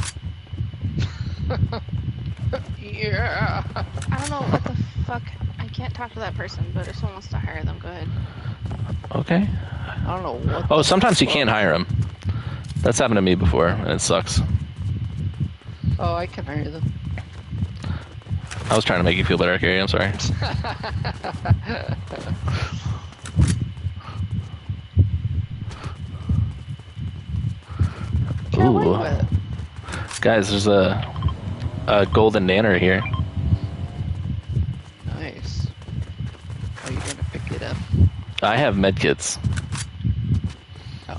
[SPEAKER 4] Yeah.
[SPEAKER 3] I don't know what the fuck. I can't talk to that person, but if someone wants to hire them, go ahead.
[SPEAKER 1] Okay.
[SPEAKER 4] I don't know what.
[SPEAKER 1] Oh,
[SPEAKER 4] the
[SPEAKER 1] sometimes you
[SPEAKER 4] fuck.
[SPEAKER 1] can't hire them. That's happened to me before, and it sucks.
[SPEAKER 4] Oh, I can hire them.
[SPEAKER 1] I was trying to make you feel better, Carrie. I'm sorry.
[SPEAKER 4] Can't
[SPEAKER 1] Ooh.
[SPEAKER 4] wait with it.
[SPEAKER 1] Guys, there's a, a golden nanner here.
[SPEAKER 4] Nice. Are you gonna pick it up?
[SPEAKER 1] I have medkits.
[SPEAKER 4] Oh.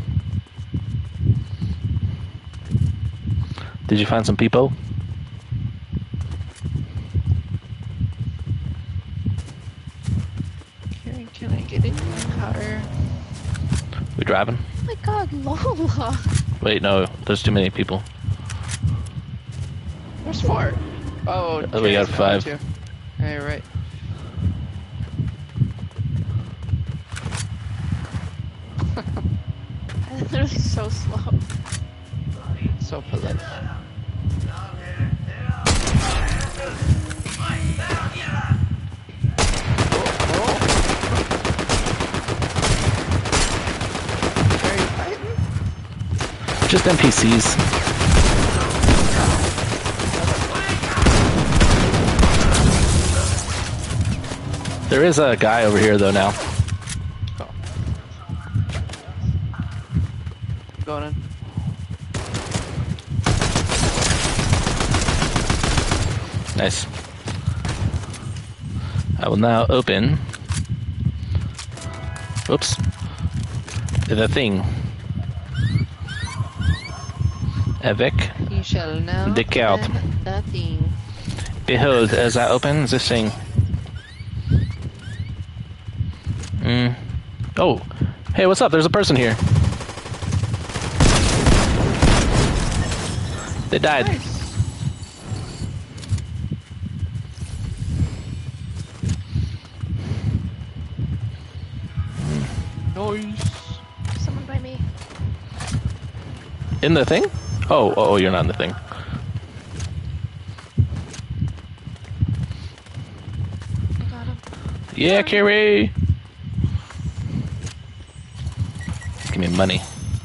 [SPEAKER 1] Did you find some people?
[SPEAKER 4] Can, can I get in your car?
[SPEAKER 1] We driving?
[SPEAKER 3] Oh my god, Lola!
[SPEAKER 1] Wait, no. There's too many people.
[SPEAKER 4] There's four. Oh,
[SPEAKER 1] Oh, we got
[SPEAKER 4] Carrie's going
[SPEAKER 1] five.
[SPEAKER 4] too. Hey, right.
[SPEAKER 3] They're so slow.
[SPEAKER 4] So polite. Are you fighting?
[SPEAKER 1] Just N P Cs. There is a guy over here though now.
[SPEAKER 4] Oh. Going in.
[SPEAKER 1] Nice. I will now open. Oops. The thing. Avec.
[SPEAKER 4] You shall now
[SPEAKER 1] The card.
[SPEAKER 4] open the thing.
[SPEAKER 1] Behold, as I open this thing. Mm. Oh. Hey, what's up? There's a person here. They died.
[SPEAKER 4] Nice. Nice.
[SPEAKER 3] Someone by me.
[SPEAKER 1] In the thing? Oh, oh, you're not in the thing.
[SPEAKER 3] I got him.
[SPEAKER 1] Yeah, Carrie! Give me money.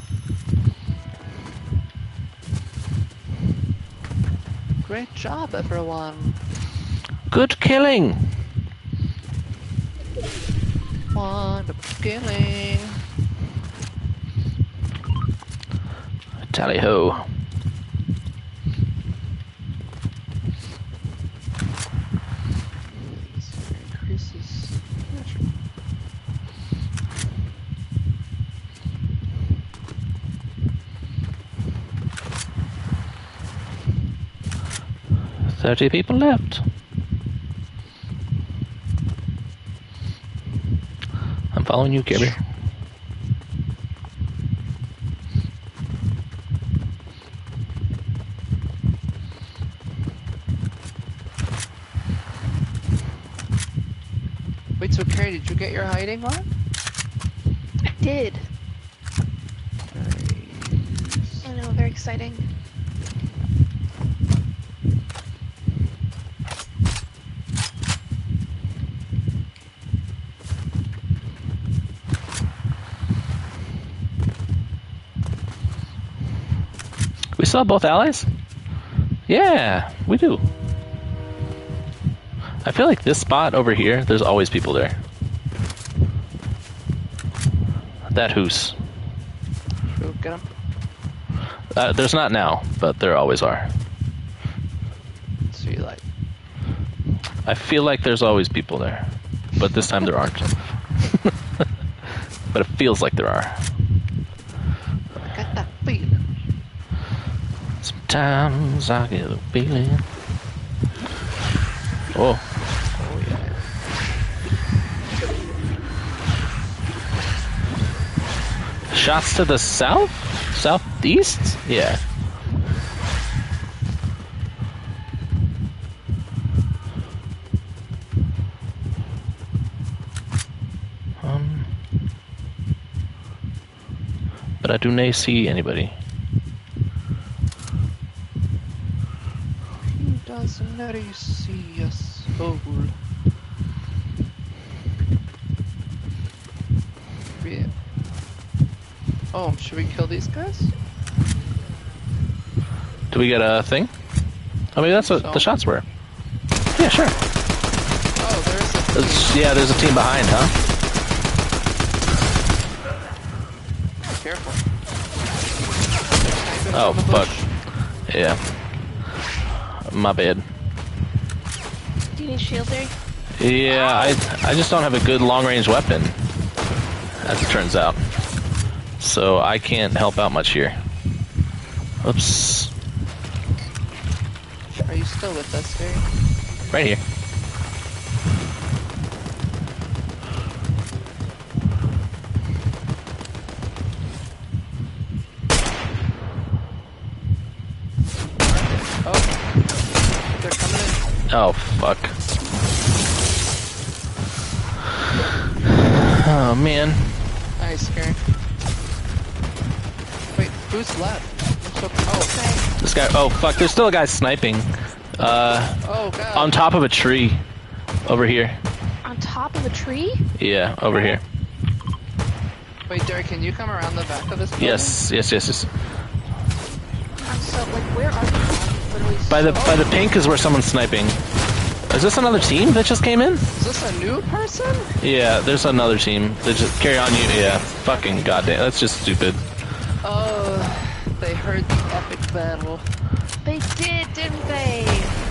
[SPEAKER 4] Great job, everyone.
[SPEAKER 1] Good killing!
[SPEAKER 4] Wonderful killing.
[SPEAKER 1] Tally ho.
[SPEAKER 4] Increases.
[SPEAKER 1] Thirty people left. I'm following you, Gibby.
[SPEAKER 4] Wait, so Carrie, did you get your hiding on?
[SPEAKER 3] I did.
[SPEAKER 4] Nice.
[SPEAKER 3] I know, very exciting.
[SPEAKER 1] We still have both allies? Yeah, we do. I feel like this spot over here, there's always people there. That hoose.
[SPEAKER 4] Go get him.
[SPEAKER 1] Uh, there's not now, but there always are.
[SPEAKER 4] So you like.
[SPEAKER 1] I feel like there's always people there, but this time there aren't. But it feels like there are.
[SPEAKER 4] Got that feeling.
[SPEAKER 1] Sometimes I get a feeling. Oh.
[SPEAKER 4] Oh yeah.
[SPEAKER 1] Shots to the south? Southeast? Yeah. Um. But I do not see anybody.
[SPEAKER 4] He doesn't let you see us. Oh. Yeah. Oh, should we kill these guys?
[SPEAKER 1] Do we get a thing? I mean, that's what
[SPEAKER 4] So-
[SPEAKER 1] the shots were. Yeah, sure.
[SPEAKER 4] Oh, there's a.
[SPEAKER 1] It's, yeah, there's a team behind, huh?
[SPEAKER 4] Careful.
[SPEAKER 1] Oh,
[SPEAKER 4] From the
[SPEAKER 1] fuck.
[SPEAKER 4] bush.
[SPEAKER 1] Yeah. My bad.
[SPEAKER 3] Do you need shield there?
[SPEAKER 1] Yeah, I I just don't have a good long range weapon, as it turns out. So I can't help out much here. Oops.
[SPEAKER 4] Are you still with us, Gary?
[SPEAKER 1] Right here.
[SPEAKER 4] Oh, they're coming in.
[SPEAKER 1] Oh, fuck. Oh man.
[SPEAKER 4] Nice, Gary. Wait, who's left? So, oh,
[SPEAKER 1] This guy. Oh fuck! There's still a guy sniping. Uh,
[SPEAKER 4] oh god.
[SPEAKER 1] on top of a tree, over here.
[SPEAKER 3] On top of a tree?
[SPEAKER 1] Yeah, over here.
[SPEAKER 4] Wait, Derek, can you come around the back of this building?
[SPEAKER 1] Yes, yes, yes, yes.
[SPEAKER 3] I'm so like, where are you? I'm literally
[SPEAKER 1] By the
[SPEAKER 3] so
[SPEAKER 1] by the pink is where someone's sniping. Is this another team that just came in?
[SPEAKER 4] Is this a new person?
[SPEAKER 1] Yeah, there's another team. They just carry on you. Yeah, fucking goddamn. That's just stupid.
[SPEAKER 4] Oh, they heard the epic battle.
[SPEAKER 3] They did, didn't they?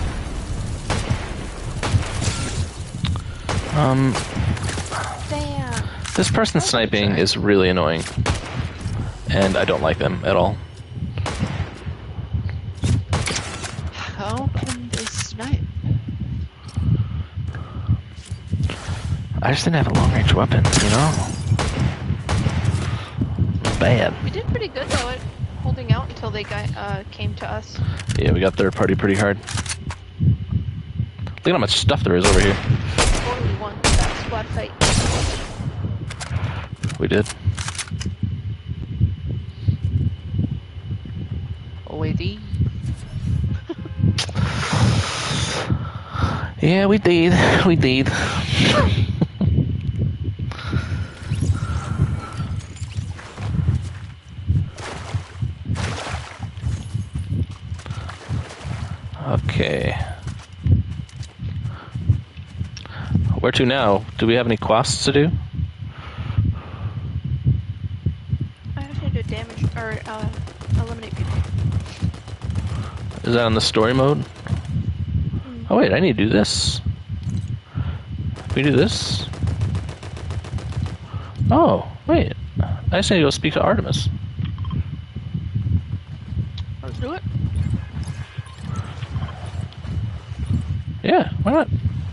[SPEAKER 1] Um,
[SPEAKER 3] Damn.
[SPEAKER 1] this person sniping is really annoying, and I don't like them at all.
[SPEAKER 4] How can they snipe?
[SPEAKER 1] I just didn't have a long range weapon, you know? Bad.
[SPEAKER 3] We did pretty good though at holding out until they got uh came to us.
[SPEAKER 1] Yeah, we got third party pretty hard. Look at how much stuff there is over here.
[SPEAKER 3] Totally won that squad fight.
[SPEAKER 1] We did.
[SPEAKER 4] O A D.
[SPEAKER 1] Yeah, we did. We did. Okay. Where to now? Do we have any quests to do?
[SPEAKER 3] I have to do damage or uh eliminate people.
[SPEAKER 1] Is that on the story mode? Oh wait, I need to do this. Can we do this? Oh, wait. I just need to go speak to Artemis.
[SPEAKER 3] Let's do it.
[SPEAKER 1] Yeah, why not?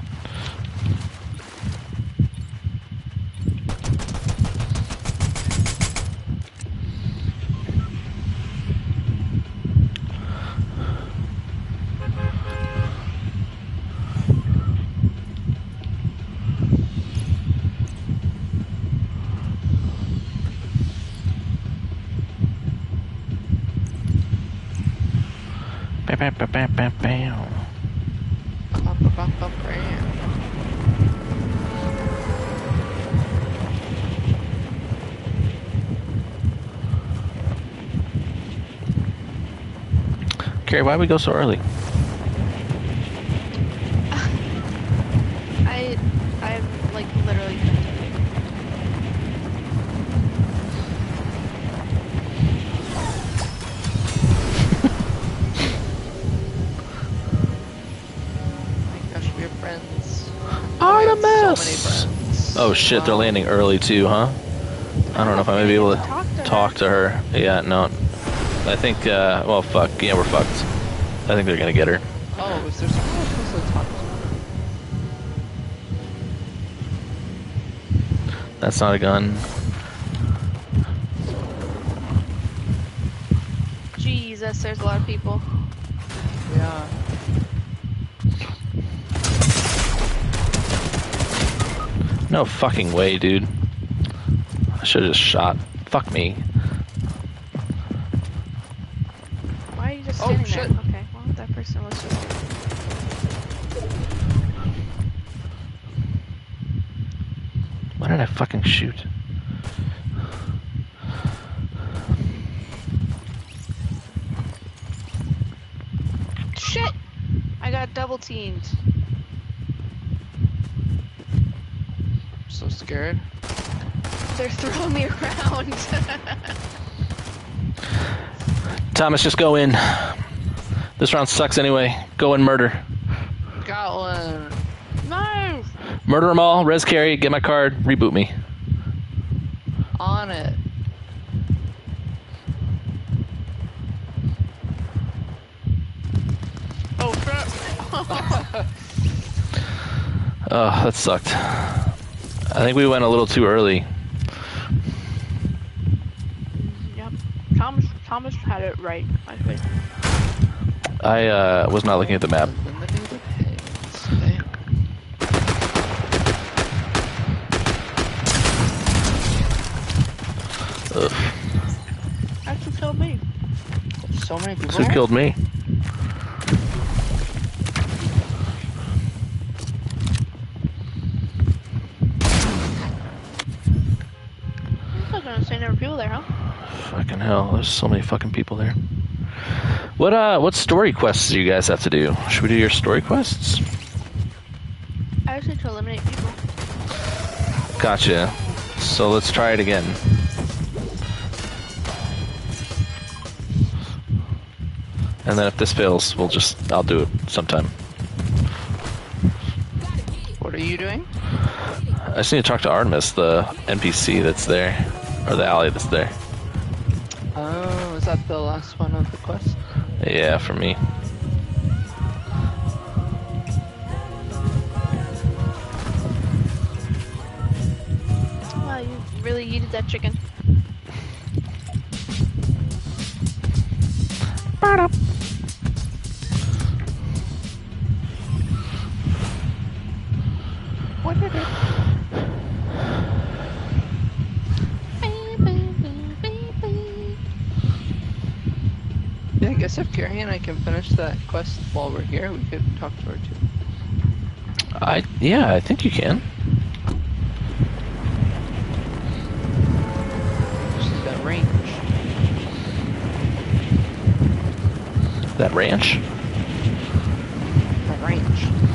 [SPEAKER 1] Bam, bam, bam, bam, bam, bam. Carrie, why did we go so early?
[SPEAKER 3] I I'm like literally
[SPEAKER 4] Gosh, we have friends.
[SPEAKER 1] Artemis!
[SPEAKER 4] So many friends.
[SPEAKER 1] Oh shit, they're
[SPEAKER 4] Wow.
[SPEAKER 1] landing early too, huh? I don't know if I'm gonna be able to
[SPEAKER 3] Talk to her.
[SPEAKER 1] talk to her. Yeah, no. I think, uh, well, fuck. Yeah, we're fucked. I think they're gonna get her.
[SPEAKER 4] Oh, is there someone else supposed to talk to?
[SPEAKER 1] That's not a gun.
[SPEAKER 3] Jesus, there's a lot of people.
[SPEAKER 4] Yeah.
[SPEAKER 1] No fucking way, dude. I should've just shot. Fuck me.
[SPEAKER 3] Why are you just
[SPEAKER 4] Oh,
[SPEAKER 3] standing
[SPEAKER 4] shit.
[SPEAKER 3] there? Okay, well that person was just
[SPEAKER 1] Why did I fucking shoot?
[SPEAKER 3] shit! I got double teamed.
[SPEAKER 4] I'm so scared.
[SPEAKER 3] They're throwing me around.
[SPEAKER 1] Thomas, just go in. This round sucks anyway. Go and murder.
[SPEAKER 4] Got one.
[SPEAKER 3] No!
[SPEAKER 1] Murder them all, res carry, get my card, reboot me.
[SPEAKER 4] On it.
[SPEAKER 3] Oh crap!
[SPEAKER 1] Oh, that sucked. I think we went a little too early.
[SPEAKER 3] Yep. Thomas Thomas had it right, I think.
[SPEAKER 1] I uh, was not looking at the map.
[SPEAKER 4] Eliminated Hayes. Damn. so many people
[SPEAKER 1] Who
[SPEAKER 4] here?
[SPEAKER 1] killed me?
[SPEAKER 3] I was gonna say there were people there, huh?
[SPEAKER 1] Fucking hell, there's so many fucking people there. What uh, what story quests do you guys have to do? Should we do your story quests?
[SPEAKER 3] I just need to eliminate people.
[SPEAKER 1] Gotcha. So let's try it again. And then if this fails, we'll just, I'll do it sometime.
[SPEAKER 4] What are you doing?
[SPEAKER 1] I just need to talk to Artemis, the N P C that's there. Or the alley that's there.
[SPEAKER 4] Oh, is that the last one of the quest?
[SPEAKER 1] Yeah, for me.
[SPEAKER 3] Wow, you really yeeted that chicken.
[SPEAKER 4] What did it? Yeah, I guess if Carrie and I can finish that quest while we're here, we could talk to her too.
[SPEAKER 1] I, yeah, I think you can.
[SPEAKER 4] She's got range.
[SPEAKER 1] That ranch?
[SPEAKER 4] Got range.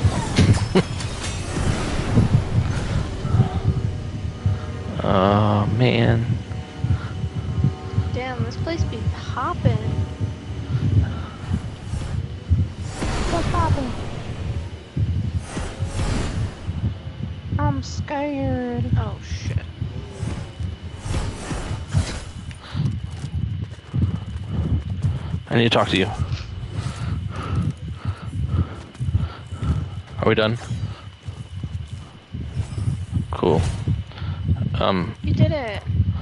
[SPEAKER 1] Oh, man.
[SPEAKER 3] Damn, this place be poppin'.
[SPEAKER 4] What's happening? I'm scared.
[SPEAKER 3] Oh shit.
[SPEAKER 1] I need to talk to you. Are we done? Cool. Um,
[SPEAKER 3] You did it.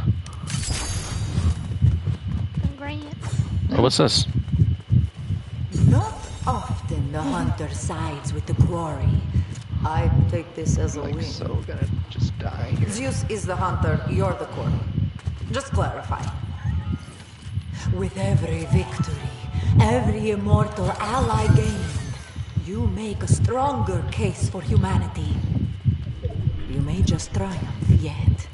[SPEAKER 3] Great.
[SPEAKER 1] oh, what's this?
[SPEAKER 2] Not often the hunter sides with the quarry. I take this as a
[SPEAKER 4] I'm like
[SPEAKER 2] win.
[SPEAKER 4] so gonna just die here.
[SPEAKER 2] Zeus is the hunter, you're the quarry. Just clarify. With every victory, every immortal ally gained, you make a stronger case for humanity. You may just triumph yet.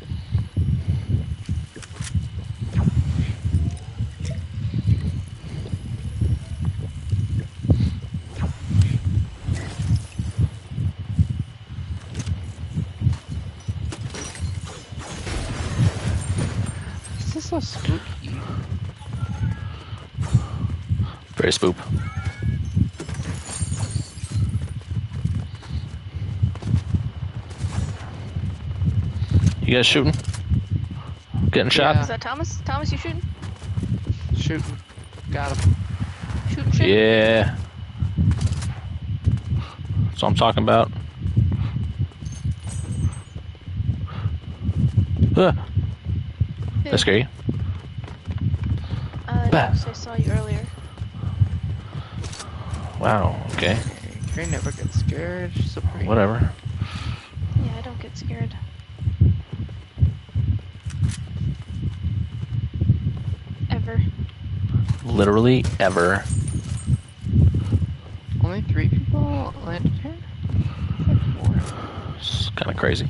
[SPEAKER 4] This is so spooky.
[SPEAKER 1] Very spoop. You guys shooting? Getting shot?
[SPEAKER 4] Yeah.
[SPEAKER 3] Is that Thomas? Thomas, you shooting?
[SPEAKER 4] Shooting. Got him.
[SPEAKER 3] Shooting shit?
[SPEAKER 1] Yeah. That's what I'm talking about. Ah,
[SPEAKER 3] Who?
[SPEAKER 1] that scare you?
[SPEAKER 3] Uh,
[SPEAKER 1] Bah.
[SPEAKER 3] no, 'cause I saw you earlier.
[SPEAKER 1] Wow, okay.
[SPEAKER 4] Carrie never gets scared. She's so brave.
[SPEAKER 1] Whatever.
[SPEAKER 3] Yeah, I don't get scared. Ever.
[SPEAKER 1] Literally ever.
[SPEAKER 4] Only three people landed here? Like four.
[SPEAKER 1] It's kind of crazy.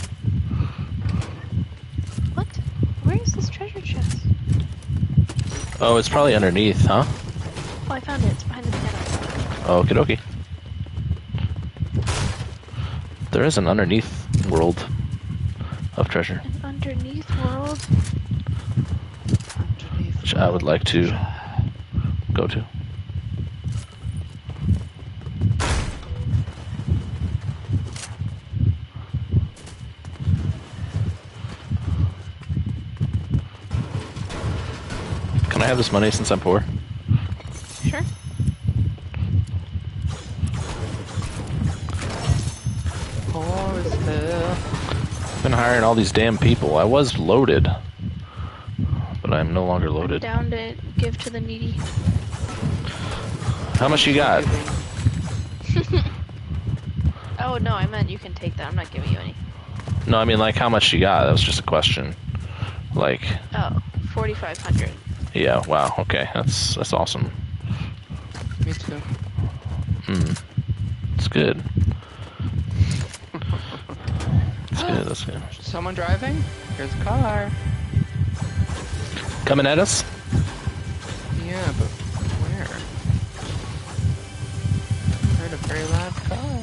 [SPEAKER 3] What? Where is this treasure chest?
[SPEAKER 1] Oh, it's probably underneath, huh?
[SPEAKER 3] Oh, I found it. It's behind the piano.
[SPEAKER 1] Okie dokie. There is an underneath world of treasure,
[SPEAKER 3] An underneath world?
[SPEAKER 4] Underneath.
[SPEAKER 1] which I would like to go to. Can I have this money since I'm poor?
[SPEAKER 3] Sure.
[SPEAKER 4] Poor as hell.
[SPEAKER 1] I've been hiring all these damn people. I was loaded, but I'm no longer
[SPEAKER 3] I'm
[SPEAKER 1] loaded.
[SPEAKER 3] down to give to the needy.
[SPEAKER 1] How much you got?
[SPEAKER 3] Oh, no, I meant you can take that. I'm not giving you any.
[SPEAKER 1] No, I mean like how much you got. That was just a question. Like,
[SPEAKER 3] Oh, forty-five hundred.
[SPEAKER 1] Yeah. Wow. Okay. That's that's awesome.
[SPEAKER 4] Me too.
[SPEAKER 1] Hmm. It's good. That's good. That's good.
[SPEAKER 4] Someone driving? Here's a car.
[SPEAKER 1] Coming at us.
[SPEAKER 4] Yeah, but where? I heard a very loud car.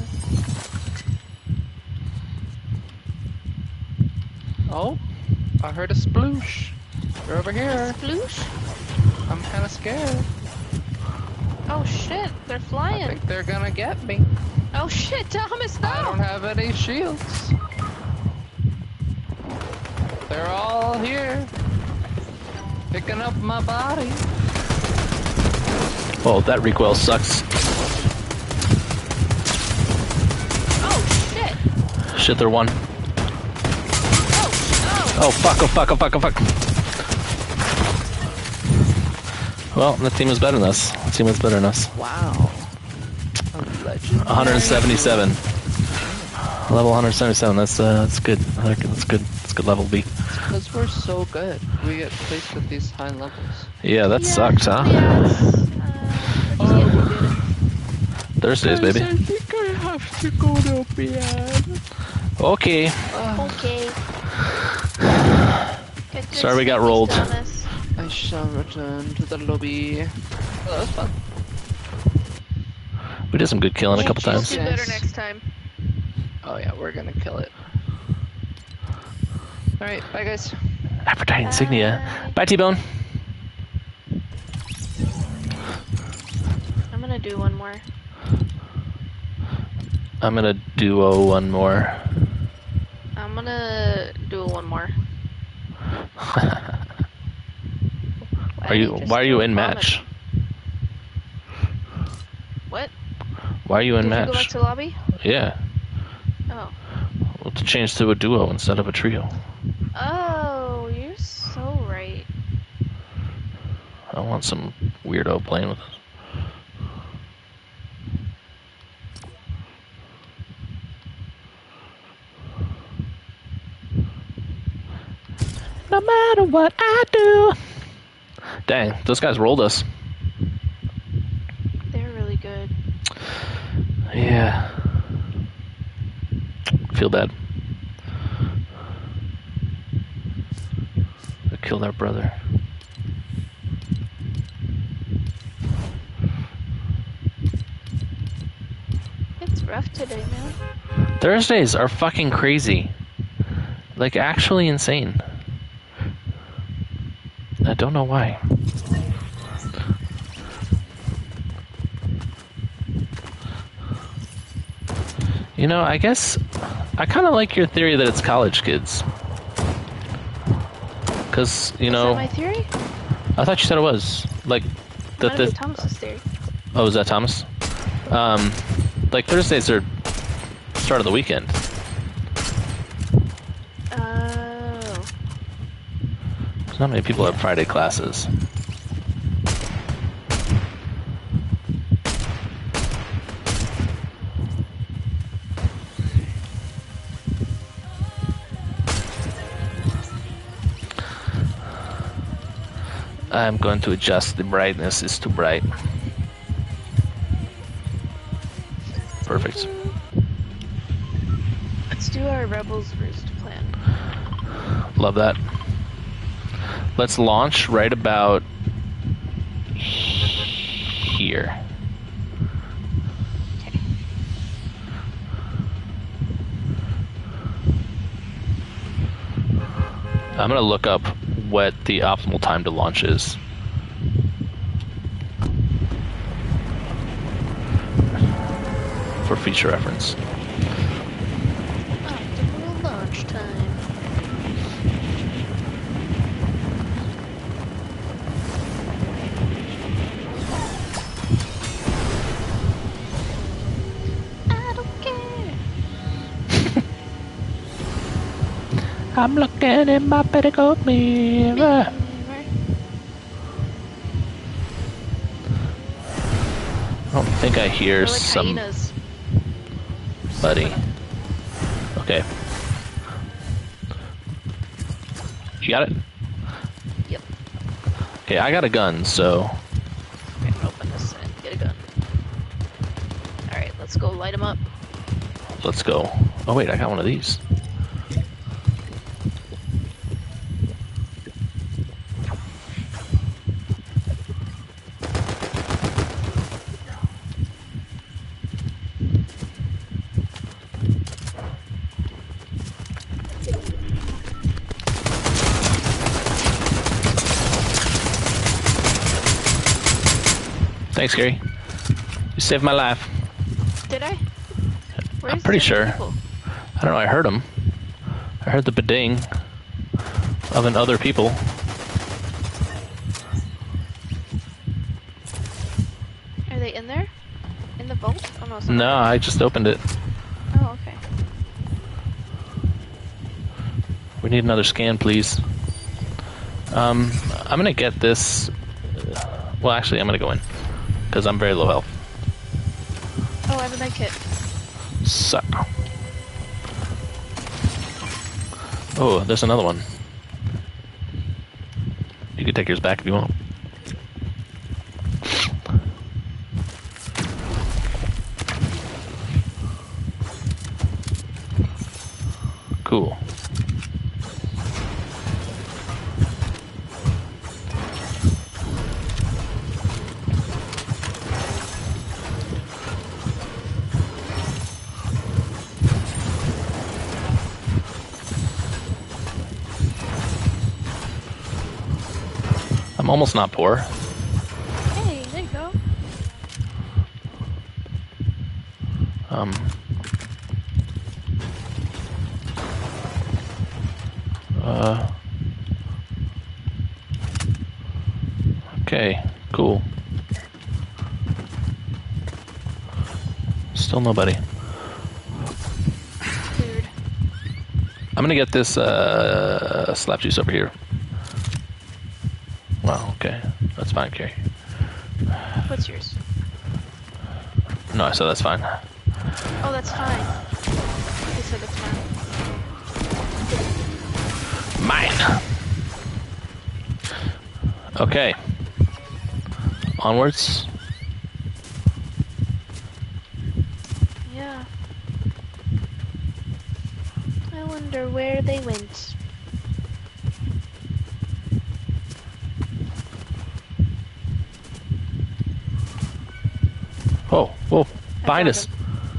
[SPEAKER 4] Oh, I heard a sploosh. They're over here.
[SPEAKER 3] Sploosh?
[SPEAKER 4] I'm kind of scared.
[SPEAKER 3] Oh shit, they're
[SPEAKER 4] I
[SPEAKER 3] flying.
[SPEAKER 4] think they're gonna get me.
[SPEAKER 3] Oh shit, Thomas, no!
[SPEAKER 4] I don't have any shields. They're all here. Picking up my body.
[SPEAKER 1] Oh, that recoil sucks.
[SPEAKER 3] Oh shit!
[SPEAKER 1] Shit, they're one.
[SPEAKER 3] Oh, oh!
[SPEAKER 1] Oh fuck! Oh fuck! Oh fuck! Oh fuck! Well, the team is better than us. The team is better than us.
[SPEAKER 4] Wow. A legend.
[SPEAKER 1] one seventy-seven. Level one seventy-seven. That's uh, that's good. I think that's good. That's good level B.
[SPEAKER 4] Because we're so good. We get placed at these high levels.
[SPEAKER 1] Yeah, that
[SPEAKER 3] Yeah,
[SPEAKER 1] sucks, huh?
[SPEAKER 3] yes. Uh, we're just getting good at it.
[SPEAKER 1] Thursdays, baby.
[SPEAKER 4] I think I have to go to bed.
[SPEAKER 1] Okay.
[SPEAKER 3] Okay. Good, good
[SPEAKER 1] Sorry we got
[SPEAKER 3] sleep,
[SPEAKER 1] rolled.
[SPEAKER 3] Thomas.
[SPEAKER 4] I shall return to the lobby. Oh, that was fun.
[SPEAKER 1] We did some good killing a couple
[SPEAKER 3] We'll
[SPEAKER 1] times.
[SPEAKER 3] do better next time.
[SPEAKER 4] Oh yeah, we're gonna kill it. Alright, bye guys.
[SPEAKER 1] Aphrodite insignia. Bye, T-Bone.
[SPEAKER 3] I'm gonna do one more.
[SPEAKER 1] I'm gonna duo one more.
[SPEAKER 3] I'm gonna do one more.
[SPEAKER 1] Are you? Why are you in match?
[SPEAKER 3] What?
[SPEAKER 1] Why are you in
[SPEAKER 3] Did you go back
[SPEAKER 1] match?
[SPEAKER 3] to lobby?
[SPEAKER 1] Yeah.
[SPEAKER 3] Oh.
[SPEAKER 1] Well, to change to a duo instead of a trio.
[SPEAKER 3] Oh, you're so right.
[SPEAKER 1] I don't want some weirdo playing with us. No matter what I do. Dang, those guys rolled us.
[SPEAKER 3] They're really good.
[SPEAKER 1] Yeah. Feel bad. They killed our brother.
[SPEAKER 3] It's rough today, man.
[SPEAKER 1] Thursdays are fucking crazy. Like, actually insane. I don't know why. You know, I guess I kind of like your theory that it's college kids. Because, you
[SPEAKER 3] Is
[SPEAKER 1] know,
[SPEAKER 3] that my theory?
[SPEAKER 1] I thought you said it was. Like, that
[SPEAKER 3] Might
[SPEAKER 1] the.
[SPEAKER 3] be Thomas's theory.
[SPEAKER 1] Oh, is that Thomas? Um, like, Thursdays are start of the weekend.
[SPEAKER 3] Oh.
[SPEAKER 1] There's not many people have Friday classes. I'm going to adjust the brightness. It's too bright. Perfect.
[SPEAKER 3] Let's do our Rebels Roost plan.
[SPEAKER 1] Love that. Let's launch right about here.
[SPEAKER 3] Okay.
[SPEAKER 1] I'm gonna look up what the optimal time to launch is. For future reference.
[SPEAKER 3] Optimal launch time. I don't care.
[SPEAKER 1] I'm looking in my petticoat mirror. I don't think I hear
[SPEAKER 3] They're like
[SPEAKER 1] some.
[SPEAKER 3] hyenas.
[SPEAKER 1] Buddy. Okay. You got it?
[SPEAKER 3] Yep.
[SPEAKER 1] Okay, I got a gun, so
[SPEAKER 3] Okay, I'm gonna open this and get a gun. Alright, let's go light them up.
[SPEAKER 1] let's go. Oh wait, I got one of these. Thanks, Gary. You saved my life.
[SPEAKER 3] Did I? Where's
[SPEAKER 1] I'm pretty
[SPEAKER 3] the
[SPEAKER 1] sure.
[SPEAKER 3] people?
[SPEAKER 1] I don't know, I heard him. I heard the beding of an other people.
[SPEAKER 3] Are they in there? In the vault? Oh no,
[SPEAKER 1] No, I just opened it.
[SPEAKER 3] Oh, okay.
[SPEAKER 1] We need another scan, please. Um, I'm gonna get this. Well, actually, I'm gonna go in because I'm very low health.
[SPEAKER 3] Oh, I have a med kit.
[SPEAKER 1] So. Oh, there's another one. You can take yours back if you want. Cool. I'm almost not poor.
[SPEAKER 3] Hey, there you go.
[SPEAKER 1] Um. Uh. Okay, cool. Still nobody.
[SPEAKER 3] Weird.
[SPEAKER 1] I'm gonna get this uh, slap juice over here. Wow, okay. That's fine, Carrie.
[SPEAKER 3] What's yours?
[SPEAKER 1] No, I said that's fine.
[SPEAKER 3] Oh, that's fine. You said that's fine.
[SPEAKER 1] Mine! Okay. Onwards.
[SPEAKER 3] Yeah. I wonder where they went.
[SPEAKER 1] Oh, whoa. Behind
[SPEAKER 3] found
[SPEAKER 1] us.
[SPEAKER 3] him.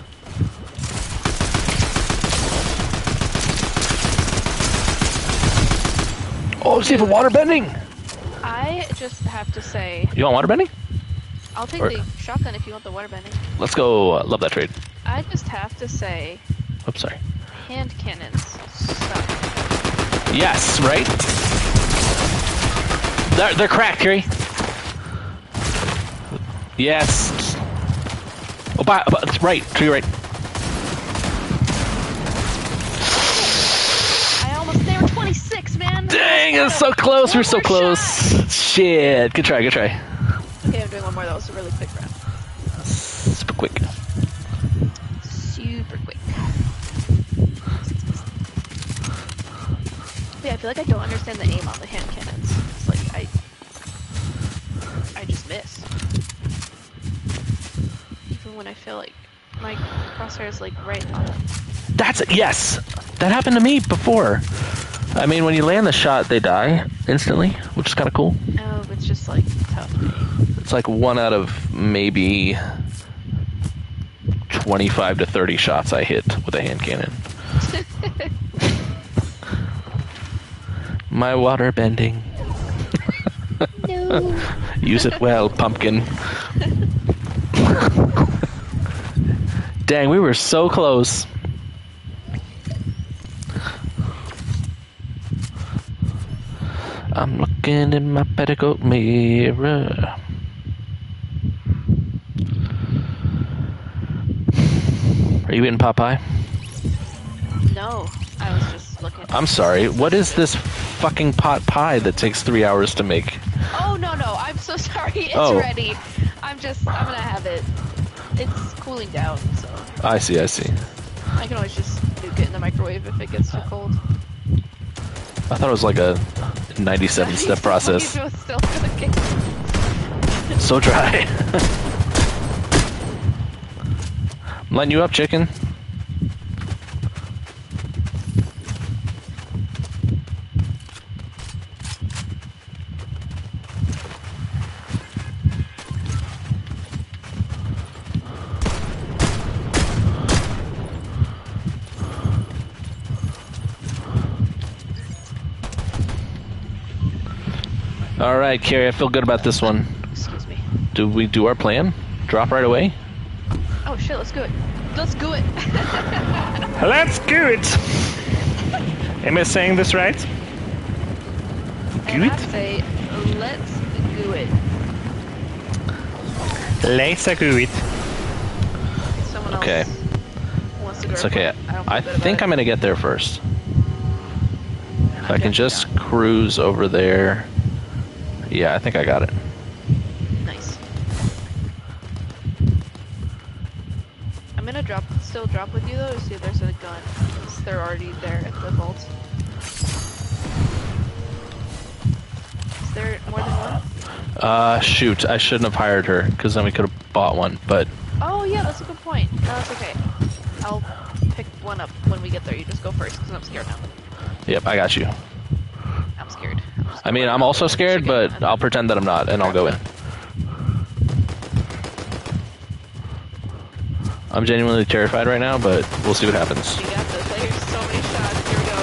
[SPEAKER 1] Oh, see for water bending!
[SPEAKER 3] I just have to say,
[SPEAKER 1] You want water bending?
[SPEAKER 3] I'll take
[SPEAKER 1] Or-
[SPEAKER 3] the shotgun if you want the water bending.
[SPEAKER 1] Let's go. Uh, love that trade.
[SPEAKER 3] I just have to say,
[SPEAKER 1] Oops, sorry.
[SPEAKER 3] hand cannons suck.
[SPEAKER 1] Yes, right? They're, they're cracked, Carrie. Yes. Oh, by, by, it's right. To your right.
[SPEAKER 3] I almost, they were twenty-six, man!
[SPEAKER 1] Dang, it's so close. We're so
[SPEAKER 3] One more
[SPEAKER 1] close.
[SPEAKER 3] shot.
[SPEAKER 1] Shit. Good try, good try.
[SPEAKER 3] Okay, I'm doing one more. That was a really quick round.
[SPEAKER 1] Super quick.
[SPEAKER 3] Super quick. Yeah, I feel like I don't understand the aim on the hand cannons. It's like, I... I just miss. Even when I feel like my crosshair is like right on it.
[SPEAKER 1] That's yes. That happened to me before. I mean, when you land the shot, they die instantly, which is kind of cool.
[SPEAKER 3] Oh, it's just like tough to aim.
[SPEAKER 1] It's like one out of maybe twenty-five to thirty shots I hit with a hand cannon. My water bending.
[SPEAKER 3] No.
[SPEAKER 1] Use it well, pumpkin. Dang, we were so close. I'm looking in my petticoat mirror. Are you eating pot pie?
[SPEAKER 3] No, I was just looking.
[SPEAKER 1] I'm sorry. What is this fucking pot pie that takes three hours to make?
[SPEAKER 3] Oh, no, no, I'm so sorry. It's
[SPEAKER 1] Oh.
[SPEAKER 3] ready. I'm just, I'm gonna have it. It's cooling down, so
[SPEAKER 1] I see, I see.
[SPEAKER 3] I can always just nuke it in the microwave if it gets too cold.
[SPEAKER 1] I thought it was like a ninety-seven step process.
[SPEAKER 3] It was still cooking.
[SPEAKER 1] So dry. I'm letting you up, chicken. All right, Carrie, I feel good about this one.
[SPEAKER 3] Excuse me.
[SPEAKER 1] Do we do our plan? Drop right away?
[SPEAKER 3] Oh shit, let's do it. Let's do it.
[SPEAKER 5] Let's do it! Am I saying this right? Do
[SPEAKER 3] And I
[SPEAKER 5] it?
[SPEAKER 3] say, let's do it.
[SPEAKER 5] Let's do it.
[SPEAKER 3] Someone
[SPEAKER 1] Okay.
[SPEAKER 3] else wants to go.
[SPEAKER 1] It's okay.
[SPEAKER 3] I, don't
[SPEAKER 1] I
[SPEAKER 3] feel good
[SPEAKER 1] think
[SPEAKER 3] about
[SPEAKER 1] I'm
[SPEAKER 3] it.
[SPEAKER 1] gonna get there first. If I
[SPEAKER 3] I'm
[SPEAKER 1] can
[SPEAKER 3] definitely
[SPEAKER 1] just
[SPEAKER 3] not.
[SPEAKER 1] cruise over there. Yeah, I think I got it.
[SPEAKER 3] Nice. I'm gonna drop, still drop with you though to see if there's a gun. Since they're already there at the vault. Is there more than one?
[SPEAKER 1] Uh, shoot, I shouldn't have hired her, because then we could have bought one, but
[SPEAKER 3] Oh yeah, that's a good point. No, that's okay. I'll pick one up when we get there. You just go first, because I'm scared now.
[SPEAKER 1] yep, I got you.
[SPEAKER 3] I'm scared. I'm just
[SPEAKER 1] I mean,
[SPEAKER 3] gonna
[SPEAKER 1] I'm
[SPEAKER 3] go
[SPEAKER 1] also
[SPEAKER 3] with
[SPEAKER 1] scared,
[SPEAKER 3] chicken
[SPEAKER 1] but
[SPEAKER 3] and-
[SPEAKER 1] I'll pretend that I'm not, and I'll go in. I'm genuinely terrified right now, but we'll see what happens.
[SPEAKER 3] We got this. Like, here's so many shots. Here we go.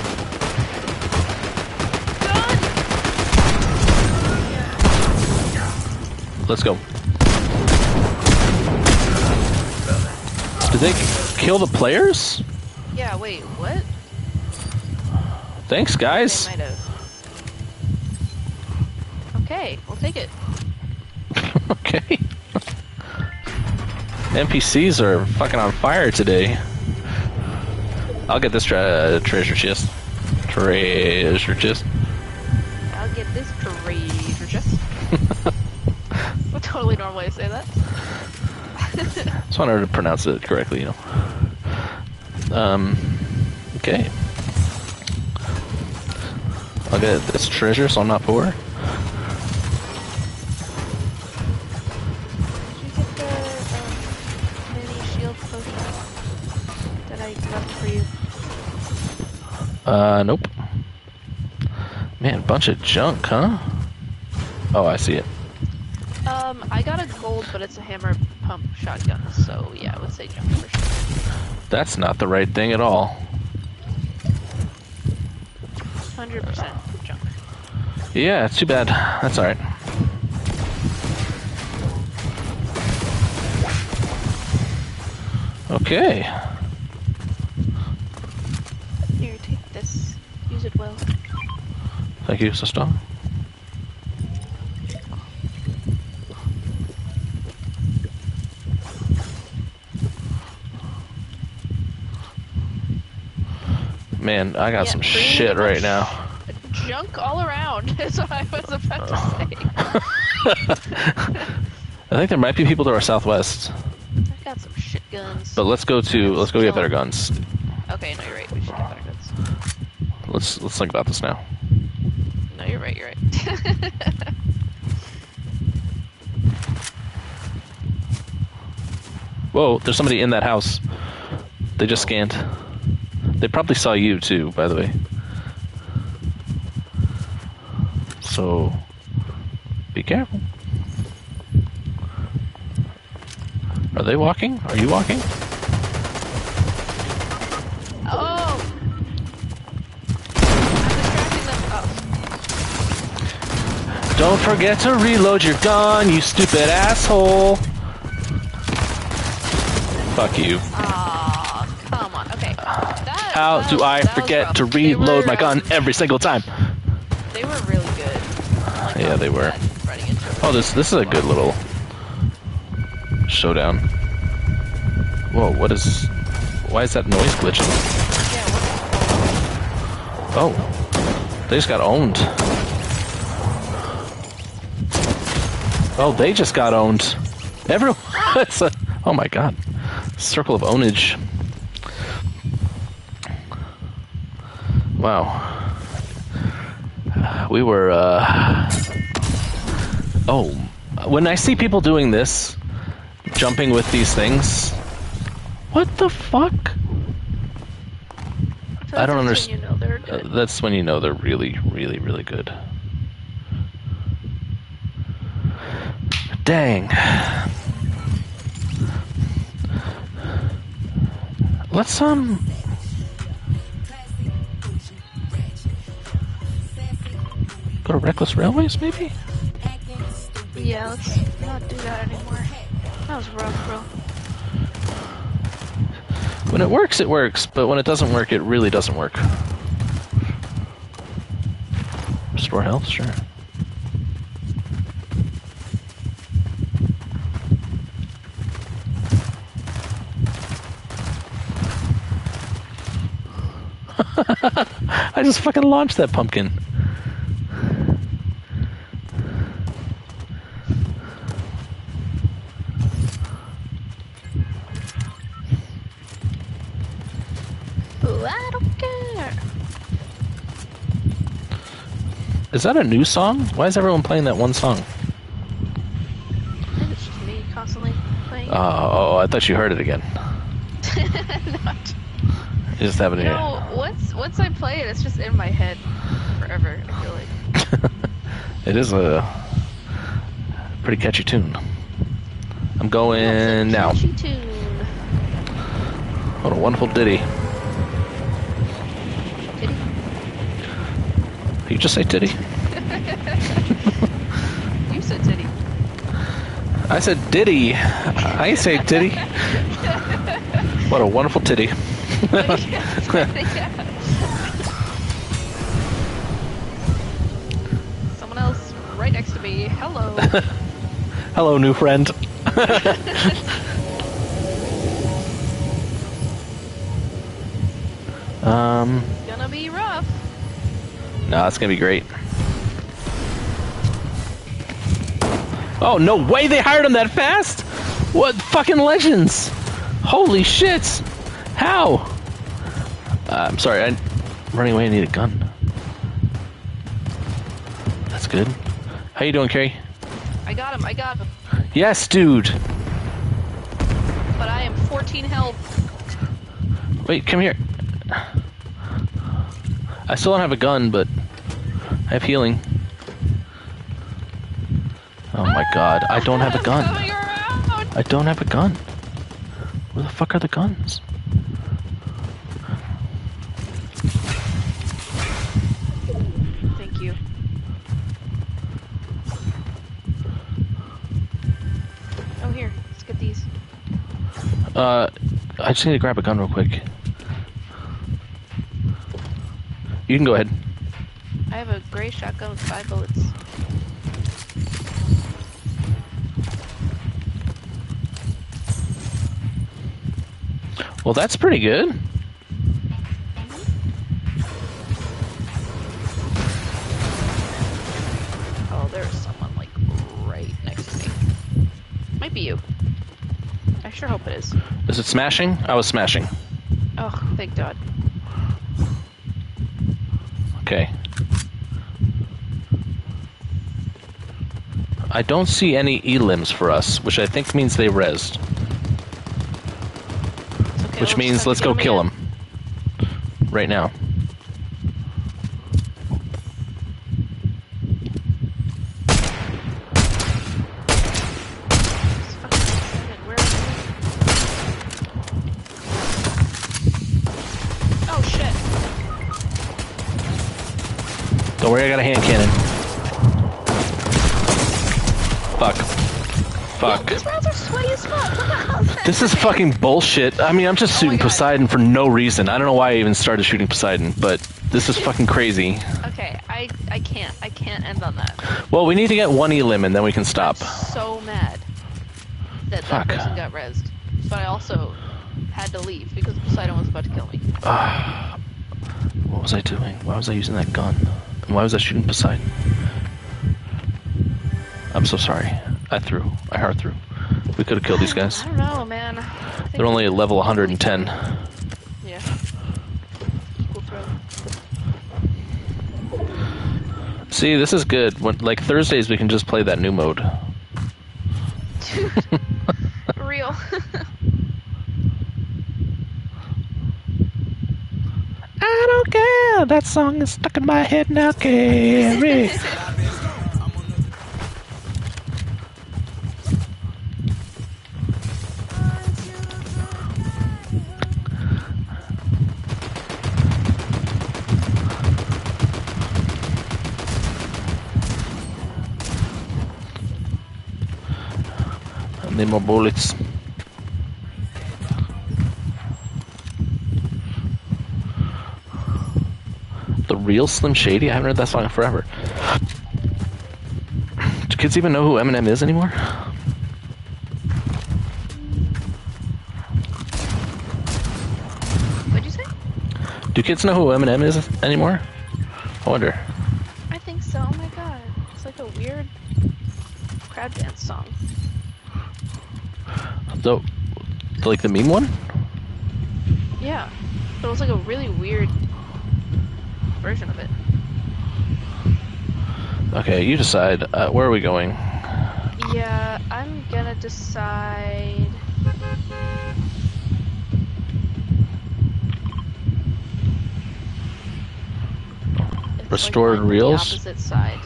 [SPEAKER 3] Gun!
[SPEAKER 1] Let's go. Did they kill the players?
[SPEAKER 3] Yeah, wait, what?
[SPEAKER 1] Thanks,
[SPEAKER 3] They
[SPEAKER 1] guys.
[SPEAKER 3] might have. Okay, we'll take it.
[SPEAKER 1] Okay. N P Cs are fucking on fire today. I'll get this tra treasure chest. Treasure chest.
[SPEAKER 3] I'll get this treasure chest. What totally normal way to say that.
[SPEAKER 1] Just wanted to pronounce it correctly, you know. Um. Okay. I'll get this treasure, so I'm not poor.
[SPEAKER 3] Did you get the um, mini shield potion that I left for you?
[SPEAKER 1] Uh, nope. Man, bunch of junk, huh? Oh, I see it.
[SPEAKER 3] Um, I got a gold, but it's a hammer pump shotgun, so yeah, I would say jump for sure.
[SPEAKER 1] That's not the right thing at all.
[SPEAKER 3] one hundred percent junk.
[SPEAKER 1] Yeah, it's too bad. That's alright. Okay.
[SPEAKER 3] Here, take this. Use it well.
[SPEAKER 1] Thank you, sister. Man, I got
[SPEAKER 3] Yeah,
[SPEAKER 1] some
[SPEAKER 3] pretty
[SPEAKER 1] shit right
[SPEAKER 3] much
[SPEAKER 1] now.
[SPEAKER 3] Junk all around is what I was about to say.
[SPEAKER 1] I think there might be people to our southwest,
[SPEAKER 3] I got some shit guns.
[SPEAKER 1] but let's go to let's go get better
[SPEAKER 3] Chill.
[SPEAKER 1] guns.
[SPEAKER 3] Okay, no, you're right. We should get better guns.
[SPEAKER 1] Let's let's think about this now.
[SPEAKER 3] No, you're right. You're right.
[SPEAKER 1] Whoa, there's somebody in that house. They just scanned. They probably saw you too, by the way. So be careful. Are they walking? Are you walking?
[SPEAKER 3] Oh! I'm distracting them. Oh.
[SPEAKER 1] Don't forget to reload your gun, you stupid asshole. Fuck you.
[SPEAKER 3] Aw, come on. Okay. That,
[SPEAKER 1] How
[SPEAKER 3] that
[SPEAKER 1] do
[SPEAKER 3] was-
[SPEAKER 1] I
[SPEAKER 3] that was
[SPEAKER 1] forget
[SPEAKER 3] rough.
[SPEAKER 1] to
[SPEAKER 3] They
[SPEAKER 1] reload
[SPEAKER 3] were,
[SPEAKER 1] my gun
[SPEAKER 3] um,
[SPEAKER 1] every single time?
[SPEAKER 3] They were really good. Like,
[SPEAKER 1] Yeah, they were.
[SPEAKER 3] running into it.
[SPEAKER 1] Oh, this this is a good little showdown. Whoa, what is... Why is that noise glitching?
[SPEAKER 3] Yeah, what-
[SPEAKER 1] Oh, they just got owned. Oh, they just got owned. Everyone... it's a, oh my god. Circle of ownage. Wow. we were, uh... Oh, when I see people doing this, jumping with these things, what the fuck?
[SPEAKER 3] I,
[SPEAKER 1] I don't
[SPEAKER 3] understand.
[SPEAKER 1] understand.
[SPEAKER 3] You know they're good.
[SPEAKER 1] Uh, that's when you know they're really, really, really good. Dang. Let's, um... go to Reckless Railways, maybe?
[SPEAKER 3] Yeah, let's not do that anymore. That was rough, bro.
[SPEAKER 1] When it works, it works, but when it doesn't work, it really doesn't work. Restore health, sure. I just fucking launched that pumpkin.
[SPEAKER 3] Ooh, I don't care.
[SPEAKER 1] Is that a new song? Why is everyone playing that one song?
[SPEAKER 3] I think it's just me constantly playing.
[SPEAKER 1] Oh, oh, I thought you heard it again.
[SPEAKER 3] Not.
[SPEAKER 1] You just have it
[SPEAKER 3] You
[SPEAKER 1] in
[SPEAKER 3] know, once once I play it, it's just in my head forever. I feel like.
[SPEAKER 1] here. It is a pretty catchy tune. I'm going now.
[SPEAKER 3] Catchy tune.
[SPEAKER 1] What a wonderful ditty.
[SPEAKER 3] Titty?
[SPEAKER 1] You just say titty?
[SPEAKER 3] You said titty.
[SPEAKER 1] I said ditty. I say titty. What a wonderful titty.
[SPEAKER 3] Someone else right next to me. Hello.
[SPEAKER 1] Hello, new friend. um,
[SPEAKER 3] Gonna be rough.
[SPEAKER 1] no, it's gonna be great. Oh, no way they hired him that fast? What fucking legends? Holy shit! How? Uh, I'm sorry, I'm running away. I need a gun. That's good. How you doing, Carrie?
[SPEAKER 3] I got him. I got him.
[SPEAKER 1] Yes, dude.
[SPEAKER 3] But I am fourteen health.
[SPEAKER 1] Wait, come here. I still don't have a gun, but I have healing. Oh my god, I don't have a gun.
[SPEAKER 3] Coming around.
[SPEAKER 1] I don't have a gun. Where the fuck are the guns?
[SPEAKER 3] Thank you. Oh, here. Let's get these.
[SPEAKER 1] Uh, I just need to grab a gun real quick. You can go ahead.
[SPEAKER 3] I have a gray shotgun with five bullets.
[SPEAKER 1] Well, that's pretty good.
[SPEAKER 3] Oh, there's someone, like, right next to me. Might be you. I sure hope it is.
[SPEAKER 1] Is it smashing? I was smashing.
[SPEAKER 3] Oh, thank God.
[SPEAKER 1] Okay. I don't see any E-limbs for us, which I think means they rezzed.
[SPEAKER 3] It's okay,
[SPEAKER 1] Which
[SPEAKER 3] we'll
[SPEAKER 1] means
[SPEAKER 3] just
[SPEAKER 1] let's
[SPEAKER 3] have
[SPEAKER 1] go
[SPEAKER 3] to get
[SPEAKER 1] kill
[SPEAKER 3] in.
[SPEAKER 1] him. Right now.
[SPEAKER 3] Where is he? Oh, shit.
[SPEAKER 1] Don't worry, I got a hand cannon. Fuck. Fuck.
[SPEAKER 3] These rounds are sweaty as fuck. What the hell is that?
[SPEAKER 1] This is fucking bullshit. I mean, I'm just
[SPEAKER 3] Oh my
[SPEAKER 1] shooting
[SPEAKER 3] God.
[SPEAKER 1] Poseidon for no reason. I don't know why I even started shooting Poseidon, but this is fucking crazy.
[SPEAKER 3] Okay, I I can't. I can't end on that.
[SPEAKER 1] Well, we need to get one E-limb and then we can stop.
[SPEAKER 3] I'm so mad that
[SPEAKER 1] Fuck.
[SPEAKER 3] that person got rezzed. But I also had to leave because Poseidon was about to kill me.
[SPEAKER 1] What was I doing? Why was I using that gun? And why was I shooting Poseidon? I'm so sorry. I threw. I hard threw. We could have killed these guys.
[SPEAKER 3] I don't know, man. I think
[SPEAKER 1] They're only at level one hundred ten.
[SPEAKER 3] Yeah. Equal throw.
[SPEAKER 1] See, this is good. When, like Thursdays, we can just play that new mode.
[SPEAKER 3] Dude, real.
[SPEAKER 1] I don't care. That song is stuck in my head now, Carrie. I need more bullets. The real Slim Shady? I haven't heard that song in forever. Do kids even know who Eminem is anymore?
[SPEAKER 3] What'd you say?
[SPEAKER 1] Do kids know who Eminem is anymore? I wonder.
[SPEAKER 3] I think so. Oh my god. It's like a weird crowd dance song.
[SPEAKER 1] So, like the meme one?
[SPEAKER 3] Yeah. But it was like a really weird version of it.
[SPEAKER 1] Okay, you decide. Uh, where are we going?
[SPEAKER 3] Yeah, I'm gonna decide. It's
[SPEAKER 1] Restored
[SPEAKER 3] like
[SPEAKER 1] reels?
[SPEAKER 3] The opposite side.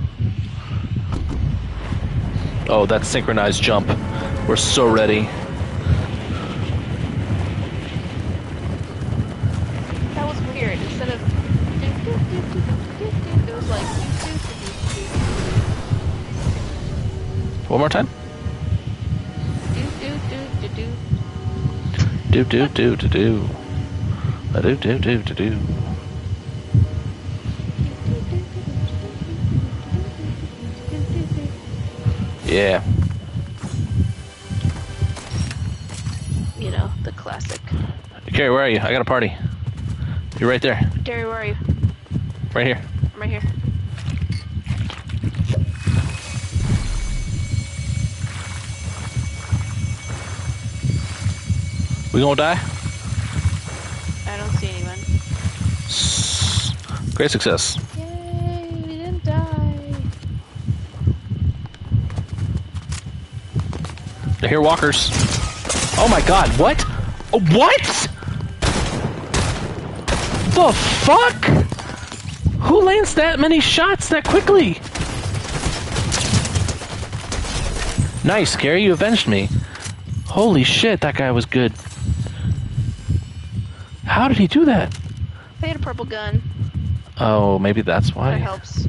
[SPEAKER 1] Oh, that's synchronized jump. We're so ready.
[SPEAKER 3] That was weird. Instead of do, do, do, do, do, do, it was like do, do, do,
[SPEAKER 1] One more time.
[SPEAKER 3] do, do, do, do, do.
[SPEAKER 1] Do do do do do. A do do do do do. Yeah.
[SPEAKER 3] You know, the classic.
[SPEAKER 1] Carrie, where are you? I got a party. You're right there.
[SPEAKER 3] Derry, where are you?
[SPEAKER 1] Right here.
[SPEAKER 3] I'm right here.
[SPEAKER 1] We gonna die?
[SPEAKER 3] I don't see anyone.
[SPEAKER 1] S- Great success.
[SPEAKER 3] Yay, we didn't die.
[SPEAKER 1] I hear walkers. Oh my god, what? Oh, what? The fuck? Who lands that many shots that quickly? Nice, Gary, you avenged me. Holy shit, that guy was good. How did he do that?
[SPEAKER 3] I had a purple gun.
[SPEAKER 1] Oh, maybe that's
[SPEAKER 3] That
[SPEAKER 1] why.
[SPEAKER 3] helps.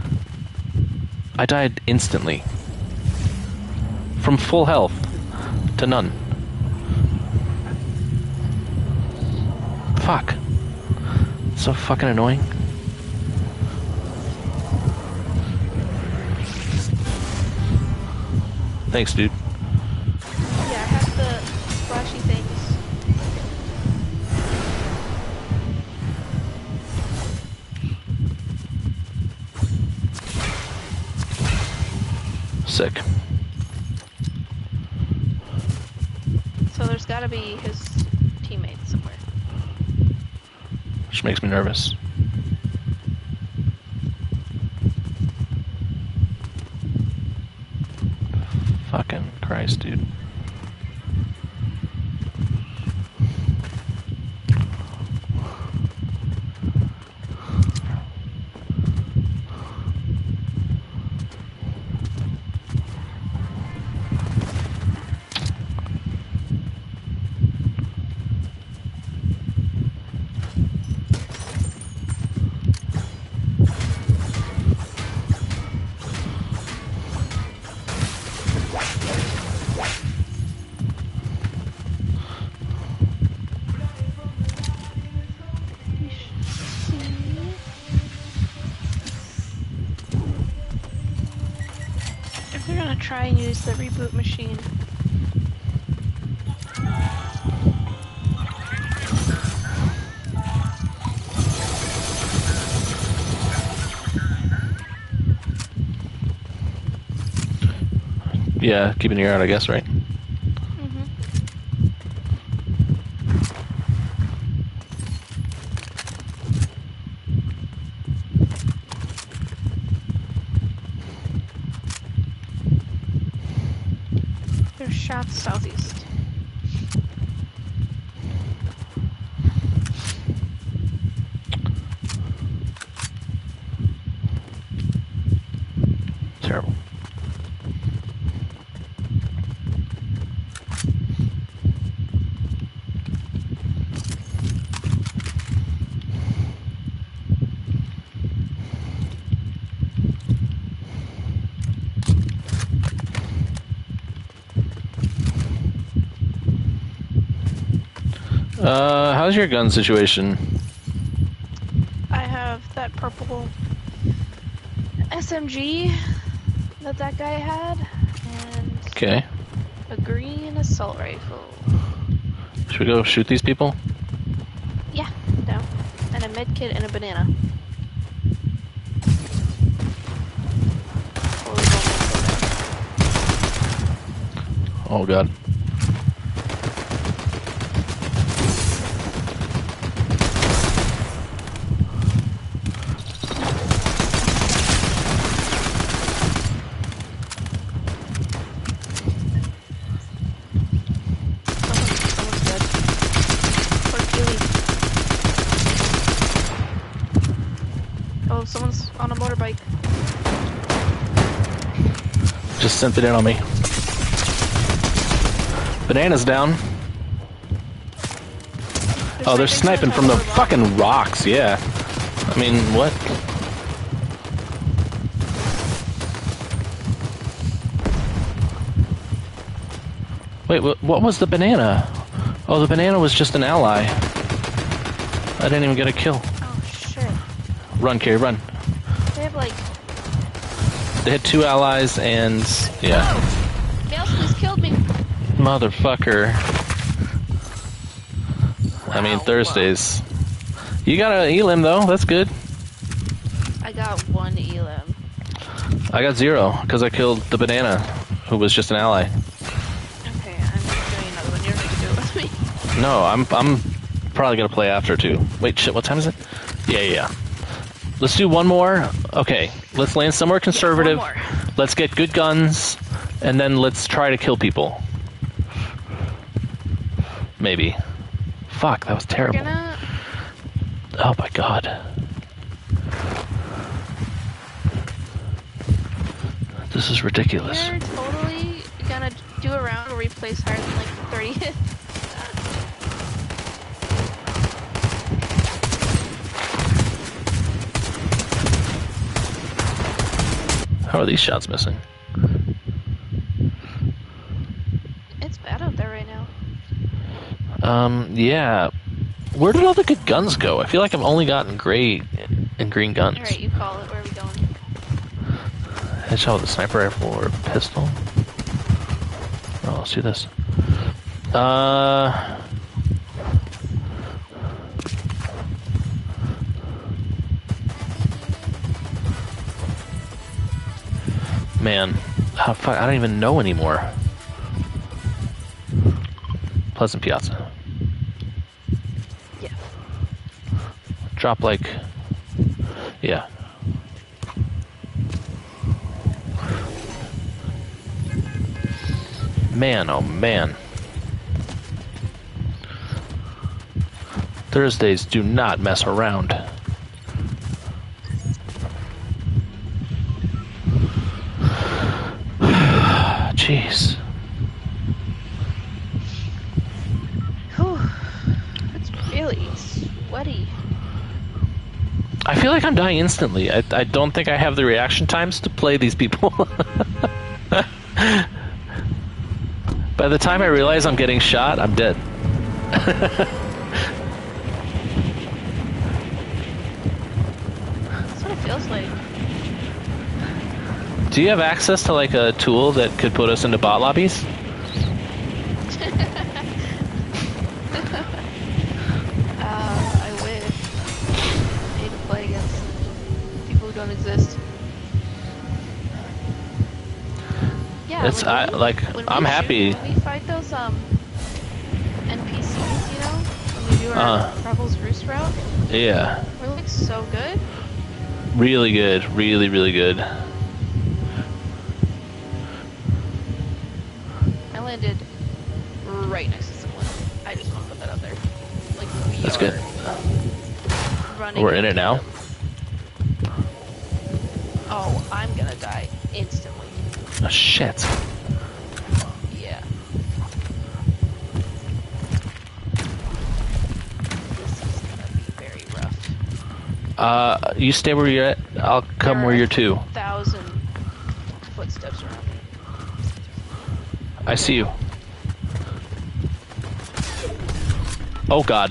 [SPEAKER 1] I died instantly. From full health to none. Fuck. So fucking annoying. Thanks, dude.
[SPEAKER 3] Yeah, I have the flashy things.
[SPEAKER 1] Sick.
[SPEAKER 3] So there's gotta be his teammates somewhere.
[SPEAKER 1] Which makes me nervous. Fucking Christ, dude.
[SPEAKER 3] We should see. If they're gonna try and use the reboot machine.
[SPEAKER 1] Yeah, keep an ear out, I guess, right?
[SPEAKER 3] Mm-hmm. hear shots southeast.
[SPEAKER 1] Terrible. Uh, how's your gun situation?
[SPEAKER 3] I have that purple S M G that that guy had, and
[SPEAKER 1] Okay.
[SPEAKER 3] a green assault rifle.
[SPEAKER 1] Should we go shoot these people?
[SPEAKER 3] Yeah, down. And a med kit and a banana. Or we don't want
[SPEAKER 1] Oh god.
[SPEAKER 3] Someone's dead. Poor Keely. Oh, someone's on a motorbike.
[SPEAKER 1] Just sent it in on me. Banana's down. Oh, they're sniping from the fucking rocks, yeah. I mean, what? Wait, what, what was the banana? Oh, the banana was just an ally. I didn't even get a kill.
[SPEAKER 3] Oh shit.
[SPEAKER 1] Run, Carrie, run.
[SPEAKER 3] They have like.
[SPEAKER 1] They had two allies and, yeah.
[SPEAKER 3] Oh! Mail police killed me!
[SPEAKER 1] Motherfucker. I mean,
[SPEAKER 3] Wow.
[SPEAKER 1] Thursdays. You got an elim though, that's good.
[SPEAKER 3] I got one elim.
[SPEAKER 1] I got zero, because I killed the banana, who was just an ally.
[SPEAKER 3] Okay, I'm doing another one. You don't need to do it with me.
[SPEAKER 1] No, I'm I'm probably gonna play after too. Wait, shit, what time is it? Yeah, yeah, yeah. Let's do one more. Okay, let's land somewhere conservative.
[SPEAKER 3] One more.
[SPEAKER 1] Let's get good guns, and then let's try to kill people. Maybe. Fuck, that was
[SPEAKER 3] We're
[SPEAKER 1] terrible.
[SPEAKER 3] gonna.
[SPEAKER 1] Oh my god. This is ridiculous.
[SPEAKER 3] We're totally gonna do a round where we place higher than like thirty hits.
[SPEAKER 1] How are these shots missing?
[SPEAKER 3] It's bad out there right now.
[SPEAKER 1] Um, yeah. Where did all the good guns go? I feel like I've only gotten gray and green guns.
[SPEAKER 3] Alright, you call it. Where are we going?
[SPEAKER 1] Headshot with a sniper rifle or a pistol. Oh, let's do this. Uh... Man, oh, fuck, I don't even know anymore. Pleasant Piazza.
[SPEAKER 3] Yeah.
[SPEAKER 1] Drop like, yeah. Man, oh man. Thursdays do not mess around. Jeez.
[SPEAKER 3] Whew. It's really sweaty.
[SPEAKER 1] I feel like I'm dying instantly. I, I don't think I have the reaction times to play these people. By the time I realize I'm getting shot, I'm dead.
[SPEAKER 3] That's what it feels like.
[SPEAKER 1] Do you have access to like a tool that could put us into bot lobbies?
[SPEAKER 3] uh, I wish. I need to play against people who don't exist. Yeah,
[SPEAKER 1] It's
[SPEAKER 3] when
[SPEAKER 1] I
[SPEAKER 3] we-
[SPEAKER 1] like
[SPEAKER 3] when we
[SPEAKER 1] I'm
[SPEAKER 3] shoot-
[SPEAKER 1] happy.
[SPEAKER 3] When we fight those um N P Cs, you know, when we do our
[SPEAKER 1] Uh.
[SPEAKER 3] Rebels Roost route,
[SPEAKER 1] Yeah,
[SPEAKER 3] we're like so good.
[SPEAKER 1] really good, really really good.
[SPEAKER 3] I landed
[SPEAKER 1] That's
[SPEAKER 3] are
[SPEAKER 1] good.
[SPEAKER 3] running
[SPEAKER 1] We're in it now.
[SPEAKER 3] Oh, I'm gonna die instantly.
[SPEAKER 1] Oh, shit.
[SPEAKER 3] Yeah. This is gonna be very rough.
[SPEAKER 1] Uh, you stay where you're at. I'll come
[SPEAKER 3] There
[SPEAKER 1] where
[SPEAKER 3] are
[SPEAKER 1] you're to.
[SPEAKER 3] a thousand footsteps around me.
[SPEAKER 1] I see you. Oh god.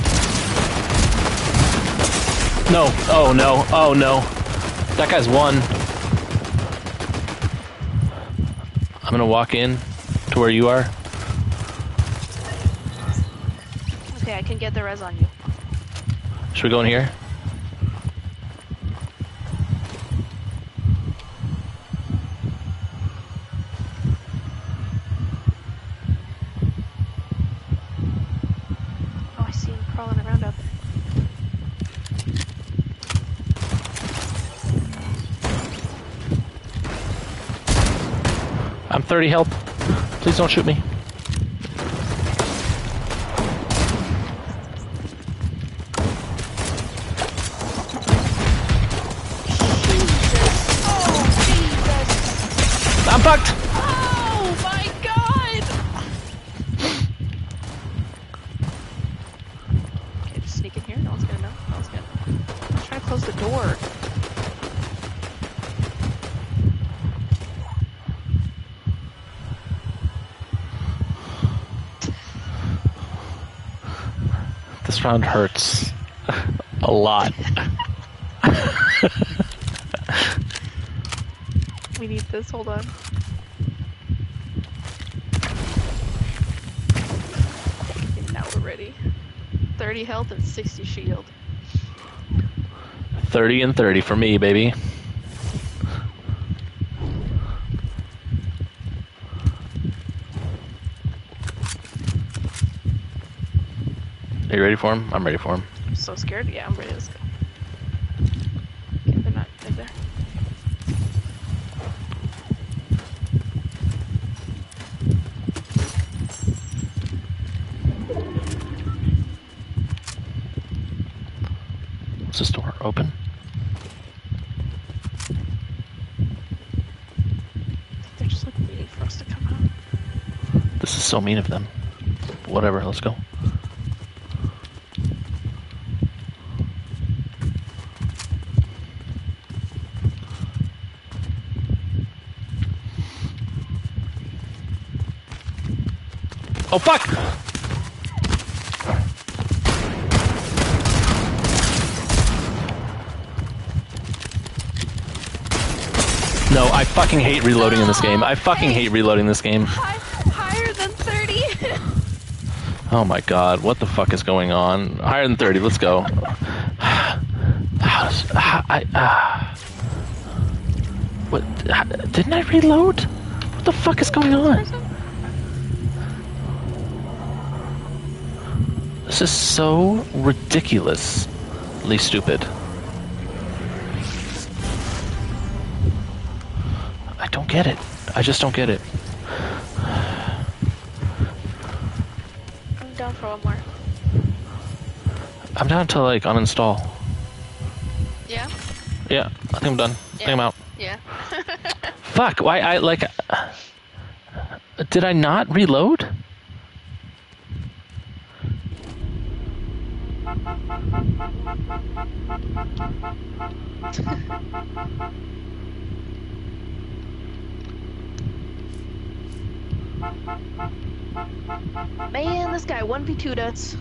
[SPEAKER 1] No. Oh no. Oh no. That guy's one. I'm gonna walk in to where you are.
[SPEAKER 3] Okay, I can get the res on you.
[SPEAKER 1] Should we go in here?
[SPEAKER 3] Oh, I see him crawling around out there.
[SPEAKER 1] I'm thirty health. Please don't shoot me.
[SPEAKER 3] Oh, Jesus!
[SPEAKER 1] I'm fucked!
[SPEAKER 3] Oh, my God! Okay, just sneak in here. No one's gonna know. No one's gonna know. I'm trying to close the door.
[SPEAKER 1] This round hurts a lot.
[SPEAKER 3] We need this. Hold on. Okay, now we're ready. thirty health and sixty shield.
[SPEAKER 1] thirty and thirty for me, baby. Are you ready for him? I'm ready for him.
[SPEAKER 3] I'm so scared. Yeah, I'm ready. Let's go. Okay, they're not. They're there.
[SPEAKER 1] Is this door open?
[SPEAKER 3] They're just like waiting for us to come out.
[SPEAKER 1] This is so mean of them. Whatever, let's go. Oh fuck! No, I fucking hate reloading in this game. I fucking hate reloading this game.
[SPEAKER 3] High, higher than thirty.
[SPEAKER 1] Oh my god, what the fuck is going on? Higher than thirty, let's go. How does, how, I, uh, what, how, didn't I reload? What the fuck is going on? This is so ridiculously stupid. I don't get it. I just don't get it.
[SPEAKER 3] I'm down for one more.
[SPEAKER 1] I'm down to like uninstall.
[SPEAKER 3] Yeah?
[SPEAKER 1] Yeah, I think I'm done. I think I'm out.
[SPEAKER 3] Yeah.
[SPEAKER 1] Fuck, why I like uh, did I not reload?
[SPEAKER 3] Man, this guy one v two'd us.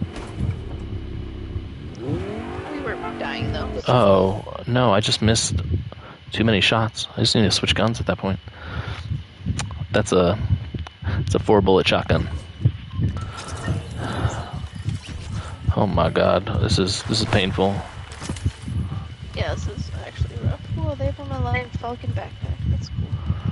[SPEAKER 3] We were dying though.
[SPEAKER 1] Oh, no, I just missed too many shots. I just need to switch guns at that point. That's a it's a four bullet shotgun. Oh my god, this is this is painful.
[SPEAKER 3] Yeah, this is actually rough. Oh, they have a Lion Falcon backpack. That's cool.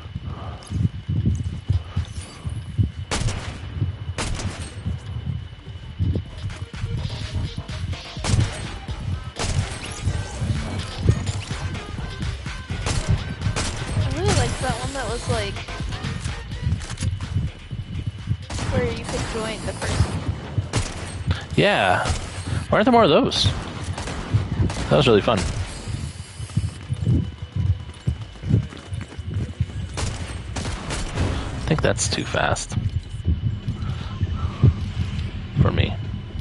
[SPEAKER 3] I really liked that one that was like where you could join the person.
[SPEAKER 1] Yeah. Why aren't there more of those? That was really fun. I think that's too fast. For me.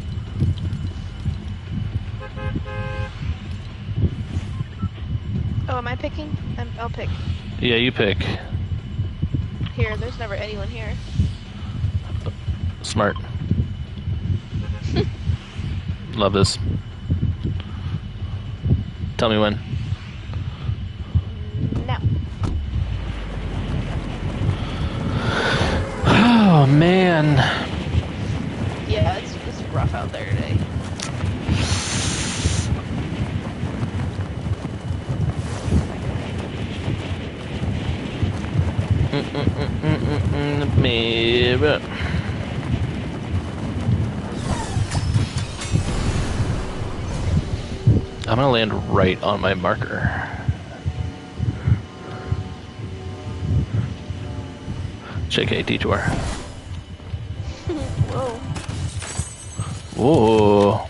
[SPEAKER 3] Oh, am I picking? I'm, I'll pick.
[SPEAKER 1] Yeah, you pick.
[SPEAKER 3] Here, there's never anyone here.
[SPEAKER 1] Smart. Love this. Tell me when.
[SPEAKER 3] Now.
[SPEAKER 1] Oh, man.
[SPEAKER 3] Yeah, it's, it's rough out there today.
[SPEAKER 1] Mm-mm-mm-mm-mm, mirror. I'm gonna land right on my marker. J K detour.
[SPEAKER 3] Whoa.
[SPEAKER 1] Whoa.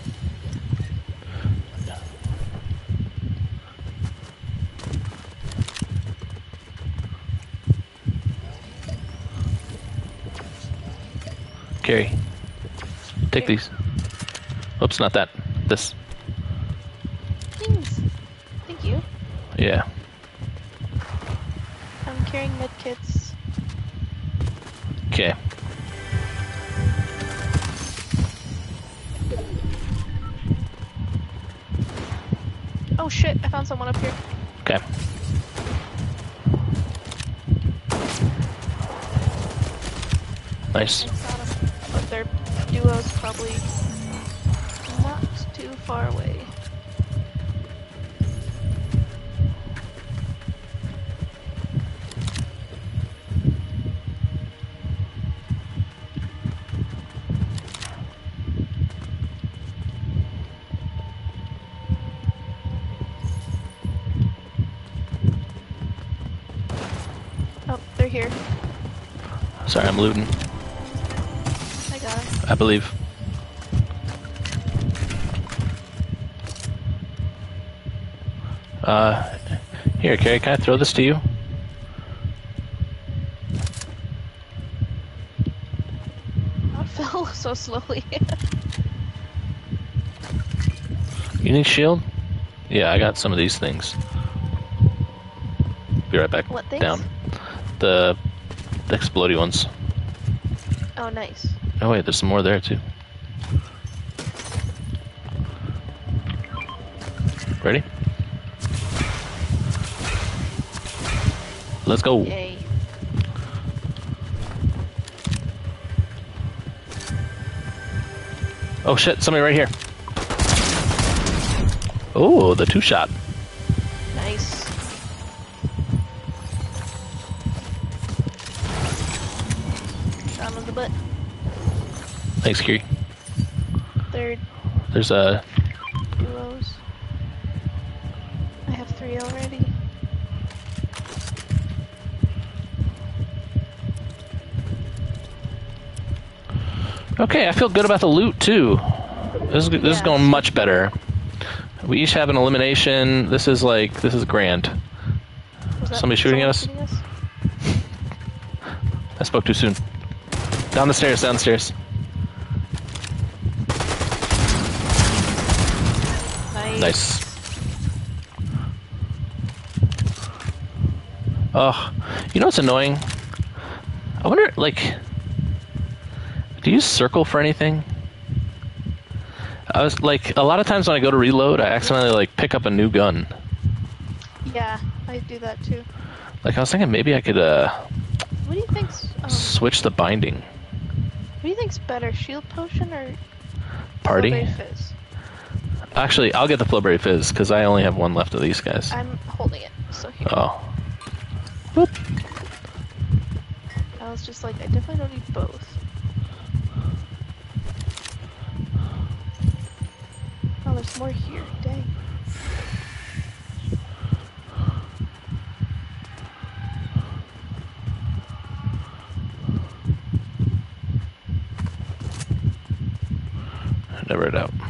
[SPEAKER 1] Carrie, take
[SPEAKER 3] Here.
[SPEAKER 1] these. Oops, not that. This.
[SPEAKER 3] Thanks. Thank you.
[SPEAKER 1] Yeah.
[SPEAKER 3] I'm carrying med kits.
[SPEAKER 1] Okay.
[SPEAKER 3] Oh shit, I found someone up here.
[SPEAKER 1] Okay. Nice.
[SPEAKER 3] I saw them. But their duo's probably not too far away. Oh, they're here.
[SPEAKER 1] Sorry, I'm looting.
[SPEAKER 3] I got them.
[SPEAKER 1] I believe. Uh, here, Carrie, can I throw this to you?
[SPEAKER 3] I fell so slowly.
[SPEAKER 1] You need shield? Yeah, I got some of these things. Be right back.
[SPEAKER 3] What things?
[SPEAKER 1] Down. The, the explodey ones.
[SPEAKER 3] Oh, nice.
[SPEAKER 1] Oh wait, there's some more there too. Ready? Let's go.
[SPEAKER 3] Yay.
[SPEAKER 1] Oh shit, somebody right here. Oh, the two shot.
[SPEAKER 3] Nice. Shot him in the butt.
[SPEAKER 1] Thanks, Kiri.
[SPEAKER 3] Third
[SPEAKER 1] There's a.
[SPEAKER 3] duos. I have three already.
[SPEAKER 1] Okay, I feel good about the loot too. This is this is
[SPEAKER 3] Yeah.
[SPEAKER 1] going much better. We each have an elimination. This is like this is grand.
[SPEAKER 3] Was that
[SPEAKER 1] Somebody shooting at
[SPEAKER 3] someone
[SPEAKER 1] us?
[SPEAKER 3] shooting
[SPEAKER 1] I spoke too soon. Down the stairs, down the stairs.
[SPEAKER 3] Nice.
[SPEAKER 1] Nice. Oh, you know what's annoying? I wonder, like, do you use circle for anything? I was like, a lot of times when I go to reload, I accidentally like pick up a new gun.
[SPEAKER 3] Yeah, I do that too.
[SPEAKER 1] Like I was thinking maybe I could uh
[SPEAKER 3] What do you think's um,
[SPEAKER 1] switch the binding.
[SPEAKER 3] what do you think's better, shield potion or
[SPEAKER 1] Party?
[SPEAKER 3] Flowberry Fizz?
[SPEAKER 1] Actually, I'll get the Flowberry Fizz because I only have one left of these guys.
[SPEAKER 3] I'm holding it, so here.
[SPEAKER 1] Oh. Boop.
[SPEAKER 3] I was just like, I definitely don't need both. Oh, there's more here. Dang.
[SPEAKER 1] Never a doubt.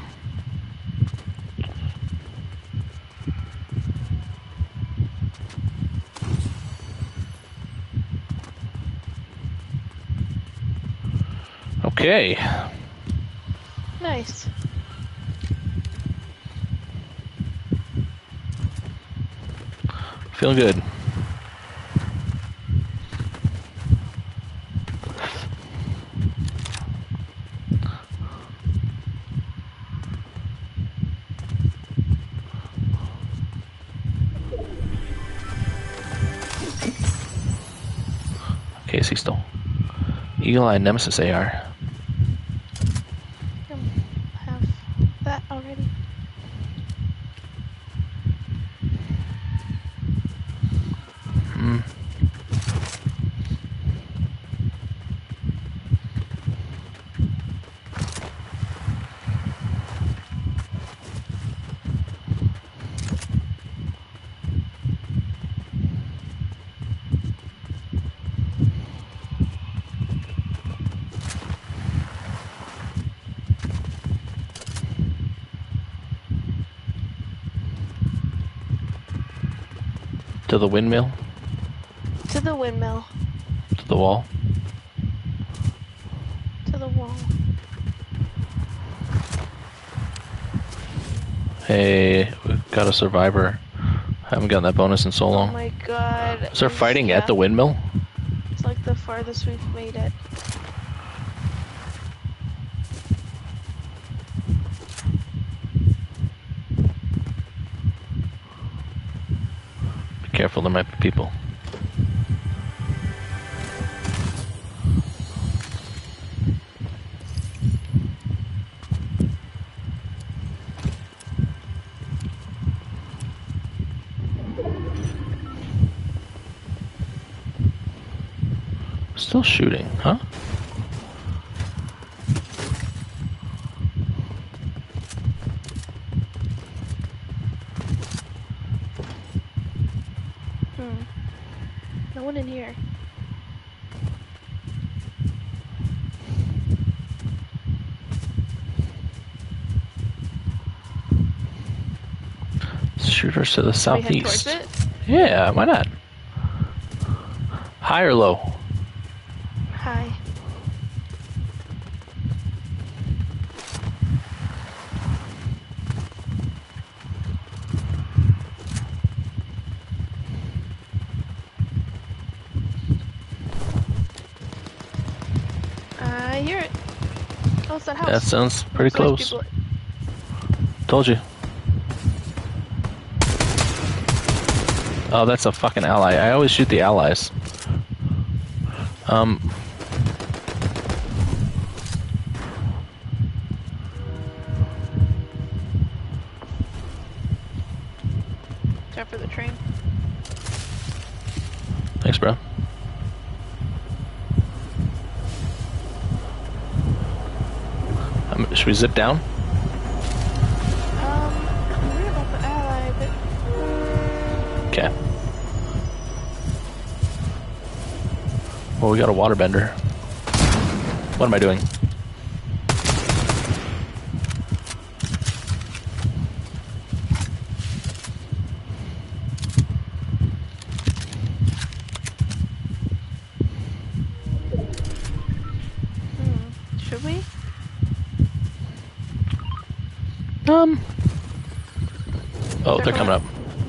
[SPEAKER 1] Okay.
[SPEAKER 3] Nice.
[SPEAKER 1] Feeling good. Casey still. Eagle Eye Nemesis A R.
[SPEAKER 3] I have that already.
[SPEAKER 1] Hmm. To the windmill?
[SPEAKER 3] To the windmill.
[SPEAKER 1] To the wall?
[SPEAKER 3] To the wall.
[SPEAKER 1] Hey, we've got a survivor. Haven't gotten that bonus in so
[SPEAKER 3] Oh
[SPEAKER 1] long.
[SPEAKER 3] my god.
[SPEAKER 1] Is there
[SPEAKER 3] It's-
[SPEAKER 1] fighting
[SPEAKER 3] yeah,
[SPEAKER 1] at the windmill?
[SPEAKER 3] It's like the farthest we've made it.
[SPEAKER 1] Be careful, there might be people. Still shooting, huh?
[SPEAKER 3] Hmm. No one in here.
[SPEAKER 1] Shooters to the
[SPEAKER 3] Can we head
[SPEAKER 1] southeast.
[SPEAKER 3] towards it?
[SPEAKER 1] Yeah, why not? High or low?
[SPEAKER 3] Hi. I hear it. Oh, it's that house.
[SPEAKER 1] That sounds pretty
[SPEAKER 3] There's
[SPEAKER 1] close.
[SPEAKER 3] people-
[SPEAKER 1] Told you. Oh, that's a fucking ally. I always shoot the allies. Um.
[SPEAKER 3] Time for the train.
[SPEAKER 1] Thanks, bro. Um, should we zip down?
[SPEAKER 3] Um, I'm worried about the ally, but
[SPEAKER 1] Okay. Well, we got a waterbender. What am I doing?
[SPEAKER 3] hmm, should we?
[SPEAKER 1] Um. Oh, they're coming up.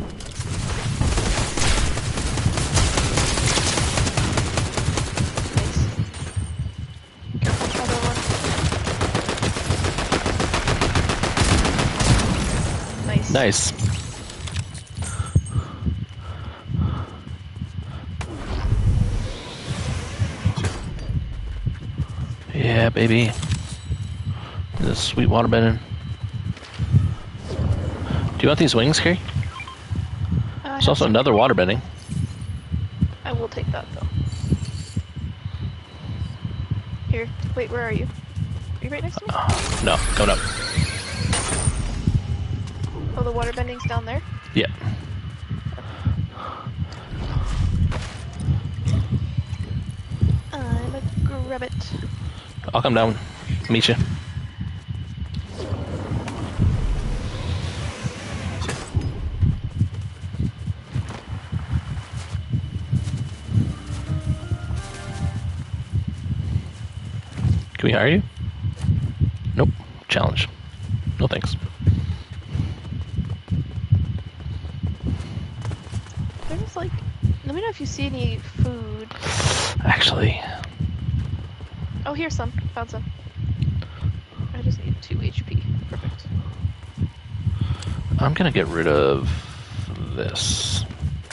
[SPEAKER 3] Nice. Careful, other one. Nice.
[SPEAKER 1] Nice. Yeah, baby. This sweet waterbending. Do you want these wings, Carrie?
[SPEAKER 3] Uh, I
[SPEAKER 1] There's
[SPEAKER 3] have
[SPEAKER 1] also
[SPEAKER 3] some-
[SPEAKER 1] another waterbending.
[SPEAKER 3] I will take that though. Here, wait, where are you? Are you right next to me?
[SPEAKER 1] Oh, no, coming up.
[SPEAKER 3] Oh, the water bending's down there?
[SPEAKER 1] Yeah.
[SPEAKER 3] I'm a grab it.
[SPEAKER 1] I'll come down. Meet you. Can we hire you? Nope. Challenge. No thanks.
[SPEAKER 3] There's like, let me know if you see any food.
[SPEAKER 1] Actually,
[SPEAKER 3] Oh, here's some. Found some. I just need two H P. Perfect.
[SPEAKER 1] I'm gonna get rid of this.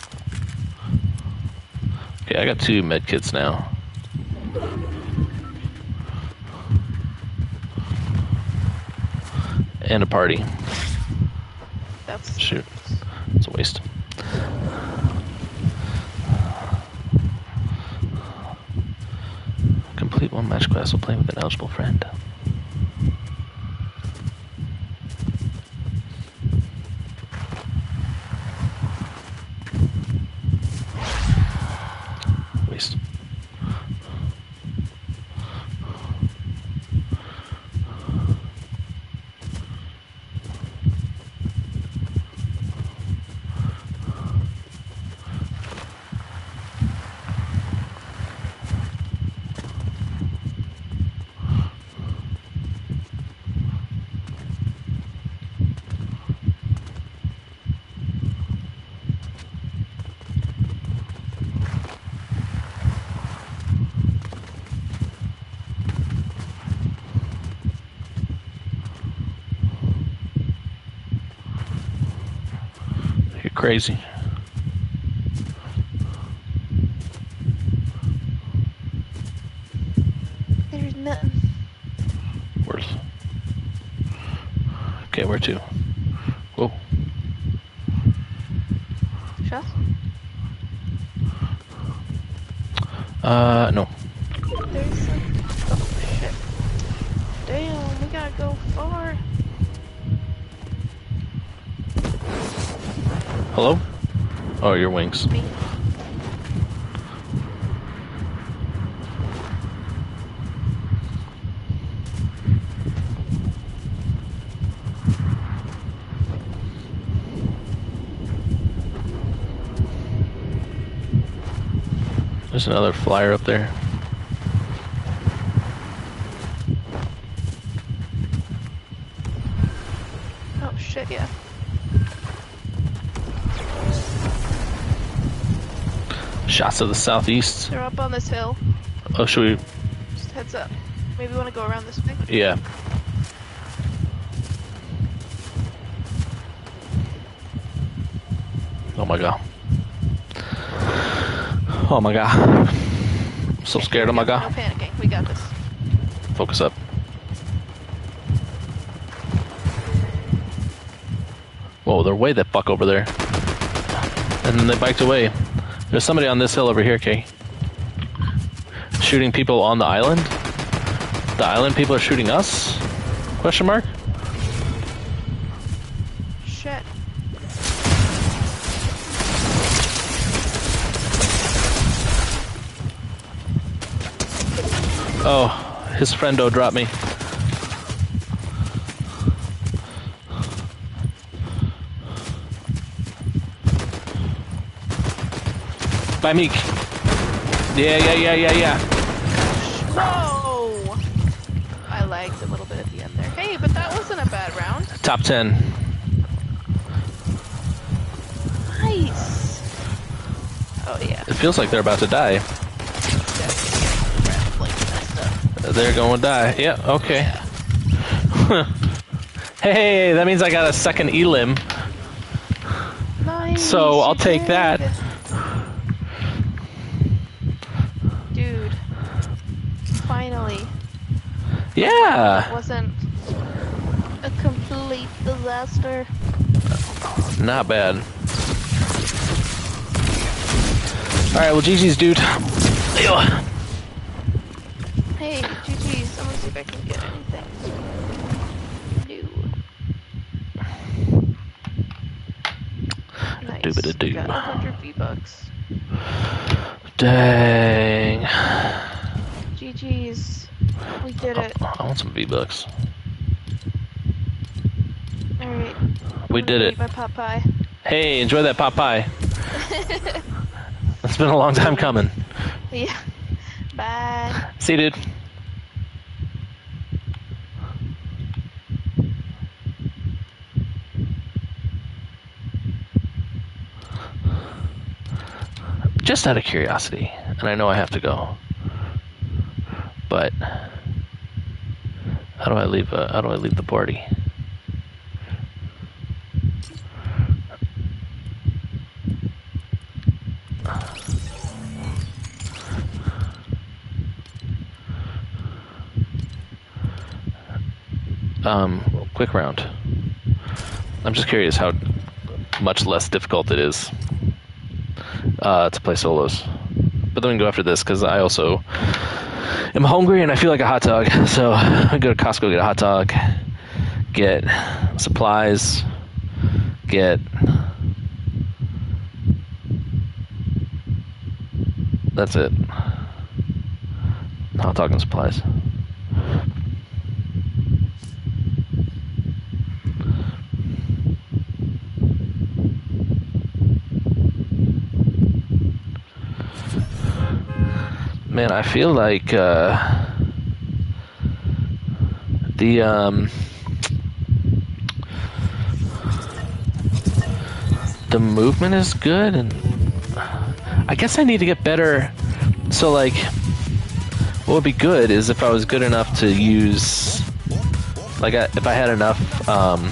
[SPEAKER 1] Okay, I got two med kits now. And a party.
[SPEAKER 3] That's
[SPEAKER 1] Shoot. It's a waste. Complete one match class while playing with an eligible friend. Waste. You're crazy.
[SPEAKER 3] there's nothing.
[SPEAKER 1] Worth. Okay, where to? Whoa.
[SPEAKER 3] Shots?
[SPEAKER 1] Uh, no.
[SPEAKER 3] There's some. Oh shit. Damn, we gotta go far.
[SPEAKER 1] Hello? Oh, your wings.
[SPEAKER 3] Me.
[SPEAKER 1] There's another flyer up there.
[SPEAKER 3] Oh shit, yeah.
[SPEAKER 1] Shots to the southeast.
[SPEAKER 3] They're up on this hill.
[SPEAKER 1] Oh, should we?
[SPEAKER 3] Just heads up. Maybe we want to go around this way.
[SPEAKER 1] Yeah. Oh my god. Oh my god. I'm so scared. Oh my
[SPEAKER 3] No
[SPEAKER 1] god.
[SPEAKER 3] panicking. We got this.
[SPEAKER 1] Focus up. Whoa, they're way the fuck over there. And then they biked away. There's somebody on this hill over here, Kay. Shooting people on the island? The island people are shooting us? Question mark?
[SPEAKER 3] Shit.
[SPEAKER 1] Oh, his friendo dropped me. By Meek. Yeah, yeah, yeah, yeah, yeah.
[SPEAKER 3] Whoa! I lagged a little bit at the end there. Hey, but that wasn't a bad round.
[SPEAKER 1] Top ten.
[SPEAKER 3] Nice. Oh yeah.
[SPEAKER 1] It feels like they're about to die.
[SPEAKER 3] Like messed up.
[SPEAKER 1] They're going to die. Yeah, okay. Hey, that means I got a second elim.
[SPEAKER 3] Nice.
[SPEAKER 1] So I'll
[SPEAKER 3] you
[SPEAKER 1] take
[SPEAKER 3] did.
[SPEAKER 1] that.
[SPEAKER 3] Dude. Finally. It
[SPEAKER 1] Yeah.
[SPEAKER 3] wasn't a complete disaster.
[SPEAKER 1] Not bad. Alright, well, G G's, dude. Ew.
[SPEAKER 3] Hey, G G's. I'm gonna see if I can get anything. Nice.
[SPEAKER 1] Doobity-doo.
[SPEAKER 3] Got one hundred V-Bucks.
[SPEAKER 1] Dang.
[SPEAKER 3] G G's. We did it.
[SPEAKER 1] I want some V-Bucks.
[SPEAKER 3] Alright.
[SPEAKER 1] We did it.
[SPEAKER 3] Eat my pot pie.
[SPEAKER 1] Hey, enjoy that pot pie. It's been a long time coming.
[SPEAKER 3] Yeah. Bye.
[SPEAKER 1] See you, dude. just out of curiosity, and I know I have to go, but how do I leave? Uh, how do I leave the party? Um, quick round. I'm just curious how much less difficult it is uh, to play solos. But then we can go after this, because I also am hungry and I feel like a hot dog. So I go to Costco, get a hot dog, get supplies, get... That's it. Hot dog and supplies. Man, I feel like uh, the um, the movement is good, and I guess I need to get better. So, like, what would be good is if I was good enough to use, like, I, if I had enough um,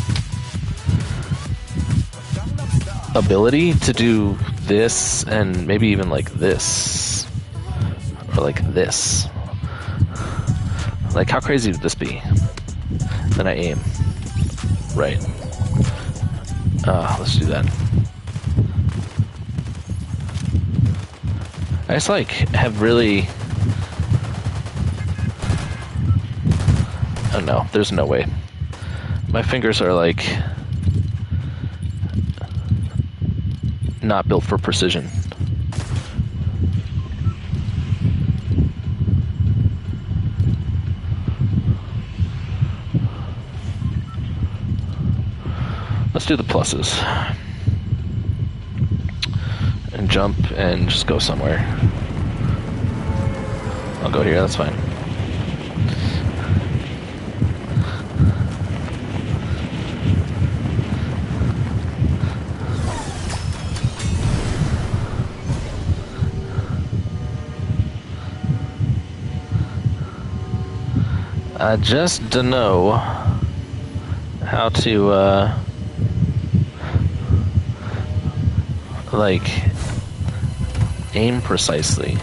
[SPEAKER 1] ability to do this, and maybe even like this. Or like this. Like, how crazy would this be? Then I aim. Right. Uh, let's do that. I just, like, have really... Oh, no. There's no way. My fingers are, like... not built for precision. Let's do the pluses. And jump and just go somewhere. I'll go here, that's fine. I just don't know how to, uh, like, aim precisely.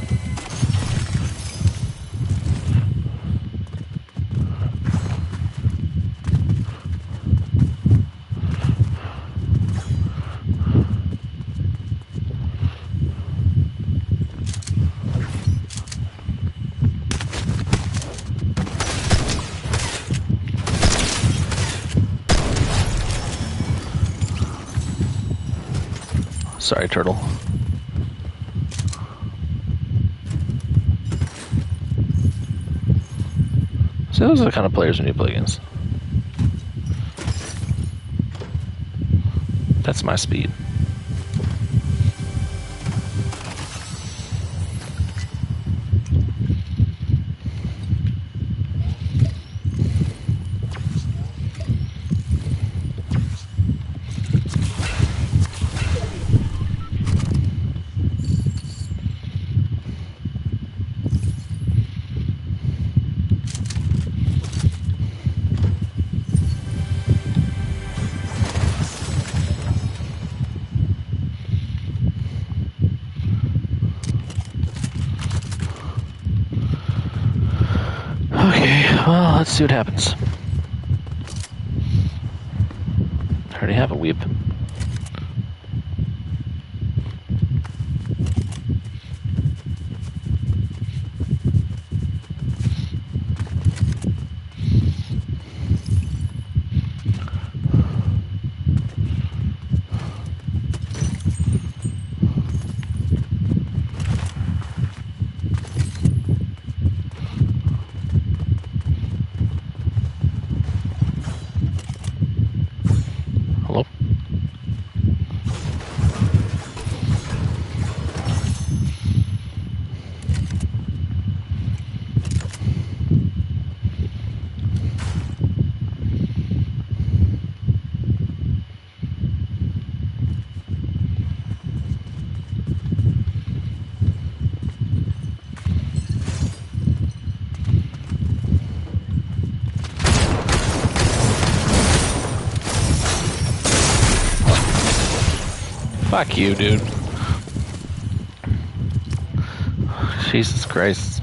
[SPEAKER 1] Sorry, turtle. So those are the kind of players we need to play against. That's my speed. Well, let's see what happens. I already have a weep. Hello? Fuck you, dude. Jesus Christ.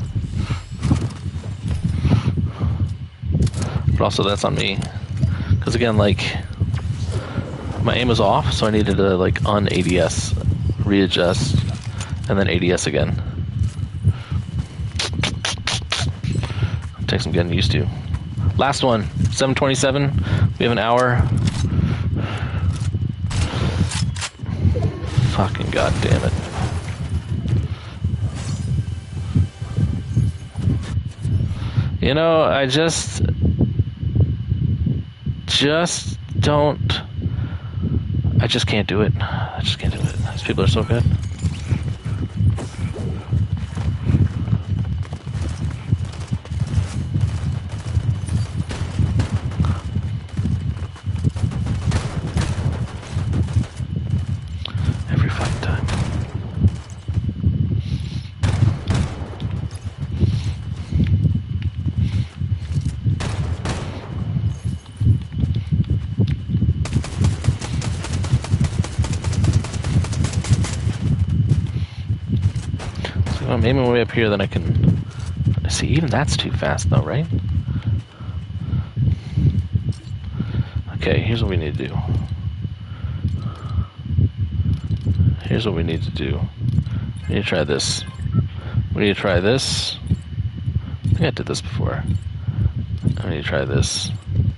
[SPEAKER 1] But also that's on me. Because again, like, my aim was off, so I needed to like un-A D S, readjust, and then A D S again. Takes some getting used to. Last one, seven twenty-seven. We have an hour. Fucking goddamn it. You know, I just... Just don't... I just can't do it. I just can't do it. These people are so good. Every fucking time. So maybe when way up here, then I can see. Even that's too fast, though, right? Okay, here's what we need to do. Here's what we need to do. We need to try this. We need to try this. I think I did this before. I need to try this.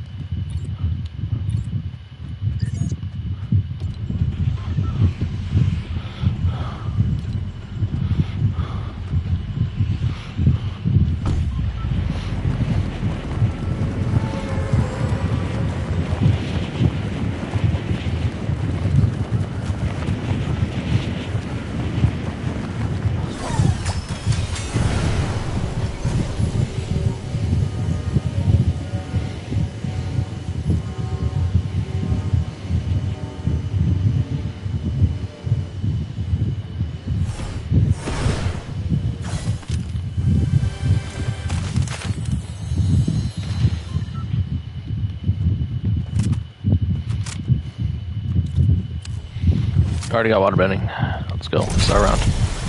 [SPEAKER 1] Already got water bending. Let's go. Start round.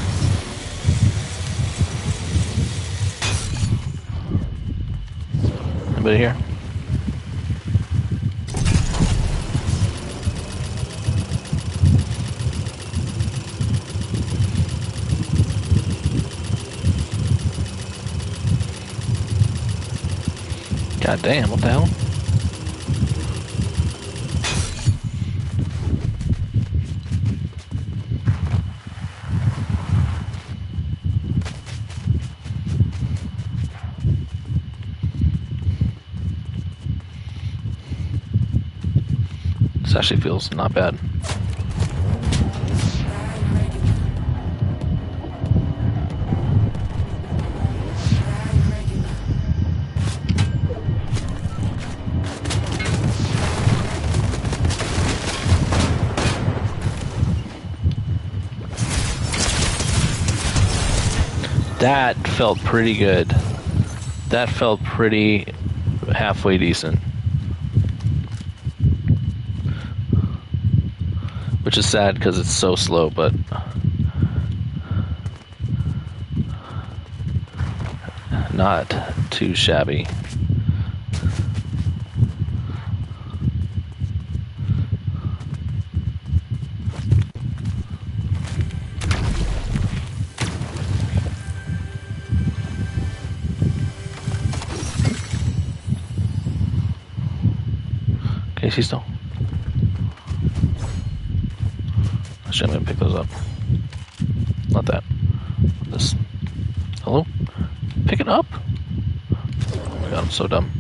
[SPEAKER 1] Anybody here? God damn, what the hell? This actually feels not bad. That felt pretty good. That felt pretty halfway decent. Which is sad because it's so slow, but not too shabby. Okay, see still. Actually, I'm gonna pick those up. Not that. This. Hello? Pick it up? Oh my god, I'm so dumb.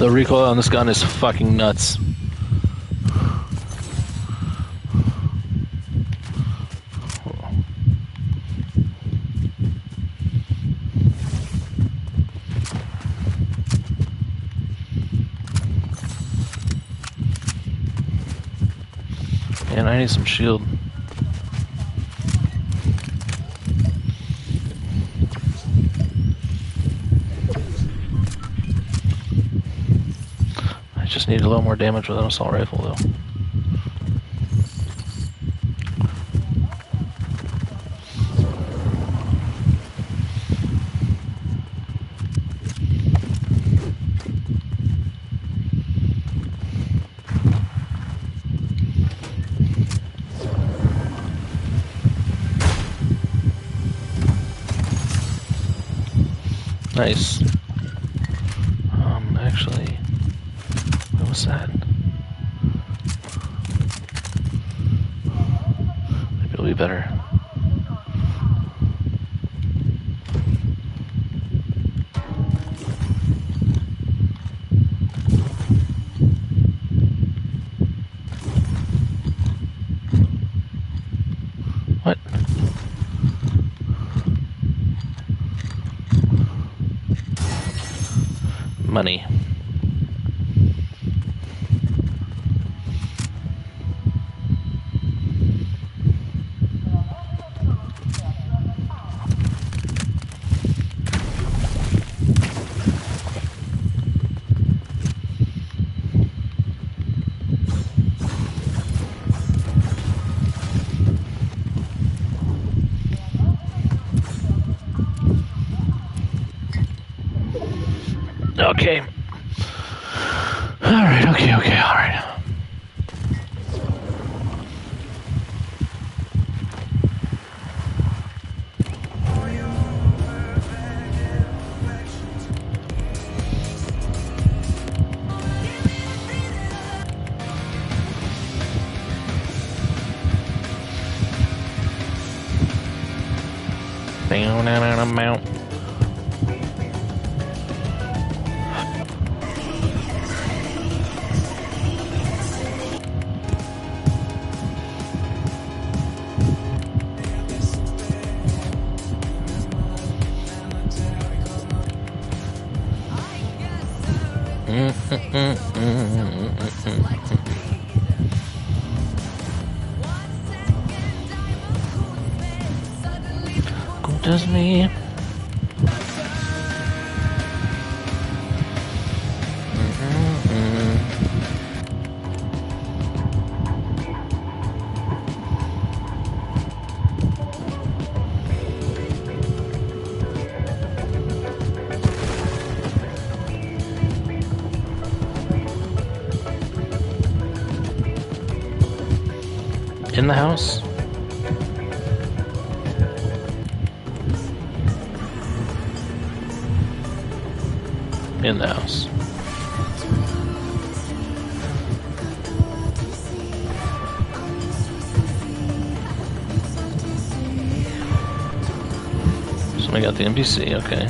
[SPEAKER 1] The recoil on this gun is fucking nuts. Man, I need some shield. I just need a little more damage with an assault rifle, though. Nice. Um, actually, what was that? Maybe it'll be better. What? Money. Okay. Alright, okay, okay, alright. Down, down, down, down. Does me. In the house? In the house. So we got the N P C, okay.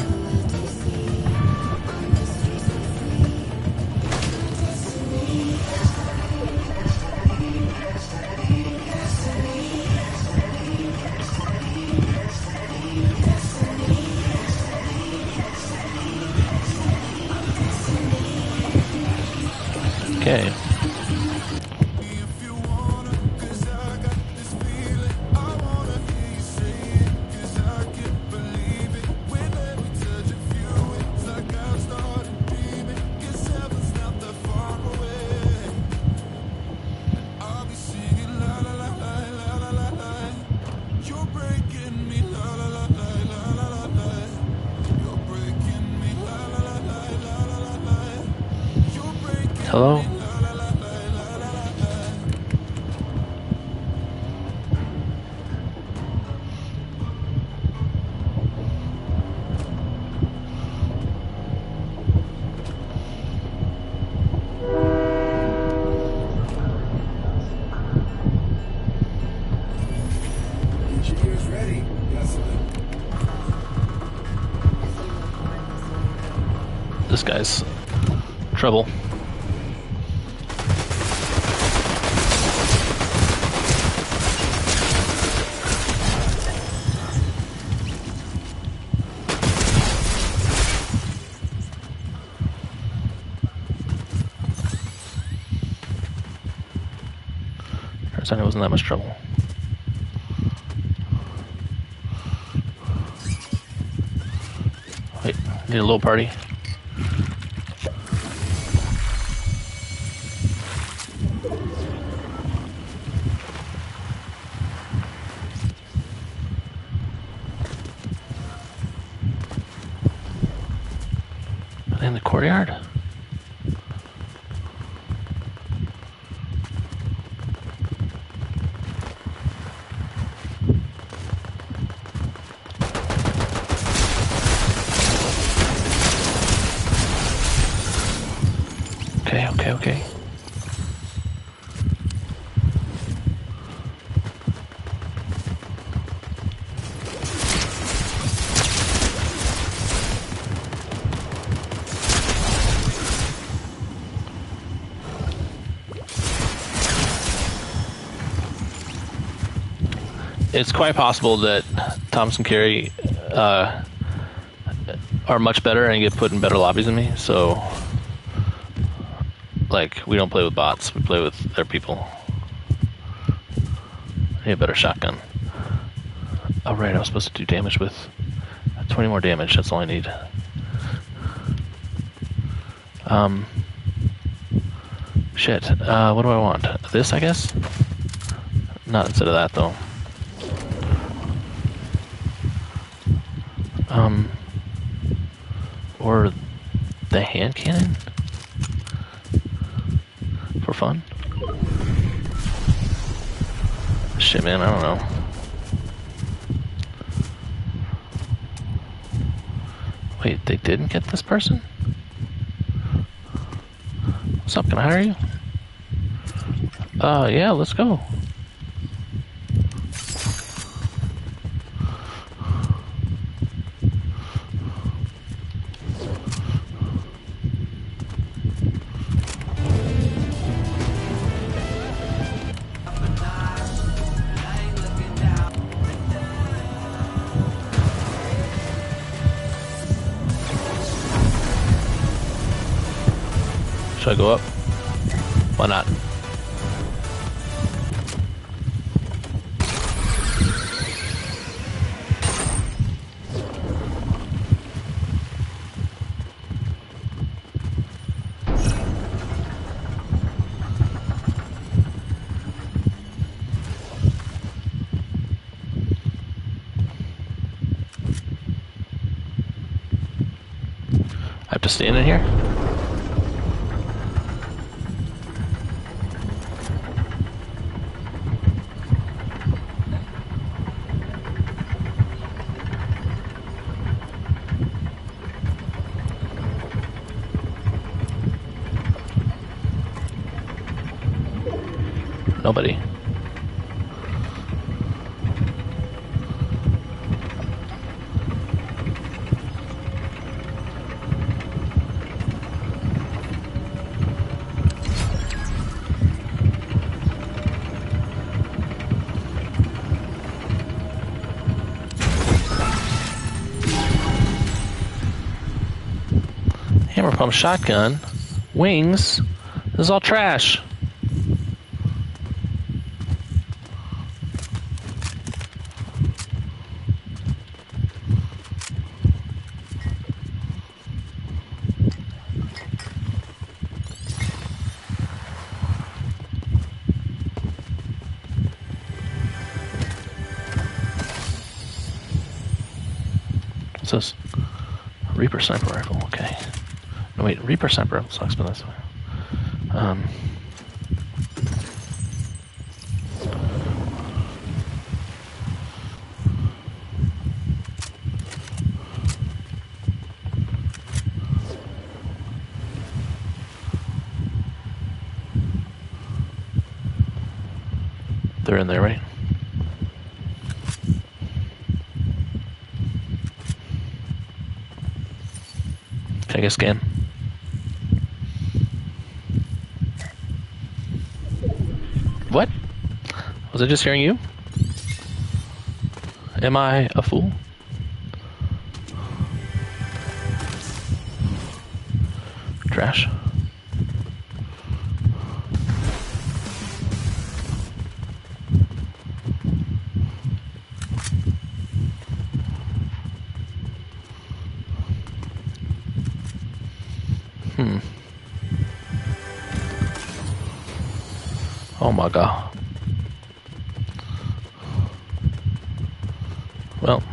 [SPEAKER 1] Okay. Hello?
[SPEAKER 6] Engineers ready. Yes, sir.
[SPEAKER 1] This guy's Trouble. Turns out it wasn't that much trouble. Wait, need a little party. In the courtyard? Okay, okay, okay. It's quite possible that Thompson Carey uh, are much better and get put in better lobbies than me, so like we don't play with bots, we play with their people. I need a better shotgun. Oh right, I was supposed to do damage with twenty more damage, that's all I need. Um shit, uh what do I want? This, I guess? Not instead of that though. Um, or the hand cannon for fun. Shit, man, I don't know. Wait, they didn't get this person? What's up? Can I hire you? Uh, yeah, let's go. Should I go up? Why not? I have to stand in here? Nobody. Hammer pump shotgun, wings. This is all trash. What's this? Reaper sniper rifle, okay. No wait, Reaper sniper rifle sucks, but that's fine. Um They're in there, right? Take a scan. What? Was I just hearing you? Am I a fool? Trash. Hmm. Oh my god. Well.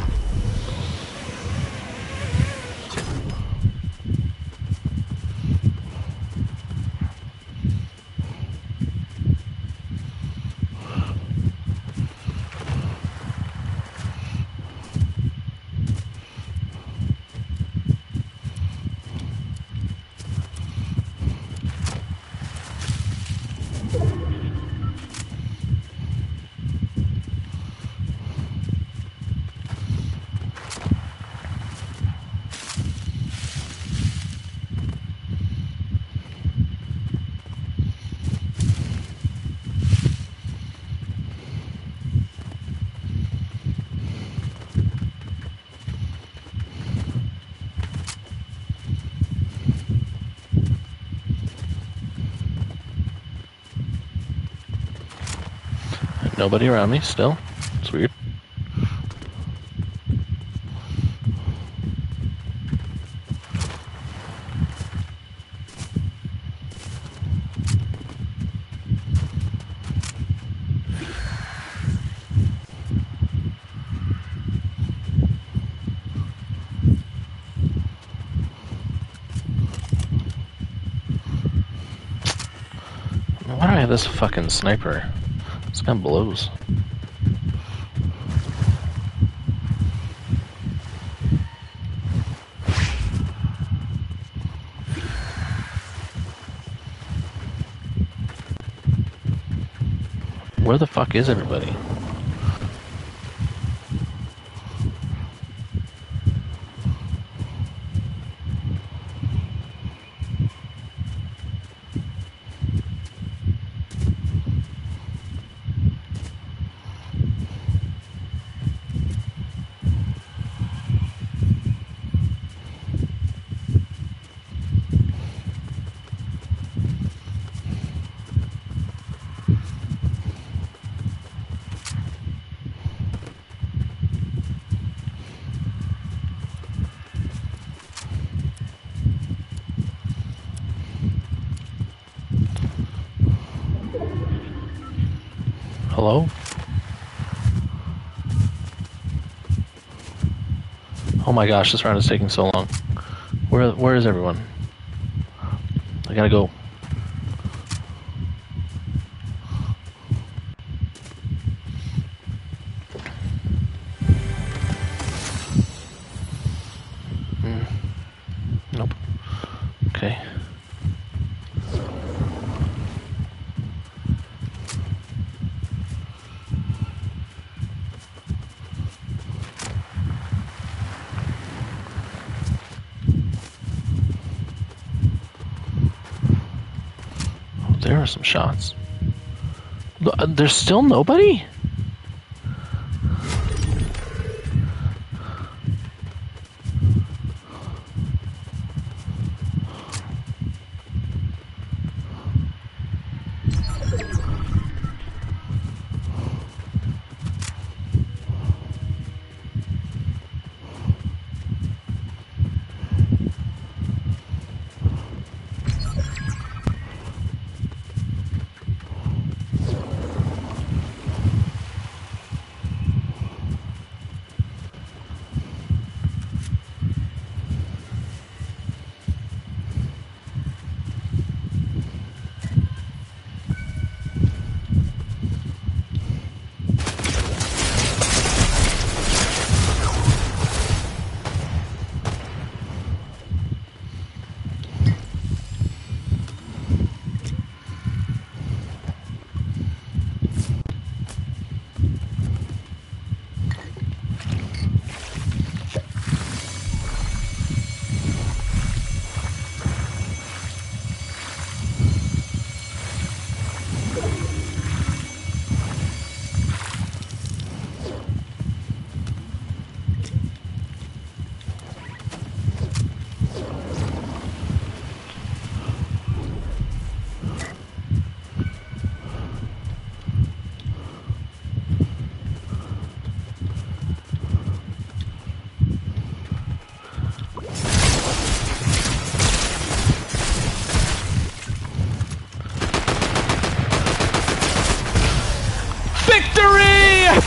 [SPEAKER 1] Nobody around me still. It's weird. Why do I have this fucking sniper? This gun blows. Where the fuck is everybody? Hello? Oh my gosh, this round is taking so long. Where where is everyone? I gotta go. Hmm. Nope. Okay. There are some shots. There's still nobody?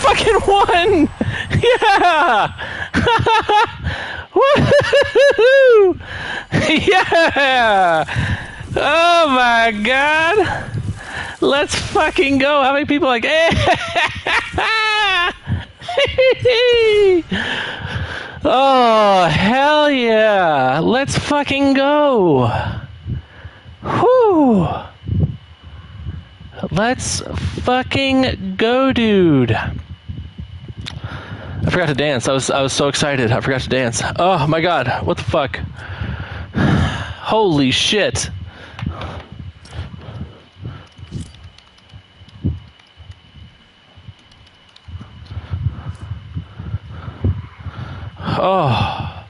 [SPEAKER 1] fucking won! Yeah! Woo! Yeah! Oh my god! Let's fucking go! How many people are like, oh, hell yeah! Let's fucking go! Whew! Let's fucking go, dude! I forgot to dance. I was I was so excited. I forgot to dance. Oh my god! What the fuck? Holy shit! Oh,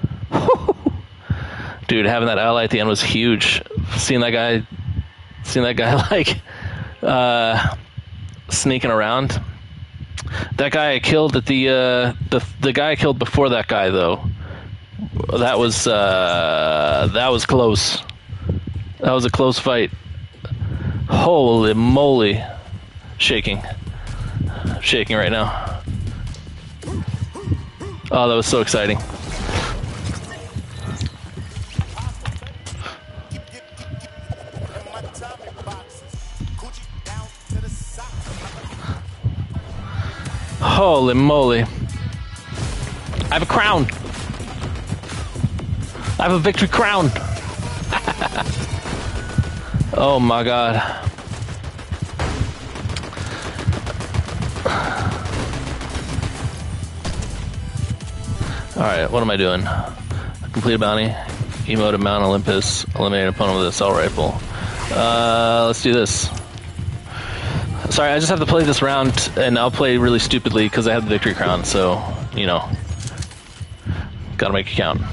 [SPEAKER 1] dude, having that ally at the end was huge. Seeing that guy, seeing that guy like uh, sneaking around. That guy I killed at the uh, the the guy I killed before that guy though. That was uh, that was close. That was a close fight. Holy moly, shaking, shaking right now. Oh, that was so exciting. Holy moly. I have a crown. I have a victory crown. Oh my god. Alright, what am I doing? Complete a bounty. Emote of Mount Olympus. Eliminate an opponent with an assault rifle. Uh, let's do this. Sorry, I just have to play this round, and I'll play really stupidly because I have the victory crown, so, you know. Gotta make it count.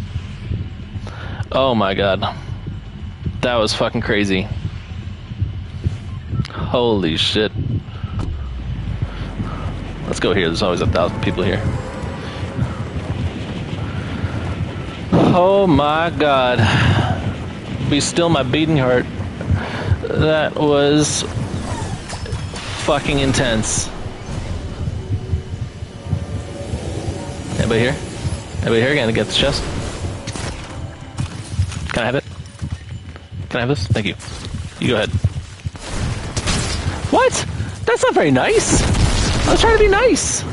[SPEAKER 1] Oh my god. That was fucking crazy. Holy shit. Let's go here. There's always a thousand people here. Oh my god. Be still my beating heart. That was fucking intense. Anybody here? Anybody here gonna get this chest? Can I have it? Can I have this? Thank you. You go ahead. What? That's not very nice. I was trying to be nice.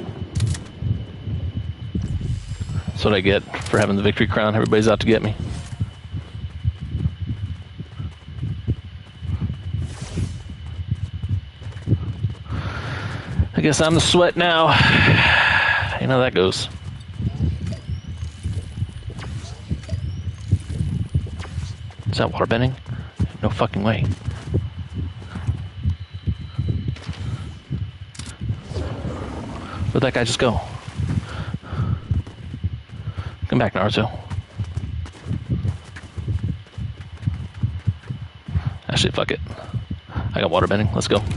[SPEAKER 1] That's what I get for having the victory crown. Everybody's out to get me. I guess I'm the sweat now. You know how that goes. Is that waterbending? No fucking way. Where'd that guy just go? Come back, Naruto. Actually, fuck it. I got waterbending. Let's go.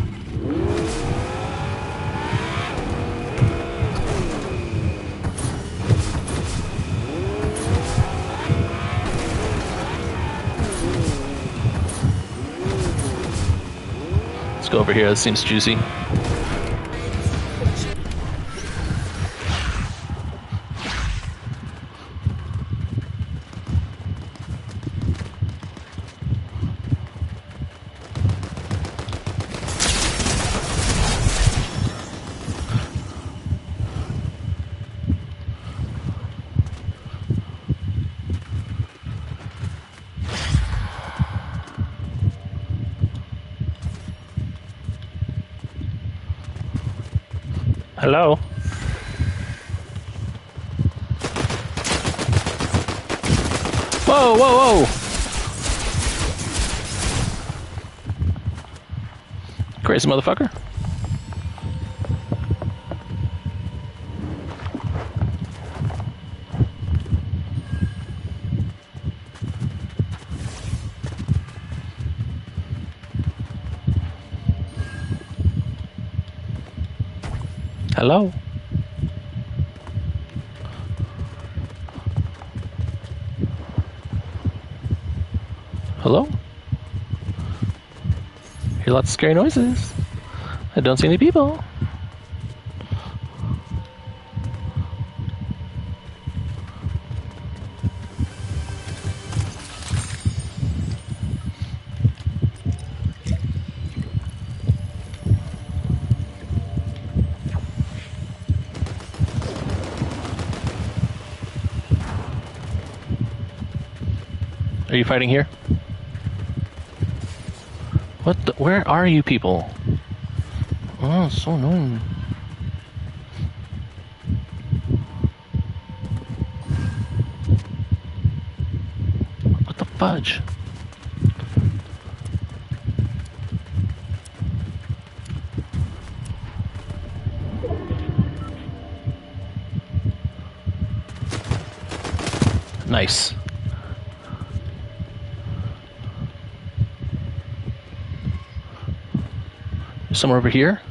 [SPEAKER 1] Let's go over here. This seems juicy.
[SPEAKER 5] Hello?
[SPEAKER 1] Whoa, whoa, whoa! Crazy motherfucker. Hello? Hello? Hear lots of scary noises. I don't see any people. Are you fighting here? What the, where are you people? Oh, so annoying. What the fudge? Nice. Somewhere over here?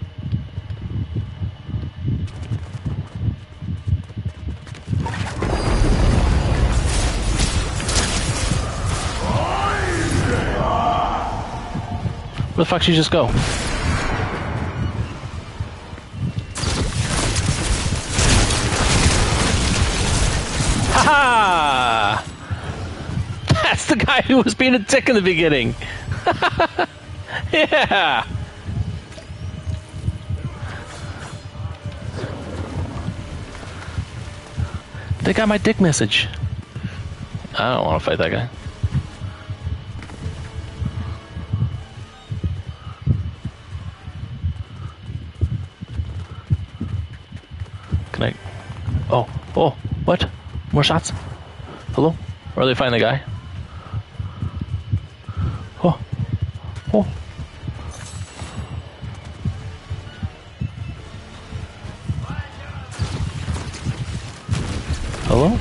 [SPEAKER 1] Where the fuck did you just go? Ha! That's the guy who was being a dick in the beginning. Yeah. They got my dick message. I don't want to fight that guy. Can I? Oh, oh, what? More shots? Hello? Or are they finding the guy? Oh, oh. Hello?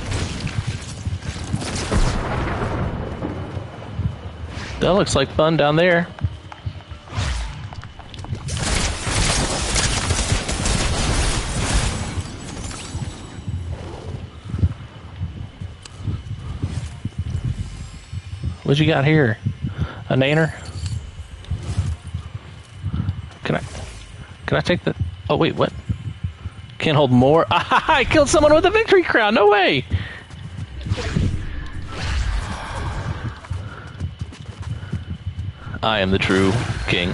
[SPEAKER 1] That looks like fun down there. What you got here? A naner? Can I? Can I take the? Oh wait, what? Can't hold more. I killed someone with a victory crown. No way. I am the true king.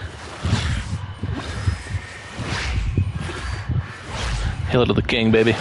[SPEAKER 1] Hail to the king, baby.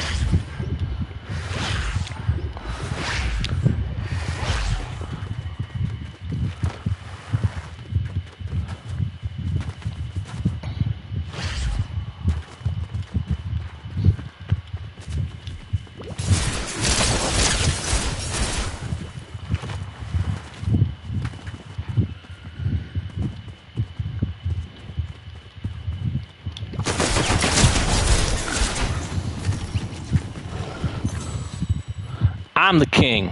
[SPEAKER 1] I'm the king.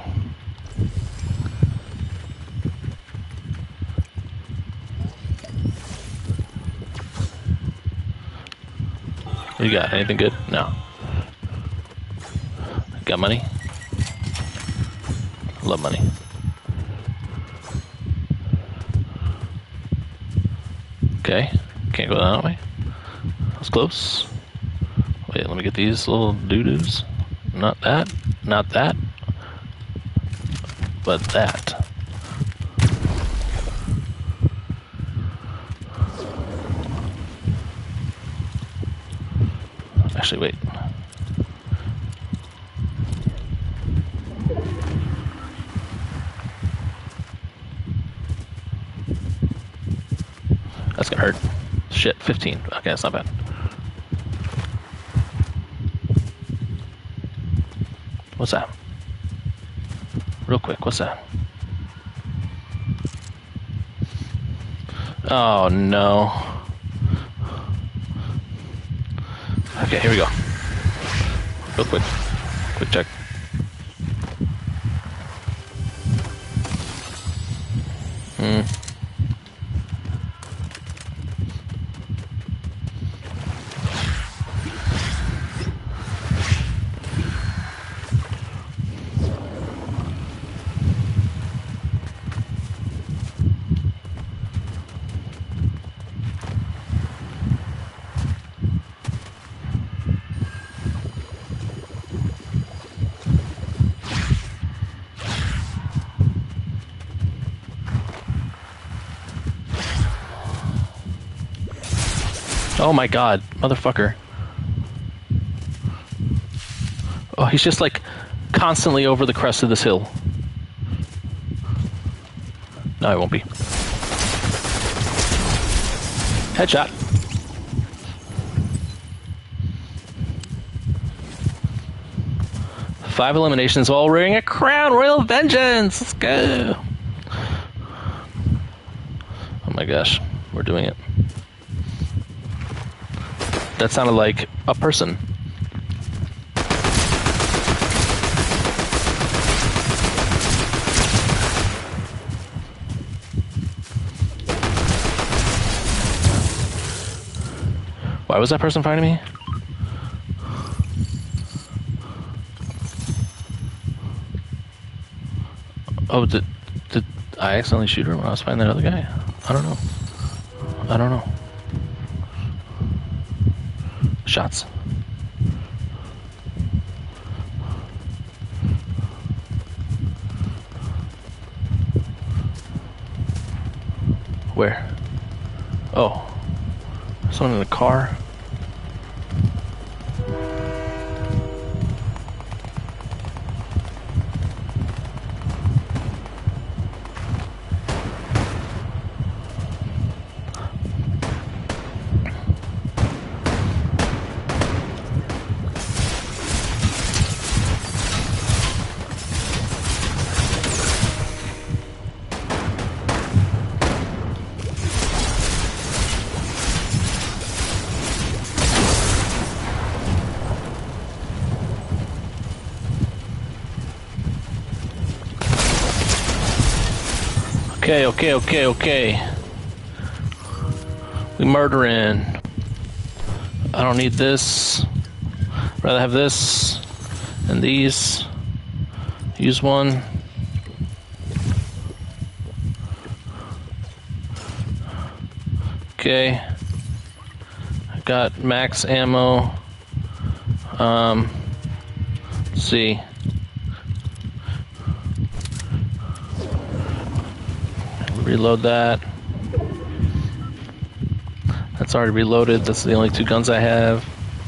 [SPEAKER 1] What you got? Anything good? No. Got money? Love money. Okay. Can't go that way. That's close. Wait, let me get these little doo-doos. Not that. Not that. But that. Actually, wait. That's gonna hurt. Shit, fifteen. Okay, that's not bad. What's that? Real quick, what's that? Oh no. Okay, here we go. Real quick. Quick check. Hmm. Oh my god, motherfucker. Oh, he's just like constantly over the crest of this hill. No, I won't be. Headshot. Five eliminations while wearing a crown. Royal Vengeance. Let's go. Oh my gosh, we're doing it. That sounded like a person. Why was that person fighting me? Oh, did, did I accidentally shoot her when I was fighting that other guy? I don't know. I don't know. Shots. Where? Oh. Someone in the car. Okay, okay, okay, okay. We murdering. I don't need this. Rather have this and these. Use one. Okay. I got max ammo. Um, let's see. Reload that. That's already reloaded. That's the only two guns I have.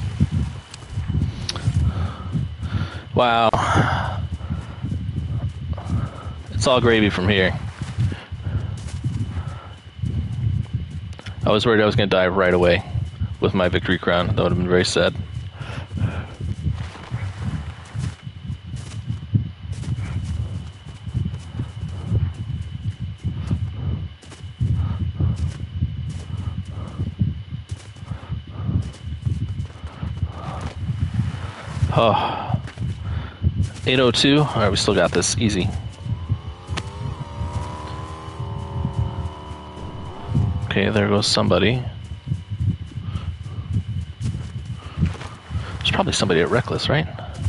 [SPEAKER 1] Wow. It's all gravy from here. I was worried I was going to die right away with my victory crown. That would have been very sad. Oh, eight oh two. All right, we still got this. Easy. Okay, there goes somebody. There's probably somebody at Reckless, right?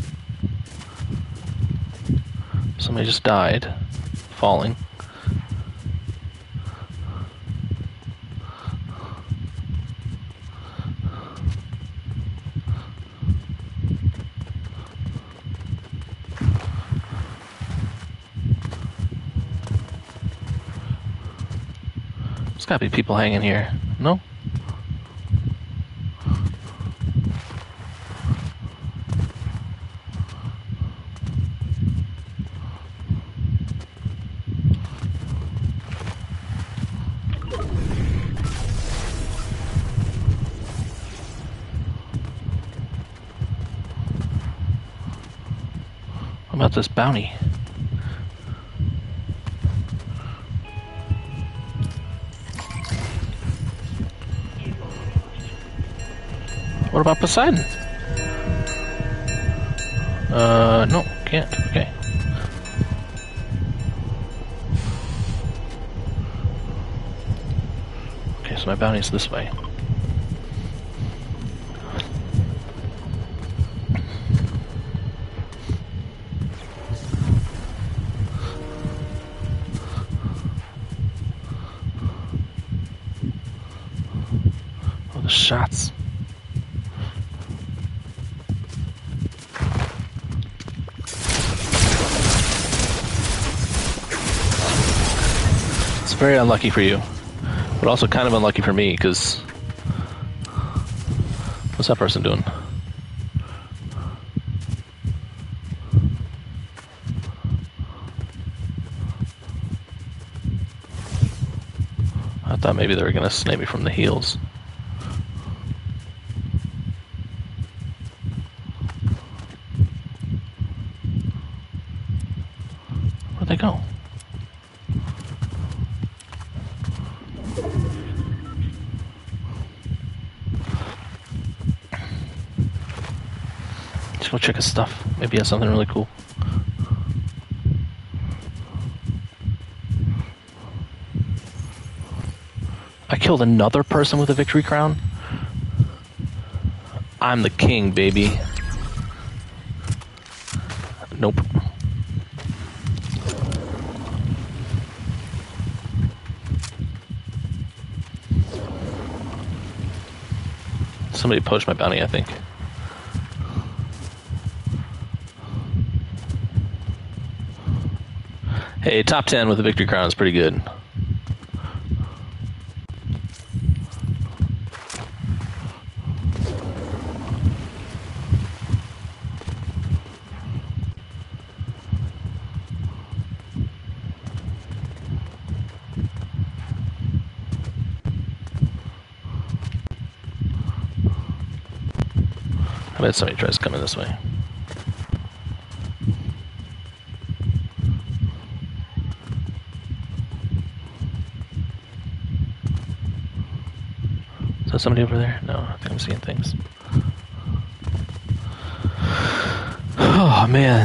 [SPEAKER 1] Somebody just died, falling. There's gotta be people hanging here. No? What about this bounty? What about Poseidon? Uh, no, can't. Okay. Okay, so my bounty's this way. Oh, the shots. Very unlucky for you, but also kind of unlucky for me, because what's that person doing? thought maybe they were gonna snipe me from the heels. Where'd they go? Let's go check his stuff. Maybe he has something really cool. I killed another person with a victory crown? I'm the king, baby. Nope. Somebody poached my bounty, I think. Hey, top ten with a victory crown is pretty good. I bet somebody tries coming this way. Is that somebody over there? No, I think I'm seeing things. Oh, man.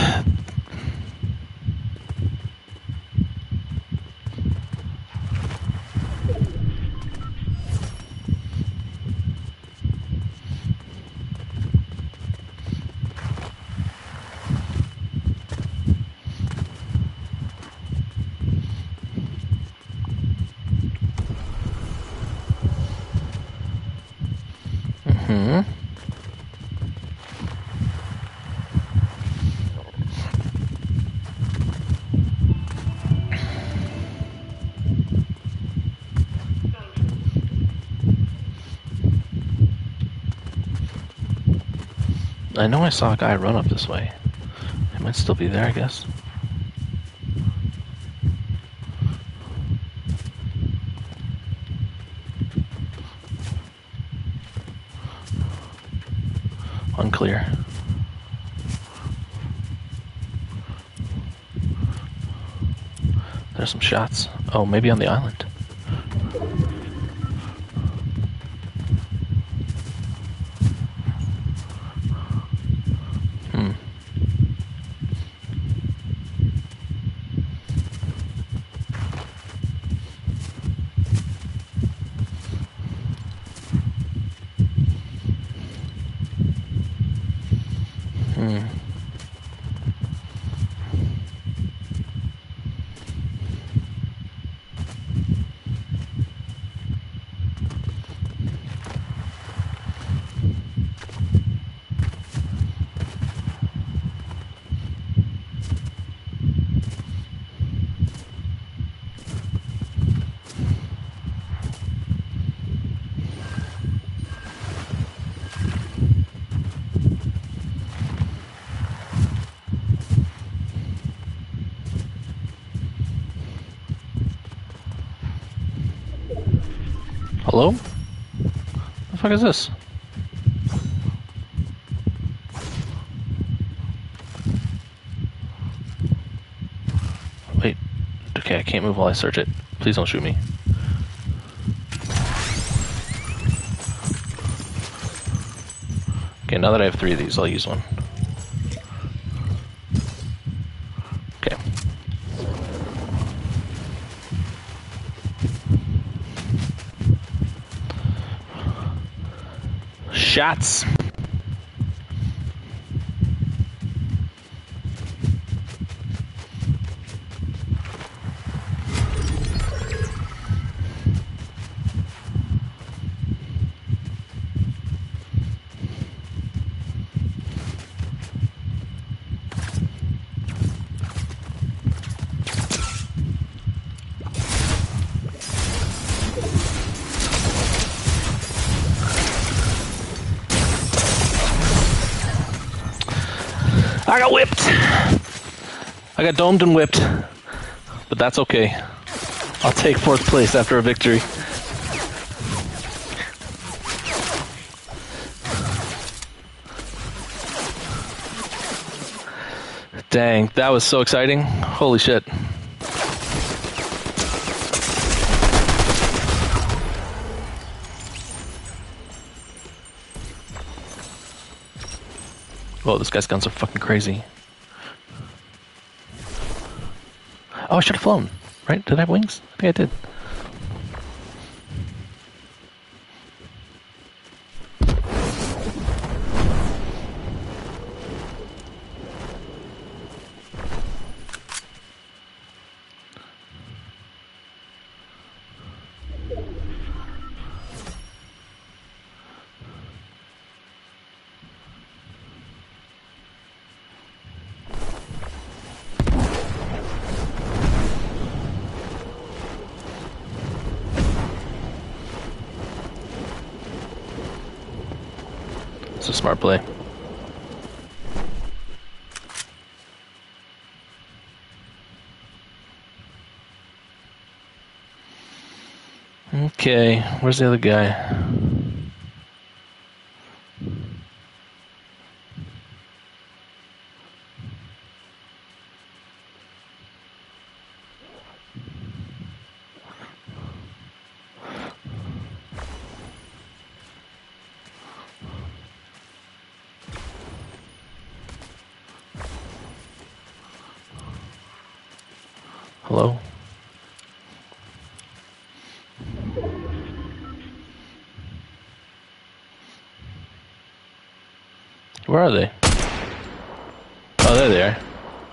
[SPEAKER 1] Hmm. I know I saw a guy run up this way. He might still be there, I guess. Unclear. There's some shots. Oh, maybe on the island. Hmm. Hmm. Hello? What the fuck is this? Wait. Okay, I can't move while I search it. Please don't shoot me. Okay, now that I have three of these, I'll use one. Okay. Shots. I got whipped. I got domed and whipped, but that's okay. I'll take fourth place after a victory. Dang, that was so exciting. Holy shit. Whoa, this guy's guns are fucking crazy. Oh, I should have flown, right? Did I have wings? I think I did. It's a smart play. Okay, where's the other guy? Hello? Where are they? Oh, there they are.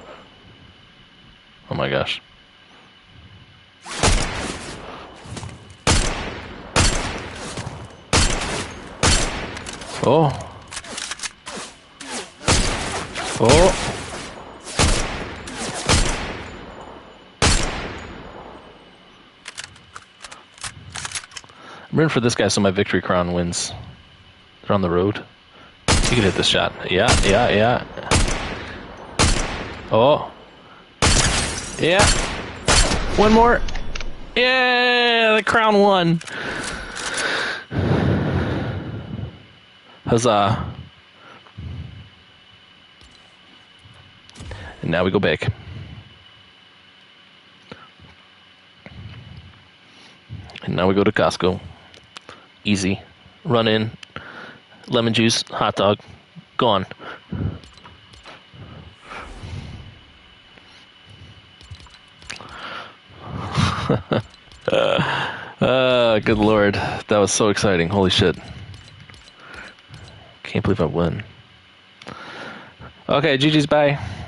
[SPEAKER 1] Oh my gosh. Oh. Oh. I'm rooting for this guy so my victory crown wins. They're on the road. You can hit this shot. Yeah, yeah, yeah. Oh. Yeah. One more. Yeah, the crown won. Huzzah. And now we go back. And now we go to Costco. Easy. Run in. Lemon juice. Hot dog. Gone. uh, good lord. That was so exciting. Holy shit. Can't believe I won. Okay, G G's, bye.